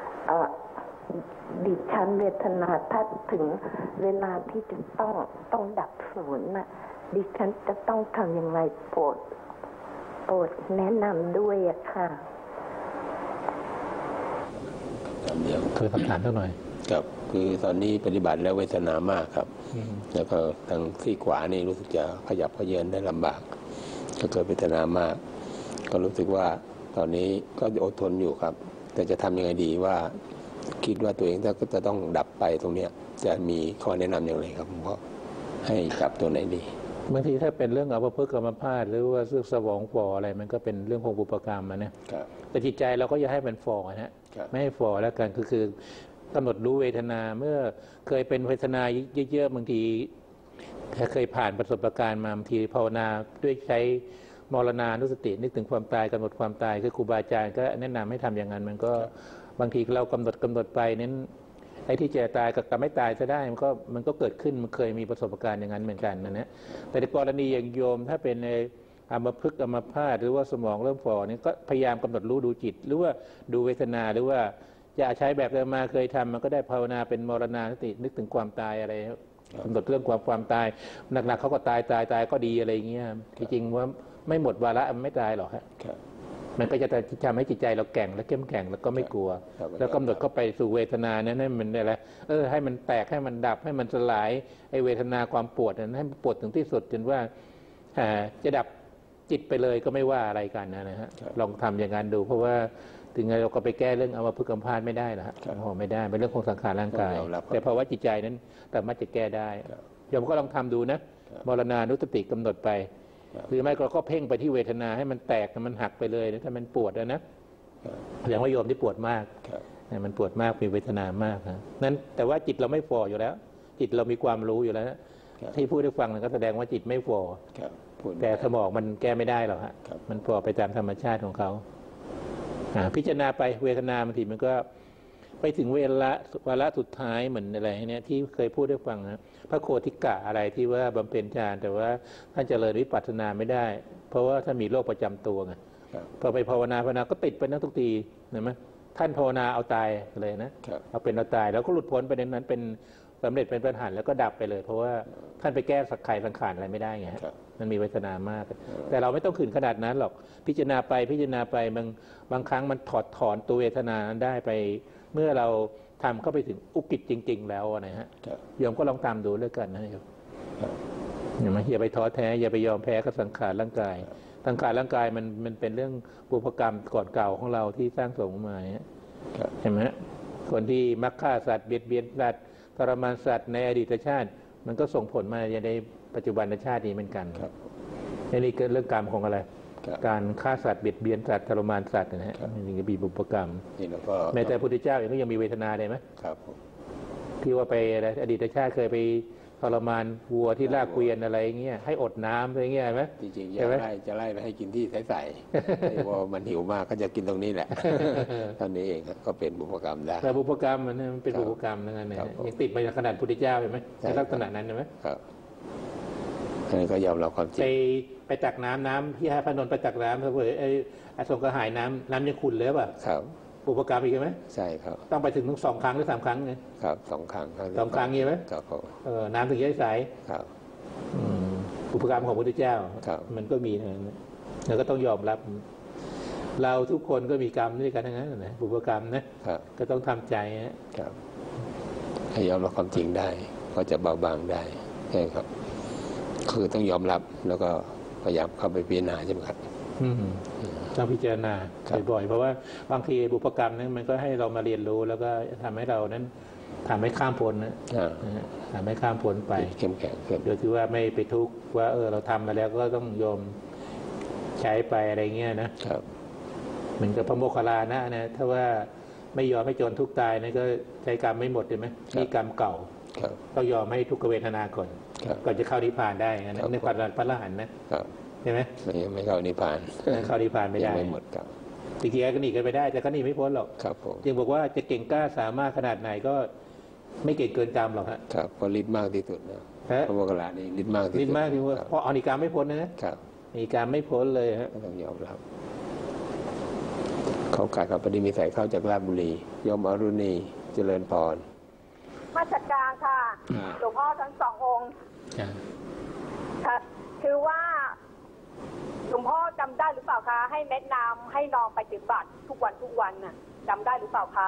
ดิฉันเวทนาถ้าถึงเวลาที่จะต้องดับศูนย์น่ะดิฉันจะต้องทำอย่างไรโปรดแนะนำด้วยอะค่ะคือคำถามเท่าหน่อยครับคือตอนนี้ปฏิบัติแล้วเวทนามากครับแล้วก็ทางที่ขวานี่รู้สึกจะขยับเขยื้อนได้ลำบากก็เกิดเวทนามากก็รู้สึกว่าตอนนี้ก็อดทนอยู่ครับแต่จะทำยังไงดีว่าคิดว่าตัวเองก็จะต้องดับไปตรงเนี้ยจะมีข้อแนะนำอย่างไรครับผมก็ให้จับตัวไหนดีบางทีถ้าเป็นเรื่องอัปภพกรรมพาตหรือว่าเรื่องสมองฝ่ออะไรมันก็เป็นเรื่องของบุพกรรมนะแต่จิตใจเราก็อย่าให้มันฝ่อนะไม่ให้ฝ่อแล้วกันคือกำหนดรู้เวทนาเมื่อเคยเป็นเวทนาเยอะๆบางทีถ้าเคยผ่านประสบการณ์มาบางทีภาวนาด้วยใช้มรณานุสตินึกถึงความตายกำหนดความตายคือครูบาอาจารย์ก็แนะนำให้ทำอย่างนั้นมันก็บางทีเรากำหนดไปนั้นไอ้ที่จะตายกับไม่ตายจะได้มันก็เกิดขึ้นมันเคยมีประสบการณ์อย่างนั้นเหมือนกันนะแต่ในกรณีอย่างโยมถ้าเป็นในอัมพฤกษ์อัมพาตหรือว่าสมองเริ่มฝ่อนี่ก็พยายามกำหนดรู้ดูจิตหรือว่าดูเวทนาหรือว่าอย่าใช้แบบเดิมมาเคยทำมันก็ได้ภาวนาเป็นมรณานุสตินึกถึงความตายอะไรกำหนดเรื่องความตายหนักๆเขาก็ตายก็ดีอะไรอย่างเงี้ยจริงๆว่าไม่หมดวาระมันไม่ตายหรอกฮะมันก็จะทำให้จิตใจเราแข็งและเข้มแข็งแล้วก็ไม่กลัวแล้วกำหนดเข้าไปสู่เวทนานั้นให้มันอะไรให้มันแตกให้มันดับให้มันสลายไอ้เวทนาความปวดนั้นให้มันปวดถึงที่สุดจนว่าจะดับจิตไปเลยก็ไม่ว่าอะไรกันนะฮะลองทำอย่างนั้นดูเพราะว่าถึงไงเราก็ไปแก้เรื่องอัมพฤกษ์อัมพาตไม่ได้นะฮะไม่ได้เป็นเรื่องของสังขารร่างกายแต่ภาวะจิตใจนั้นแต่มันจะแก้ได้โยมก็ลองทำดูนะมรณานุสติกำหนดไปหรือไม่ก็เพ่งไปที่เวทนาให้มันแตกมันหักไปเลยถ้ามันปวดนะอย่างว่าโยมที่ปวดมากมันปวดมากมีเวทนามากนะนั้นแต่ว่าจิตเราไม่ฝ่ออยู่แล้วจิตเรามีความรู้อยู่แล้วที่พูดให้ฟังก็แสดงว่าจิตไม่ฝ่อแต่สมองมันแก้ไม่ได้หรอกฮะมันฝ่อไปตามธรรมชาติของเขาพิจารณาไปเวทนาบางทีมันก็ไปถึงวาระสุดท้ายเหมือนอะไรเนี่ยที่เคยพูดให้ฟังนะพระโคติกะอะไรที่ว่าบำเพ็ญฌานแต่ว่าท่านเจริญวิปัสสนาไม่ได้เพราะว่าท่านมีโรคประจำตัวไงพอไปภาวนาก็ติดไปนั่นทุกทีเห็นไหมท่านภาวนาเอาตายเลยนะเอาเป็นเอาตายแล้วก็หลุดพ้นไปในนั้นเป็นสำเร็จเป็นพระอรหันต์แล้วก็ดับไปเลยเพราะว่าท่านไปแก้สักไข่สังขารอะไรไม่ได้ไงมันมีเวทนามากแต่เราไม่ต้องขืนขนาดนั้นหรอกพิจารณาไปบางครั้งมันถอนตัวเวทนานั้นได้ไปเมื่อเราทำเข้าไปถึงอุกิจจริงๆแล้วนะฮะโยมก็ลองตามดูแล้วกันนะโยมอย่าไปท้อแท้อย่าไปยอมแพ้กับสังขารร่างกายสังขารร่างกายมันเป็นเรื่องบุพกรรมก่อนเก่าของเราที่สร้างสมมาใช่ไหมคนที่มักฆ่าสัตว์เบียดเบียนสัตว์ทรมานสัตว์ในอดีตชาติมันก็ส่งผลมาในปัจจุบันชาตินี้เหมือนกันนี่เกิดเรื่องกรรมของอะไรการฆ่าสัตว์เบียดเบียนสัตว์ทรมานสัตว์นะฮะนี่ก็มีบุพกรรมแม้แต่พระพุทธเจ้าเองก็ยังมีเวทนาได้ไหมที่ว่าไปอดีตชาติเคยไปทรมานวัวที่ลากเกวียนอะไรเงี้ยให้อดน้ำอะไรเงี้ยไหมจริงๆจะไล่ไปให้กินที่ใสๆว่ามันหิวมากก็จะกินตรงนี้แหละเท่านี้เองก็เป็นบุพกรรมได้แต่บุพกรรมมันเป็นบุพกรรมนั่นเองยังติดไปขนาดพุทธเจ้าใช่ไหมในลักษณะนั้นใช่ไหมครับอันนี้ก็ยอมรับความจริงไปตักน้ำที่พระนนท์ไปตักน้ำเขาบอกไอ้ทรงกระหายน้ำยังขุ่นเลยป่ะครับบุพกรรมอีกไหมใช่ครับต้องไปถึงทั้ง2 ครั้งหรือ 3 ครั้งไงครับ2 ครั้ง 2 ครั้งงี้ไหมครับน้ำถึงจะใสครับบุพกรรมของพระพุทธเจ้ามันก็มีนะแล้วก็ต้องยอมรับเราทุกคนก็มีกรรมด้วยกันทั้งนั้นนะบุพกรรมนะก็ต้องทำใจครับให้ยอมรับความจริงได้ก็จะเบาบางได้ใช่ครับคือต้องยอมรับแล้วก็พยายามเข้าไปพิจารณาใช่ไหมครับต้องพิจารณาบ่อยๆเพราะว่าบางทีบุพกรรมนั้นมันก็ให้เรามาเรียนรู้แล้วก็ทำให้เรานั้นทำให้ข้ามพ้นนะทำให้ข้ามพ้นไปเข้มแข็งโดยที่ว่าไม่ไปทุกข์ว่าเราทำมาแล้วก็ต้องยอมใช้ไปอะไรเงี้ยนะครับเหมือนกับพระโมคคัลลานะถ้าว่าไม่ยอมให้จนทุกข์ตายนั่นก็ใช้กรรมไม่หมดใช่ไหมนี่กรรมเก่าต้องยอมให้ทุกขเวทนาก่อนจะเข้านิพพานได้ในความพระอรหันต์นะใช่ไหมไม่เข้านิพพานเข้านิพพานไม่ได้ไม่หมดครับจริงๆก็หนีกันไปได้แต่ก็หนีไม่พ้นหรอกครับผมจึงบอกว่าจะเก่งกล้าสามารถขนาดไหนก็ไม่เก่งเกินกรรมหรอกครับเพราะฤทธิ์มากที่สุดนะพระโมคคัลลานี่ฤทธิ์มากที่สุดฤทธิ์มากที่สุดเพราะอนิกรรมไม่พ้นนะครับอนิกรรมไม่พ้นเลยฮะต้องยอมรับเขาขายกับปฏิมิสัยเข้าจากราชบุรียมอรุณีเจริญพรมาจัดการค่ะหลวงพ่อทั้ง2 องค์ค่ะคือว่าหลวงพ่อจำได้หรือเปล่าคะให้แนะนำให้น้องปฏิบัติทุกวันน่ะจำได้หรือเปล่าคะ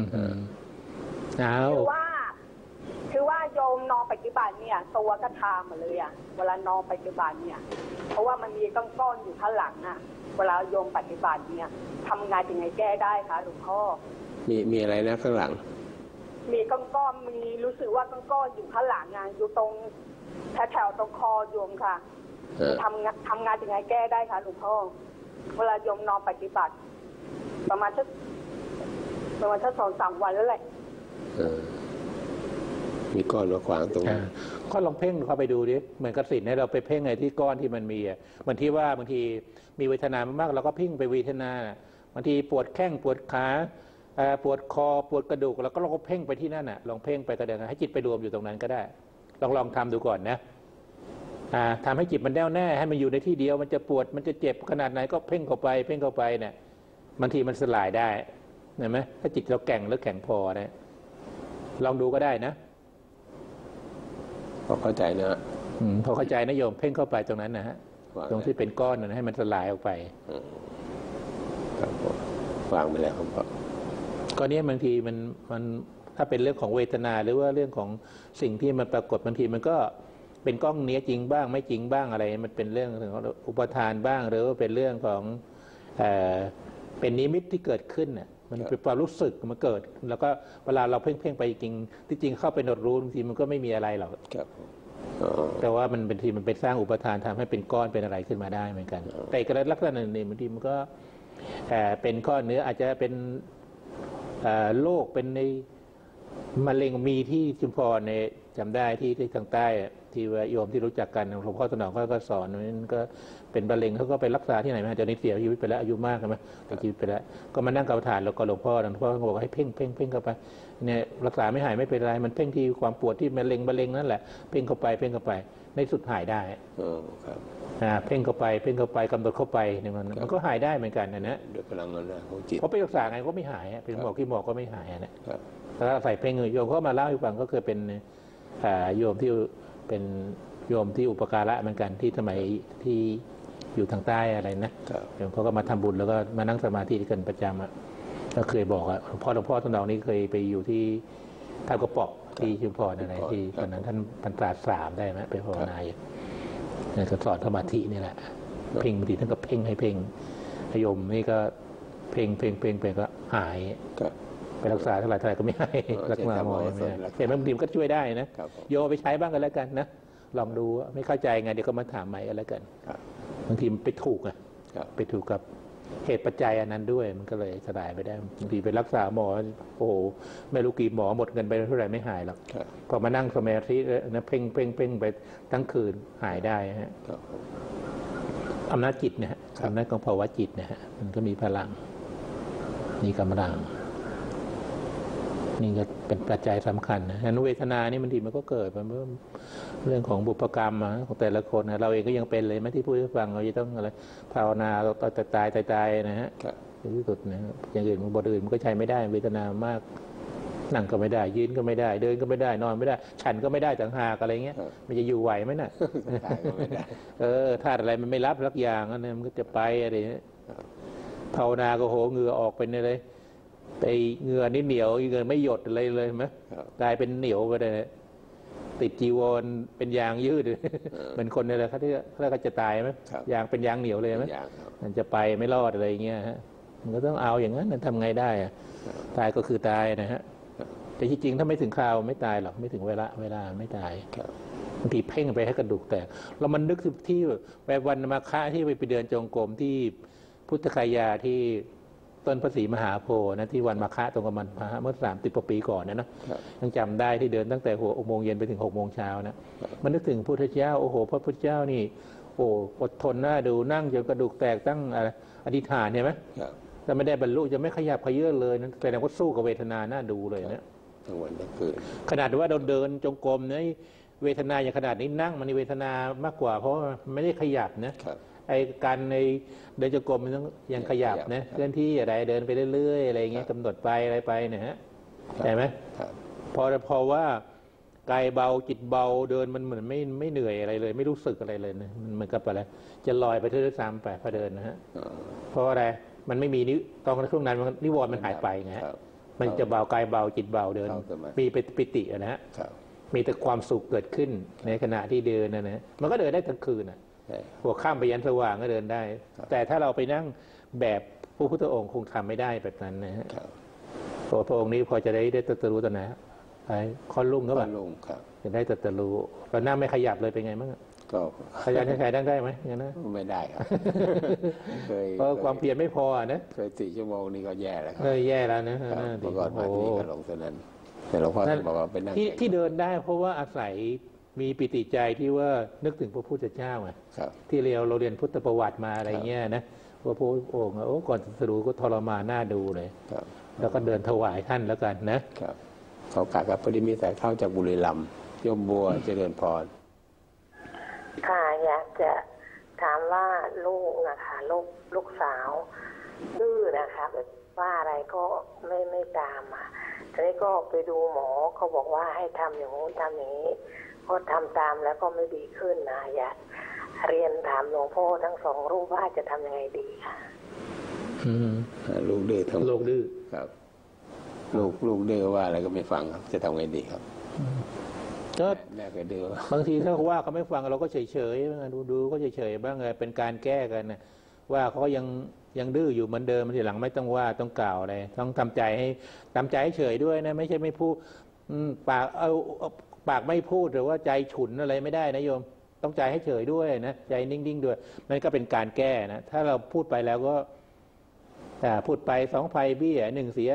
คือว่าโยมนอนปฏิบัติเนี่ยตัวก็ทามาเลยอ่ะเวลานอนปฏิบัติเนี่ยเพราะว่ามันมีก้อนอยู่ข้างหลังอ่ะเวลาโยมปฏิบัติเนี่ยทำงานยังไงแก้ได้คะหลวงพ่อมีอะไรนะข้างหลังมีก้อนมีรู้สึกว่าก้อนอยู่ข้างหลังอยู่ตรงแถวตรงคอโยมค่ะทำงานยังไงแก้ได้คะหลวงพ่อเวลาโยมนอนปฏิบัติประมาณสัก2-3 วันแล้วแหละมีก้อนมาขวางตรงนั้นก็ลองเพ่งเข้าไปดูดิเหมือนกสิณเนี่ยเราไปเพ่งไอ้ที่ก้อนที่มันมีบางทีมีเวทนามากเราก็เพ่งไปเวทนาบางทีปวดแข้งปวดขาปวดคอปวดกระดูกแล้วก็ลองเพ่งไปที่นั่นลองเพ่งไปกระเด็นให้จิตไปรวมอยู่ตรงนั้นก็ได้ลองทำดูก่อนนะทำให้จิตมันแน่วแน่ให้มันอยู่ในที่เดียวมันจะปวดมันจะเจ็บขนาดไหนก็เพ่งเข้าไปเนี่ยบางทีมันสลายได้เห็นไหมถ้าจิตเราแข็งหรือแข็งพอนะลองดูก็ได้นะพอเข้าใจนะพอเข้าใจนะโยมเพ่งเข้าไปตรงนั้นนะฮะตรงที่เป็นก้อนนั้นให้มันสลายออกไปวางไปแล้วครับก็นี้บางทีมันถ้าเป็นเรื่องของเวทนาหรือว่าเรื่องของสิ่งที่มันปรากฏบางทีมันก็เป็นก้องเนี้ยจริงบ้างไม่จริงบ้างอะไรมันเป็นเรื่องของอุปทานบ้างหรือว่าเป็นเรื่องของเป็นนิมิตที่เกิดขึ้นน่ะมันเป็นความรู้สึกมันเกิดแล้วก็เวลาเราเพ่งไปจริงที่จริงเข้าไปนดรู้บางทีมันก็ไม่มีอะไรหรอกแต่ว่ามันเป็นทีมันเป็นสร้างอุปทานทำให้เป็นก้อนเป็นอะไรขึ้นมาได้เหมือนกันแต่กระลักษณะหนึ่งบางทีมันก็เป็นก้อนเนื้ออาจจะเป็นโรคเป็นในมะเร็งมีที่ชุมพรในจำได้ที่ทางใต้ที่ว่าโยมที่รู้จักกันหลวงพ่อสนองเขาก็สอนนั้นก็เป็นมะเร็งเขาก็ไปรักษาที่ไหนมาตอนนี้เสียชีวิตไปแล้วอายุมากใช่ไหมเสียชีวิตไปแล้วก็มานั่งกรรมฐานแล้วก็หลวงพ่อก็บอกให้เพ่งเข้าไปเนี่ยรักษาไม่หายไม่เป็นไรมันเพ่งที่ความปวดที่มะเร็งนั่นแหละเพ่งเข้าไปในสุดหายได้เพ่งเข้าไปกำหนดเข้าไปเนี่ยมันก็หายได้เหมือนกันนะด้วยพลังนั้นของจิตเพราะไปรักษาไงก็ไม่หายเป็นหมอที่หมอก็ไม่หายนะถ้าใส่เพ่งโยมเขามาเล่าให้ฟังก็เคยเป็นโยมที่เป็นโยมที่อุปการะเหมือนกันที่สมัยที่อยู่ทางใต้อะไรนะโยมเขาก็มาทำบุญแล้วก็มานั่งสมาธิกันประจำก็เคยบอกหลวงพ่อท่านดอกนี้เคยไปอยู่ที่ท่ากระป๋องที่ชุมพรอะไรที่ตอนนั้นท่านบรรดา3ได้ไหมไปภาวนาเนี่ยก็สอนสมาธินี่แหละเพ่งบางทีท่านก็เพ่งให้เพ่งโยมนี่ก็เพ่งไปก็หายไปรักษาเท่าไหร่ก็ไม่ให้รักษาหมอไม่ได้แต่บางทีมันก็ช่วยได้นะโยไปใช้บ้างกันแล้วกันนะลองดูไม่เข้าใจไงเดี๋ยวก็มาถามใหม่กันแล้วกันบางทีมันไปถูกไปถูกกับเหตุปัจจัยอันนั้นด้วยมันก็เลยสลายไปได้บางทีไปรักษาหมอโอ้โหไม่รู้กี่หมอหมดเงินไปเท่าไหร่ไม่หายหรอกพอมานั่งสมาธินะเพ่งไปทั้งคืนหายได้ฮะอำนาจจิตนะฮะอำนาจของภาวะจิตนะฮะมันก็มีพลังมีกำลังนี่ก็เป็นปัจจัยสำคัญนะอนุเวทนานี่บางทีมันก็เกิดมันเรื่องของบุพกรรมของแต่ละคนนะเราเองก็ยังเป็นเลยไม่ที่พูดให้ฟังเราจะต้องอะไรภาวนาเราตายนะฮะที่สุดนะอย่างอื่นบทอื่นมันก็ใช้ไม่ได้เวทนามากนั่งก็ไม่ได้ยืนก็ไม่ได้เดินก็ไม่ได้นอนไม่ได้ฉันก็ไม่ได้ต่างหากอะไรเงี้ยมันจะอยู่ไหวไหมน่ะธาตุอะไรมันไม่รับสักอย่างนั่นมันก็จะไปอะไรภาวนาก็โหเหงื่อออกเป็นเลยไปเหงื่อนี่เหนียวเหงื่อไม่หยดอะไรเลยไหมกลายเป็นเหนียวไปเลยติดจีวรเป็นยางยืดเหมือนคนนี่แหละที่เขาจะตายไหมยางเป็นยางเหนียวเลยไหมมันจะไปไม่รอดอะไรเงี้ยฮะมันก็ต้องเอาอย่างนั้นทำไงได้ตายก็คือตายนะฮะแต่จริงๆถ้าไม่ถึงคราวไม่ตายหรอกไม่ถึงเวลาไม่ตายบางทีเพ่งไปให้กระดูกแตกเรามันนึกถึงที่แบบวันมาฆะที่ไปเดินจงกรมที่พุทธคายาที่ต้นพระศรีมหาโพธิ์นะที่วันมาฆะตรงกับมันเมื่อ30 กว่าปีก่อนนะยังจำได้ที่เดินตั้งแต่6 โมงเย็นไปถึง6 โมงเช้านะมันนึกถึงพระพุทธเจ้าโอ้โหพระพุทธเจ้านี่โอ้อดทนน่าดูนั่งจนกระดูกแตกตั้งอธิษฐานเห็นไหมแต่ไม่ได้บรรลุจะไม่ขยับขยื่นเลยนะแสดงว่าสู้กับเวทนาน่าดูเลยนะทั้งวันทั้งคืนขนาดว่าเราเดินจงกรมเนี่ยเวทนาอย่างขนาดนี้นั่งมันเวทนามากกว่าเพราะไม่ได้ขยับนะไอ้การในเดินจงกรมมันต้องยังขยับนะเคลื่อนที่อะไรเดินไปเรื่อยๆอะไรเงี้ยกำหนดไปอะไรไปเนี่ยฮะใช่ไหมพอว่ากายเบาจิตเบาเดินมันเหมือนไม่เหนื่อยอะไรเลยไม่รู้สึกอะไรเลยนะมันเหมือนกับอะไรจะลอยไปเรื่อยๆซ้ำไปพอเดินนะฮะเพราะอะไรมันไม่มีตอนช่วงนั้นนิวรณ์มันหายไปไงมันจะเบากายเบาจิตเบาเดินมีปิตินะฮะมีแต่ความสุขเกิดขึ้นในขณะที่เดินนะมันก็เดินได้ทั้งคืนหัวข้ามไปยันสว่างก็เดินได้แต่ถ้าเราไปนั่งแบบพระพุทธองค์คงทำไม่ได้แบบนั้นนะฮะพระองค์นี้พอจะได้ตรัสรู้ตอนไหนไอ้คอนลุ่งก็แบบจะได้ตรัสรู้ตอนนั่งไม่ขยับเลยเป็นไงบ้างก็ขยันใช้ได้ไหมอย่างนั้นไม่ได้ครับเพราะความเพียรไม่พอนะเคย4 ชั่วโมงนี่ก็แย่แล้วแย่แล้วนะเมื่อก่อนมาที่นี่ก็ลงเท่านั้นแต่หลวงพ่อบอกว่าเป็นนั่งที่เดินได้เพราะว่าอาศัยมีปิติใจที่ว่านึกถึงพระพุทธเจ้าไงที่เราเรียนพุทธประวัติมาอะไรเงี้ยนะว่าพระองค์ก่อนจะรู้ก็ทรมานน่าดูเลยแล้วก็เดินถวายท่านแล้วกันนะครับเขากะกับพอดีมีสายเข้าจากบุรีรัมย์โยมบัวเจริญพรค่ะอยากจะถามว่าลูกนะคะลูกสาวดื้อนะคะแบบว่าอะไรก็ไม่ตามทีนี้ก็ไปดูหมอเขาบอกว่าให้ทำอย่างนู้นทำอย่างนี้ก็ทำตามแล้วก็ไม่ดีขึ้นนะอยากเรียนถามหลวงพ่อทั้งสองรูปว่าจะทำยังไงดีค่ะลูกดื้อทั้งลูกดื้อครับลูกดื้อว่าอะไรก็ไม่ฟังครับจะทำไงดีครับก็แม่ก็ดื้อบางทีถ้าเขาว่าเขาไม่ฟังเราก็เฉยๆดูก็เฉยๆบ้างเป็นการแก้กันนะว่าเขายังดื้ออยู่เหมือนเดิมทีหลังไม่ต้องว่าต้องกล่าวอะไรต้องทำใจให้เฉยด้วยนะไม่ใช่ไม่พูดปากไม่พูดหรือว่าใจฉุนอะไรไม่ได้นะโยมต้องใจให้เฉยด้วยนะใจนิ่งๆด้วยนั่นก็เป็นการแก้นะถ้าเราพูดไปแล้วก็พูดไป2 ไฟเบี้ย1 เสีย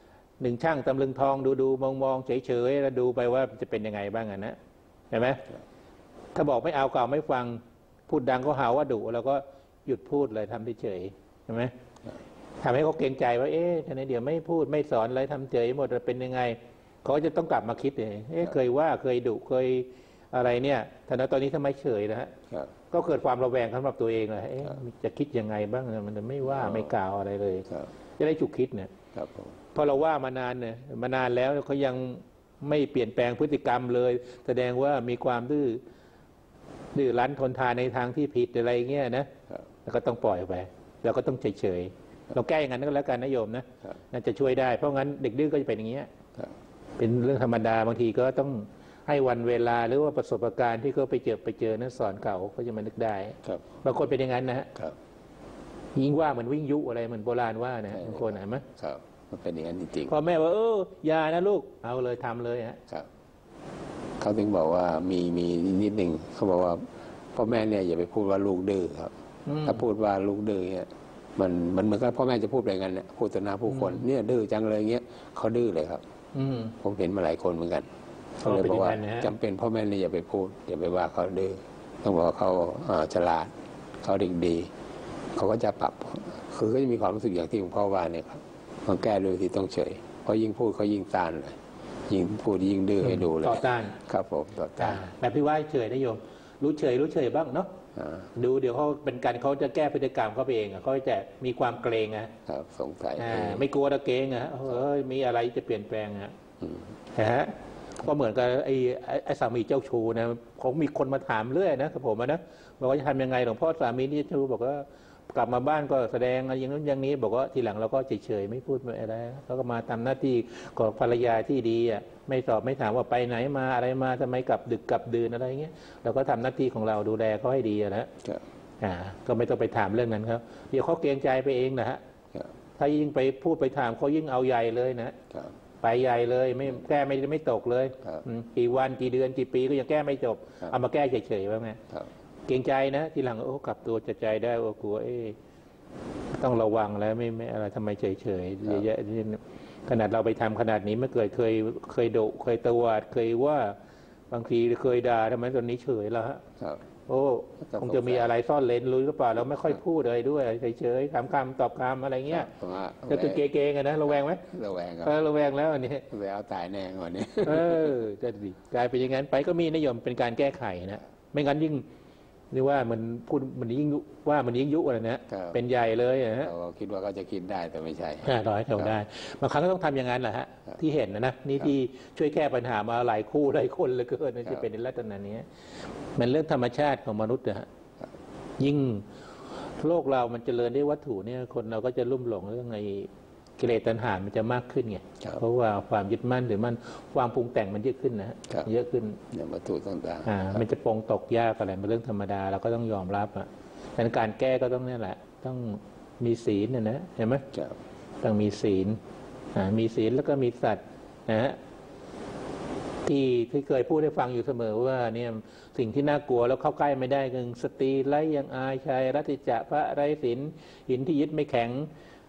1 ช่างตำลึงทองดูมองเฉยๆแล้วดูไปว่าจะเป็นยังไงบ้างนะเห็นไหมถ้าบอกไม่เอากล่าวไม่ฟังพูดดังก็หาว่าดุแล้วก็หยุดพูดเลยทำเฉยๆใช่ไหมทำให้เขาเกรงใจว่าทีนี้เดี๋ยวไม่พูดไม่สอนอะไรทำเฉยหมดจะเป็นยังไงเขาจะต้องกลับมาคิดเคยว่าเคยดุเคยอะไรเนี่ยแต่ตอนนี้ทำไมเฉยนะฮะก็เกิดความระแวงสำหรับตัวเองเลยจะคิดยังไงบ้างมันจะไม่ว่าไม่กล่าวอะไรเลยจะได้จุกคิดเนี่ยพอเราว่ามานานเนี่ยมานานแล้วเขายังไม่เปลี่ยนแปลงพฤติกรรมเลยแสดงว่ามีความดื้อรั้นทนทานในทางที่ผิดอะไรเงี้ยนะแล้วก็ต้องปล่อยไปเราก็ต้องเฉยๆเราแก้อย่างนั้นก็แล้วกันนะโยมนะน่าจะช่วยได้เพราะงั้นเด็กดื้อก็จะเป็นอย่างเงี้ยเป็นเรื่องธรรมดาบางทีก็ต้องให้วันเวลาหรือว่าประสบการณ์ที่เขาไปเจอนั้นสอนเขาเขาจะมานึกได้บางคนเป็นอย่างนั้นนะยิ่งว่าเหมือนวิ่งยุอะไรเหมือนโบราณว่านะบางคนเห็นไหมมันเป็นอย่างนั้นจริงๆพอแม่ว่าอย่านะลูกเอาเลยทำเลยฮะเขาถึงบอกว่ามีนิดหนึ่งเขาบอกว่าพ่อแม่เนี่ยอย่าไปพูดว่าลูกดื้อครับถ้าพูดว่าลูกดื้อเนี่ยมันเหมือนกับพ่อแม่จะพูดอะไรกันเนี่ยพูดต่อหน้าผู้คนเนี่ยดื้อจังเลยเงี้ยเขาดื้อเลยครับผมเห็นมาหลายคนเหมือนกันเขาเลยบอกว่าจำเป็นพ่อแม่เนี่ยอย่าไปพูดอย่าไปว่าเขาดื้อต้องบอกว่าเขาฉลาดเขาเด็กดีเขาก็จะปรับคือก็จะมีความรู้สึกอย่างที่หลวงพ่อว่าเนี่ยครับมันแก้โดยที่ต้องเฉยเพราะยิ่งพูดเขายิ่งต้านเลยยิ่งพูดยิ่งดื้อให้ดูเลยต่อต้านครับผมต่อต้านแบบพี่ว่าเฉยนะโยมรู้เฉยบ้างเนาะดูเดี๋ยวเขาเป็นการเขาจะแก้พฤติกรรมเขาเองเขาจะมีความเกรงครับสงสัยไม่กลัวตะเกรงมีอะไรจะเปลี่ยนแปลงฮะก็เหมือนกับไอ้สามีเจ้าชู้นะเขามีคนมาถามเรื่อยนะครับผมนะบอกว่าจะทำยังไงหลวงพ่อสามีนี่เจ้าชู้บอกว่ากลับมาบ้านก็แสดงอย่างนู้นอย่างนี้บอกว่าทีหลังเราก็เฉยๆไม่พูดไม่อะไรแล้วก็มาทำหน้าที่ของภรรยาที่ดีไม่ตอบไม่ถามว่าไปไหนมาอะไรมาทำไมกลับดึกกลับดื่นอะไรเงี้ยเราก็ทำหน้าที่ของเราดูแลเขาให้ดีนะก็ไม่ต้องไปถามเรื่องนั้นครับเดี๋ยวเขาเกรงใจไปเองนะฮะถ้ายิ่งไปพูดไปถามเขายิ่งเอาใหญ่เลยนะไปใหญ่เลยไม่แก้ไม่ตกเลยกี่วันกี่เดือนกี่ปีก็ยังแก้ไม่จบเอามาแก้เฉยๆบ้างไงเกรงใจนะทีหลังกลับตัวจะใจได้กลัวต้องระวังแล้วไม่อะไรทำไมเฉยๆเยอะๆขนาดเราไปทำขนาดนี้ไม่เคยดุเคยตวาดเคยว่าบางทีเคยด่าทำไมตอนนี้เฉยแล้วฮะคงจะมีอะไรซ่อนเลนรู้หรือเปล่าเราไม่ค่อยพูดเลยด้วยเฉยๆถามคำตอบคำอะไรเงี้ยจะตื่นเกรงๆนะระแวงไหมระแวงครับระแวงแล้วอันนี้แววตายแน่ก่อนนี้จะดีกลายเป็นอย่างนั้นไปก็มีนิยมเป็นการแก้ไขนะไม่งั้นยิ่งนี่ว่ามันพูดมันยิ่งว่ามันยิ่งยุอะไรนะเป็นใหญ่เลยนะเราคิดว่าเขาจะคิดได้แต่ไม่ใช่ร้อยเท่าได้บางครั้งก็ต้องทำอย่างนั้นแหละฮะที่เห็นนะนี่ที่ช่วยแก้ปัญหามาหลายคู่หลายคนเลยเกินจะเป็นในลักษณะนี้มันเรื่องธรรมชาติของมนุษย์นะฮะยิ่งโลกเรามันเจริญด้วยวัตถุเนี่ยคนเราก็จะลุ่มหลงเรื่องไอ้กิเลสตัณหามันจะมากขึ้นไงเพราะว่าความยึดมั่นหรือมันความปรุงแต่งมันเยอะขึ้นนะเยอะขึ้นเนี่ยวัตถุต่างๆมันจะปรงตกยากอะไรเป็นเรื่องธรรมดาเราก็ต้องยอมรับแต่การแก้ก็ต้องนี่แหละต้องมีศีลนะเห็นไหมต้องมีศีลแล้วก็มีสัตย์นะฮะที่เคยพูดให้ฟังอยู่เสมอว่าเนี่ยสิ่งที่น่ากลัวแล้วเข้าใกล้ไม่ได้คือสตรีไร้ยังอายชายรัติจะพระไร้ศีลหินที่ยึดไม่แข็ง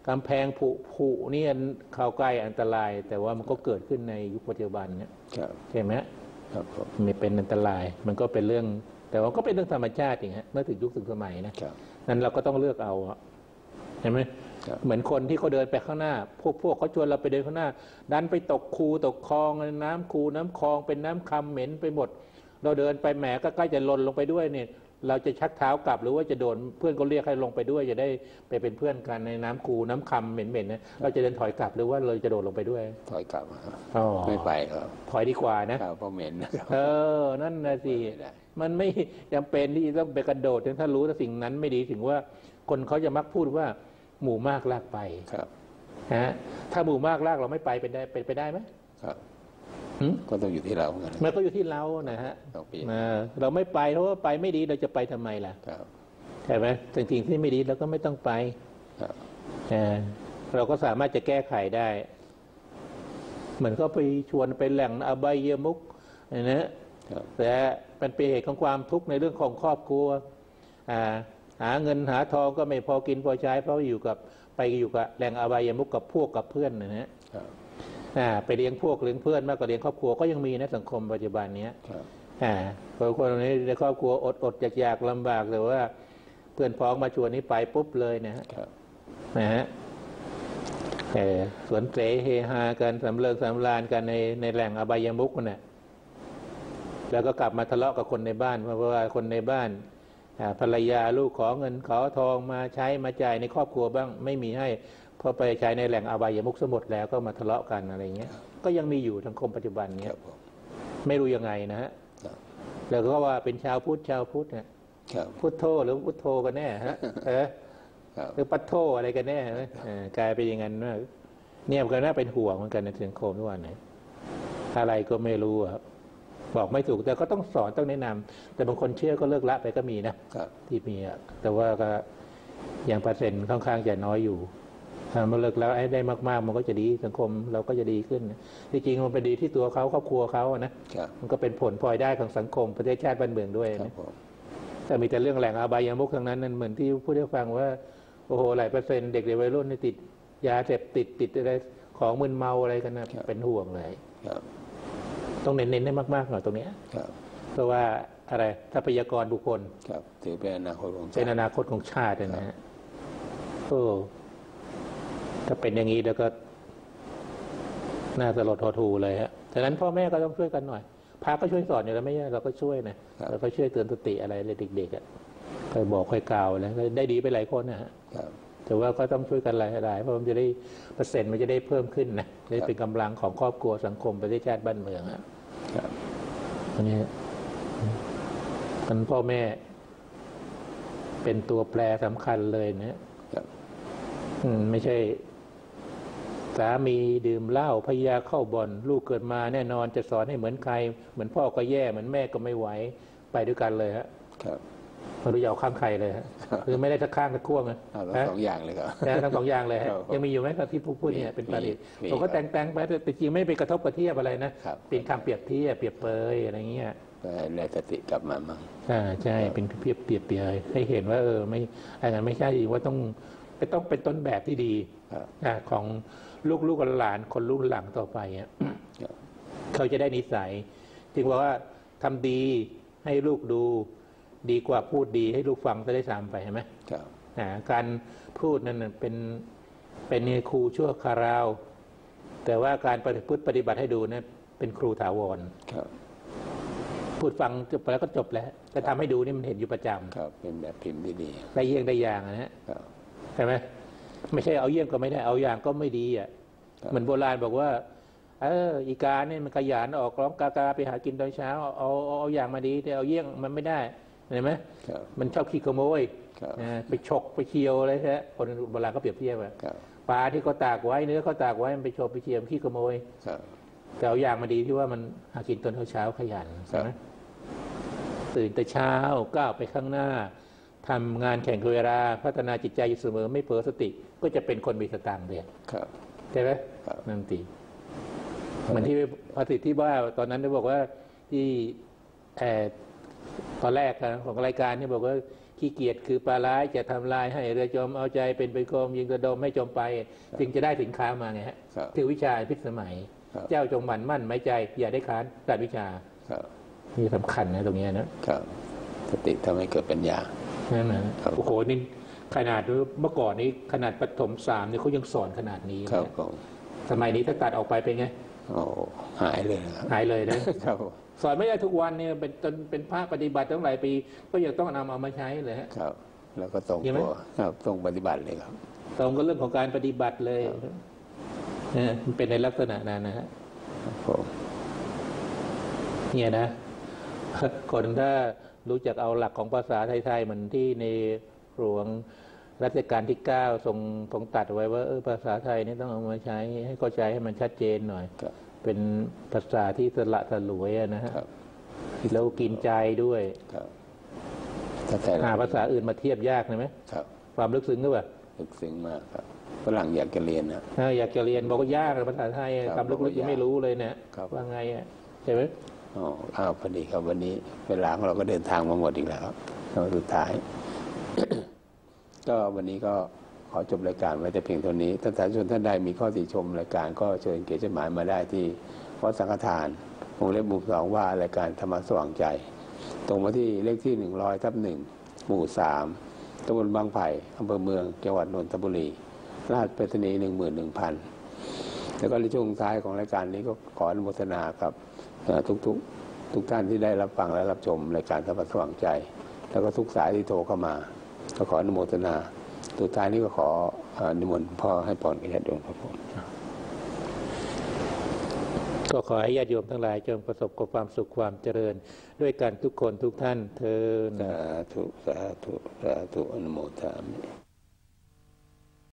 กำแพงผุนี่เข้าใกล้อันตราย แต่ว่ามันก็เกิดขึ้นในยุคปัจจุบันเนี่ยใช่ไหมครับไม่เป็นอันตรายมันก็เป็นเรื่องแต่ว่าก็เป็นเรื่องธรรมชาติอย่างเงี้ยเมื่อถึงยุคถึงสมัยนะนั้นเราก็ต้องเลือกเอาเห็นไหมเหมือนคนที่เขาเดินไปข้างหน้าพวกเขาชวนเราไปเดินข้างหน้าดันไปตกคูตกคลองน้ำคูน้ำคลองเป็นน้ำคำเหม็นไปหมดเราเดินไปแหมก็ใกล้จะหล่นลงไปด้วยเนี่ยเราจะชักเท้ากลับหรือว่าจะโดนเพื่อนก็เรียกให้ลงไปด้วยจะได้ไปเป็นเพื่อนกันในน้ำคูน้ำคำเหม็นๆนะเราจะเดินถอยกลับหรือว่าเราจะโดดลงไปด้วยถอยกลับไม่ไปครับถอยดีกว่านะเพราะเหม็นนั่นนะสิมันไม่จำเป็นที่ต้องไปกระโดดถ้ารู้ว่าสิ่งนั้นไม่ดีถึงว่าคนเขาจะมักพูดว่าหมู่มากลากไปครับถ้าหมู่มากลากเราไม่ไปเป็นไปได้ไหมครับก็ต้องอยู่ที่เราเหมือนกันมันก็อยู่ที่เรานะฮะเราไม่ไปเพราะว่าไปไม่ดีเราจะไปทำไมล่ะใช่ไหมสิ่งที่ไม่ดีเราก็ไม่ต้องไปเราก็สามารถจะแก้ไขได้เหมือนก็ไปชวนไปแหล่งอบายมุขนะแต่เป็นเหตุของความทุกข์ในเรื่องของครอบครัวหาเงินหาทองก็ไม่พอกินพอใช้เพราะอยู่กับแหล่งอบายมุขกับพวกกับเพื่อนนะฮะไปเลี้ยงพวกเลี้ยงเพื่อนมากกว่าเลี้ยงครอบครัวก็ยังมีนะสังคมปัจจุบันนี้คนในครอบครัวอดอยากลำบากแต่ว่าเพื่อนพ้องมาชวนนี้ไปปุ๊บเลยนะฮะสวนเสเฮฮากันสำเริงสำราญกันในแหล่งอบายมุขน่ะแล้วก็กลับมาทะเลาะกับคนในบ้านเพราะว่าคนในบ้านภรรยาลูกขอเงินขอทองมาใช้มาจ่ายในครอบครัวบ้างไม่มีให้พอไปใช้ในแหล่งอบายมุขสมดแล้วก็มาทะเลาะกันอะไรเงี้ยก็ยังมีอยู่สังคมปัจจุบันนี้ไม่รู้ยังไงนะฮะแล้วก็ว่าเป็นชาวพุทธเนี่ยพุทโธหรือพุทโธกันแน่ฮะหรือปัทโธอะไรกันแน่กลายเป็นอย่างนั้นว่าเนี่ยมันก็น่าเป็นห่วงเหมือนกันในสังคมทุกวันนี้อะไรก็ไม่รู้ครับบอกไม่ถูกแต่ก็ต้องสอนต้องแนะนำแต่บางคนเชื่อก็เลิกละไปก็มีนะที่มีแต่ว่าก็อย่างเปอร์เซ็นต์ค่อนข้างจะน้อยอยู่ถ้ามันเลิกแล้วได้มากๆมันก็จะดีสังคมเราก็จะดีขึ้นที่จริงมันเป็นดีที่ตัวเขาครอบครัวเขานะมันก็เป็นผลพลอยได้ของสังคมประเทศชาติบ้านเมืองด้วยนะแต่มีแต่เรื่องแหล่งอบายมุขทั้งนั้นนั่นเหมือนที่พูดให้ฟังว่าโอ้โหหลายเปอร์เซ็นต์เด็กวัยรุ่นติดยาเสพติดอะไรของมึนเมาอะไรกันนะเป็นห่วงเลยต้องเน้นได้มากๆหน่อยตรงนี้เพราะว่าอะไรทรัพยากรบุคคลถือเป็นอนาคตของชาติเป็นอนาคตของชาตินะฮะถ้าเป็นอย่างนี้แล้วก็น่าสลดหดหู่เลยฮะฉะนั้นพ่อแม่ก็ต้องช่วยกันหน่อยพระก็ช่วยสอนอยู่แล้วไม่ใช่เราก็ช่วยนะเราก็ช่วยเตือนสติอะไรเลยเด็กๆค่อยบอกค่อยกล่าวแล้วได้ดีไปหลายคนนะฮะแต่ว่าก็ต้องช่วยกันหลายๆเพราะมันจะได้เปอร์เซ็นต์มันจะได้เพิ่มขึ้นนะได้เป็นกำลังของครอบครัวสังคมประเทศชาติบ้านเมืองอันนี้มันพ่อแม่เป็นตัวแปรสำคัญเลยนะไม่ใช่สามีดื่มเหล้าภรรยาเข้าบ่อนลูกเกิดมาแน่นอนจะสอนให้เหมือนใครเหมือนพ่อก็แย่เหมือนแม่ก็ไม่ไหวไปด้วยกันเลยฮะไม่รู้จะเอาข้างใครเลยฮะคือไม่ได้ทั้งข้างทั้งขั้วไงทั้งสองอย่างเลยครับทั้งสองอย่างเลยฮะยังมีอยู่ไหมที่พูดเนี่ยเป็นประเด็นผมก็แต่งไปแต่จริงไม่ไปกระทบกระเทียบอะไรนะเป็นคำเปรียบเทียบเปรียบเปยอะไรเงี้ยในสติกลับมามั่งใช่เป็นเปรียบเปยให้เห็นว่าไม่อันนั้นไม่ใช่ว่าต้องเป็นต้นแบบที่ดีของลูกหลานคนรุ่นหลังต่อไปเขาจะได้นิสัยถึงว่าทำดีให้ลูกดูดีกว่าพูดดีให้ลูกฟังจะได้ซ้ำไปใช่ไหมการพูดนั้นเป็นครูชั่วคราวแต่ว่าการปฏิบัติให้ดูนั้นเป็นครูถาวรพูดฟังจบไปแล้วก็จบแล้วแต่ทำให้ดูนี่มันเห็นอยู่ประจำเป็นแบบพิมพ์ดีๆได้เยี่ยงได้อย่างนะฮะใช่ไหมไม่ใช่เอาเยี่ยงก็ไม่ได้เอาอย่างก็ไม่ดีเหมือนโบราณบอกว่าอีกาเนี่ยมันขยันออกร้องกากาไปหากินตอนเช้าเอาอย่างมาดีแต่เอาเยี่ยงมันไม่ได้เห็นไหมมันชอบขี้ขโมยไปฉกไปเคี่ยวอะไรแท้คนโบราณก็เปรียบเทียบว่าปลาที่เขาตากไว้เนื้อเขาตากไว้มันไปฉกไปเคี่ยวขี้ขโมยแต่เอาอย่างมาดีที่ว่ามันหากินตอนเช้าขยันใช่ไหมตื่นแต่เช้าก้าวไปข้างหน้าทำงานแข่งเวลาพัฒนาจิตใจอยู่เสมอไม่เผลอสติก็จะเป็นคนมีสตางค์เดียวใช่ไหมนั่นตีเหมือนที่พระสิทธิ์ที่ว่าตอนนั้นได้บอกว่าที่ตอนแรกของรายการนี่บอกว่าขี้เกียจคือปลาร้ายจะทำลายให้เรือจมเอาใจเป็นไปโกมยิงกระดมให้จมไปจึงจะได้สินค้ามาไงฮะถือวิชาพิสมัยเจ้าจงหมั่นมั่นไม้ใจอย่าได้ค้านราชวิชานี่สำคัญนะตรงนี้นะครับสติทำให้เกิดปัญญานั่นนะโอ้โหนี่ขนาดเมื่อก่อนนี้ขนาดประถม3เนี่ยเขายังสอนขนาดนี้นะสมัยนี้ถ้าตัดออกไปเป็นไงหายเลยหายเลยนะสอนไม่ได้ทุกวันเนี่ยเป็นภาคปฏิบัติตั้งหลายปีก็ยังต้องนำเอามาใช้เลยครับแล้วก็ตรงตัวครับตรงปฏิบัติเลยครับตรงกับเรื่องของการปฏิบัติเลยมันเป็นในลักษณะนั้นนะฮะเนี่ยนะคนถ้ารู้จักเอาหลักของภาษาไทยๆมันที่ในหลวงรัชกาลที่9ทรงตัดไว้ว่าภาษาไทยนี่ต้องเอามาใช้ให้เข้าใจให้มันชัดเจนหน่อยเป็นภาษาที่สละสลวยนะฮะแล้วกินใจด้วยหาภาษาอื่นมาเทียบยากเลยไหมความลึกซึ้งก็แบบลึกซึ้งมากครับฝรั่งอยากจะเรียนนะอยากจะเรียนบอกว่ายากภาษาไทยคำลึกๆยังไม่รู้เลยเนี่ยว่าไงใช่ไหมพอดีครับวันนี้เวลาของเราก็เดินทางมาหมดอีกแล้วตอนสุดท้าย ก็วันนี้ก็ขอจบรายการไว้แต่เพียงเท่านี้ท่านสาธุชนท่านใดมีข้อติชมรายการก็เชิญเขียนจดหมายมาได้ที่วัดสังฆทานวงเล็บมุม2ว่ารายการธรรมะสว่างใจตรงมาที่เลขที่100/1หมู่3ตำบลบางไผ่อำเภอเมืองจังหวัดนนทบุรีรหัสไปรษณีย์ 11,000 แล้วก็ในช่วงท้ายของรายการนี้ก็ขออนุโมทนากับทุกท่านที่ได้รับฟังและรับชมรายการธรรมะสว่างใจแล้วก็ทุกสายที่โทรเข้ามาก็ขออนุโมทนาสุดท้ายนี้ก็ขอนิมนต์พ่อให้พรกับญาติโยมครับผมก็ขอให้ญาติโยมทั้งหลายจงประสบกับความสุขความเจริญด้วยกันทุกคนทุกท่านเทอญสาธุสาธุสาธุอนุโมทนามิ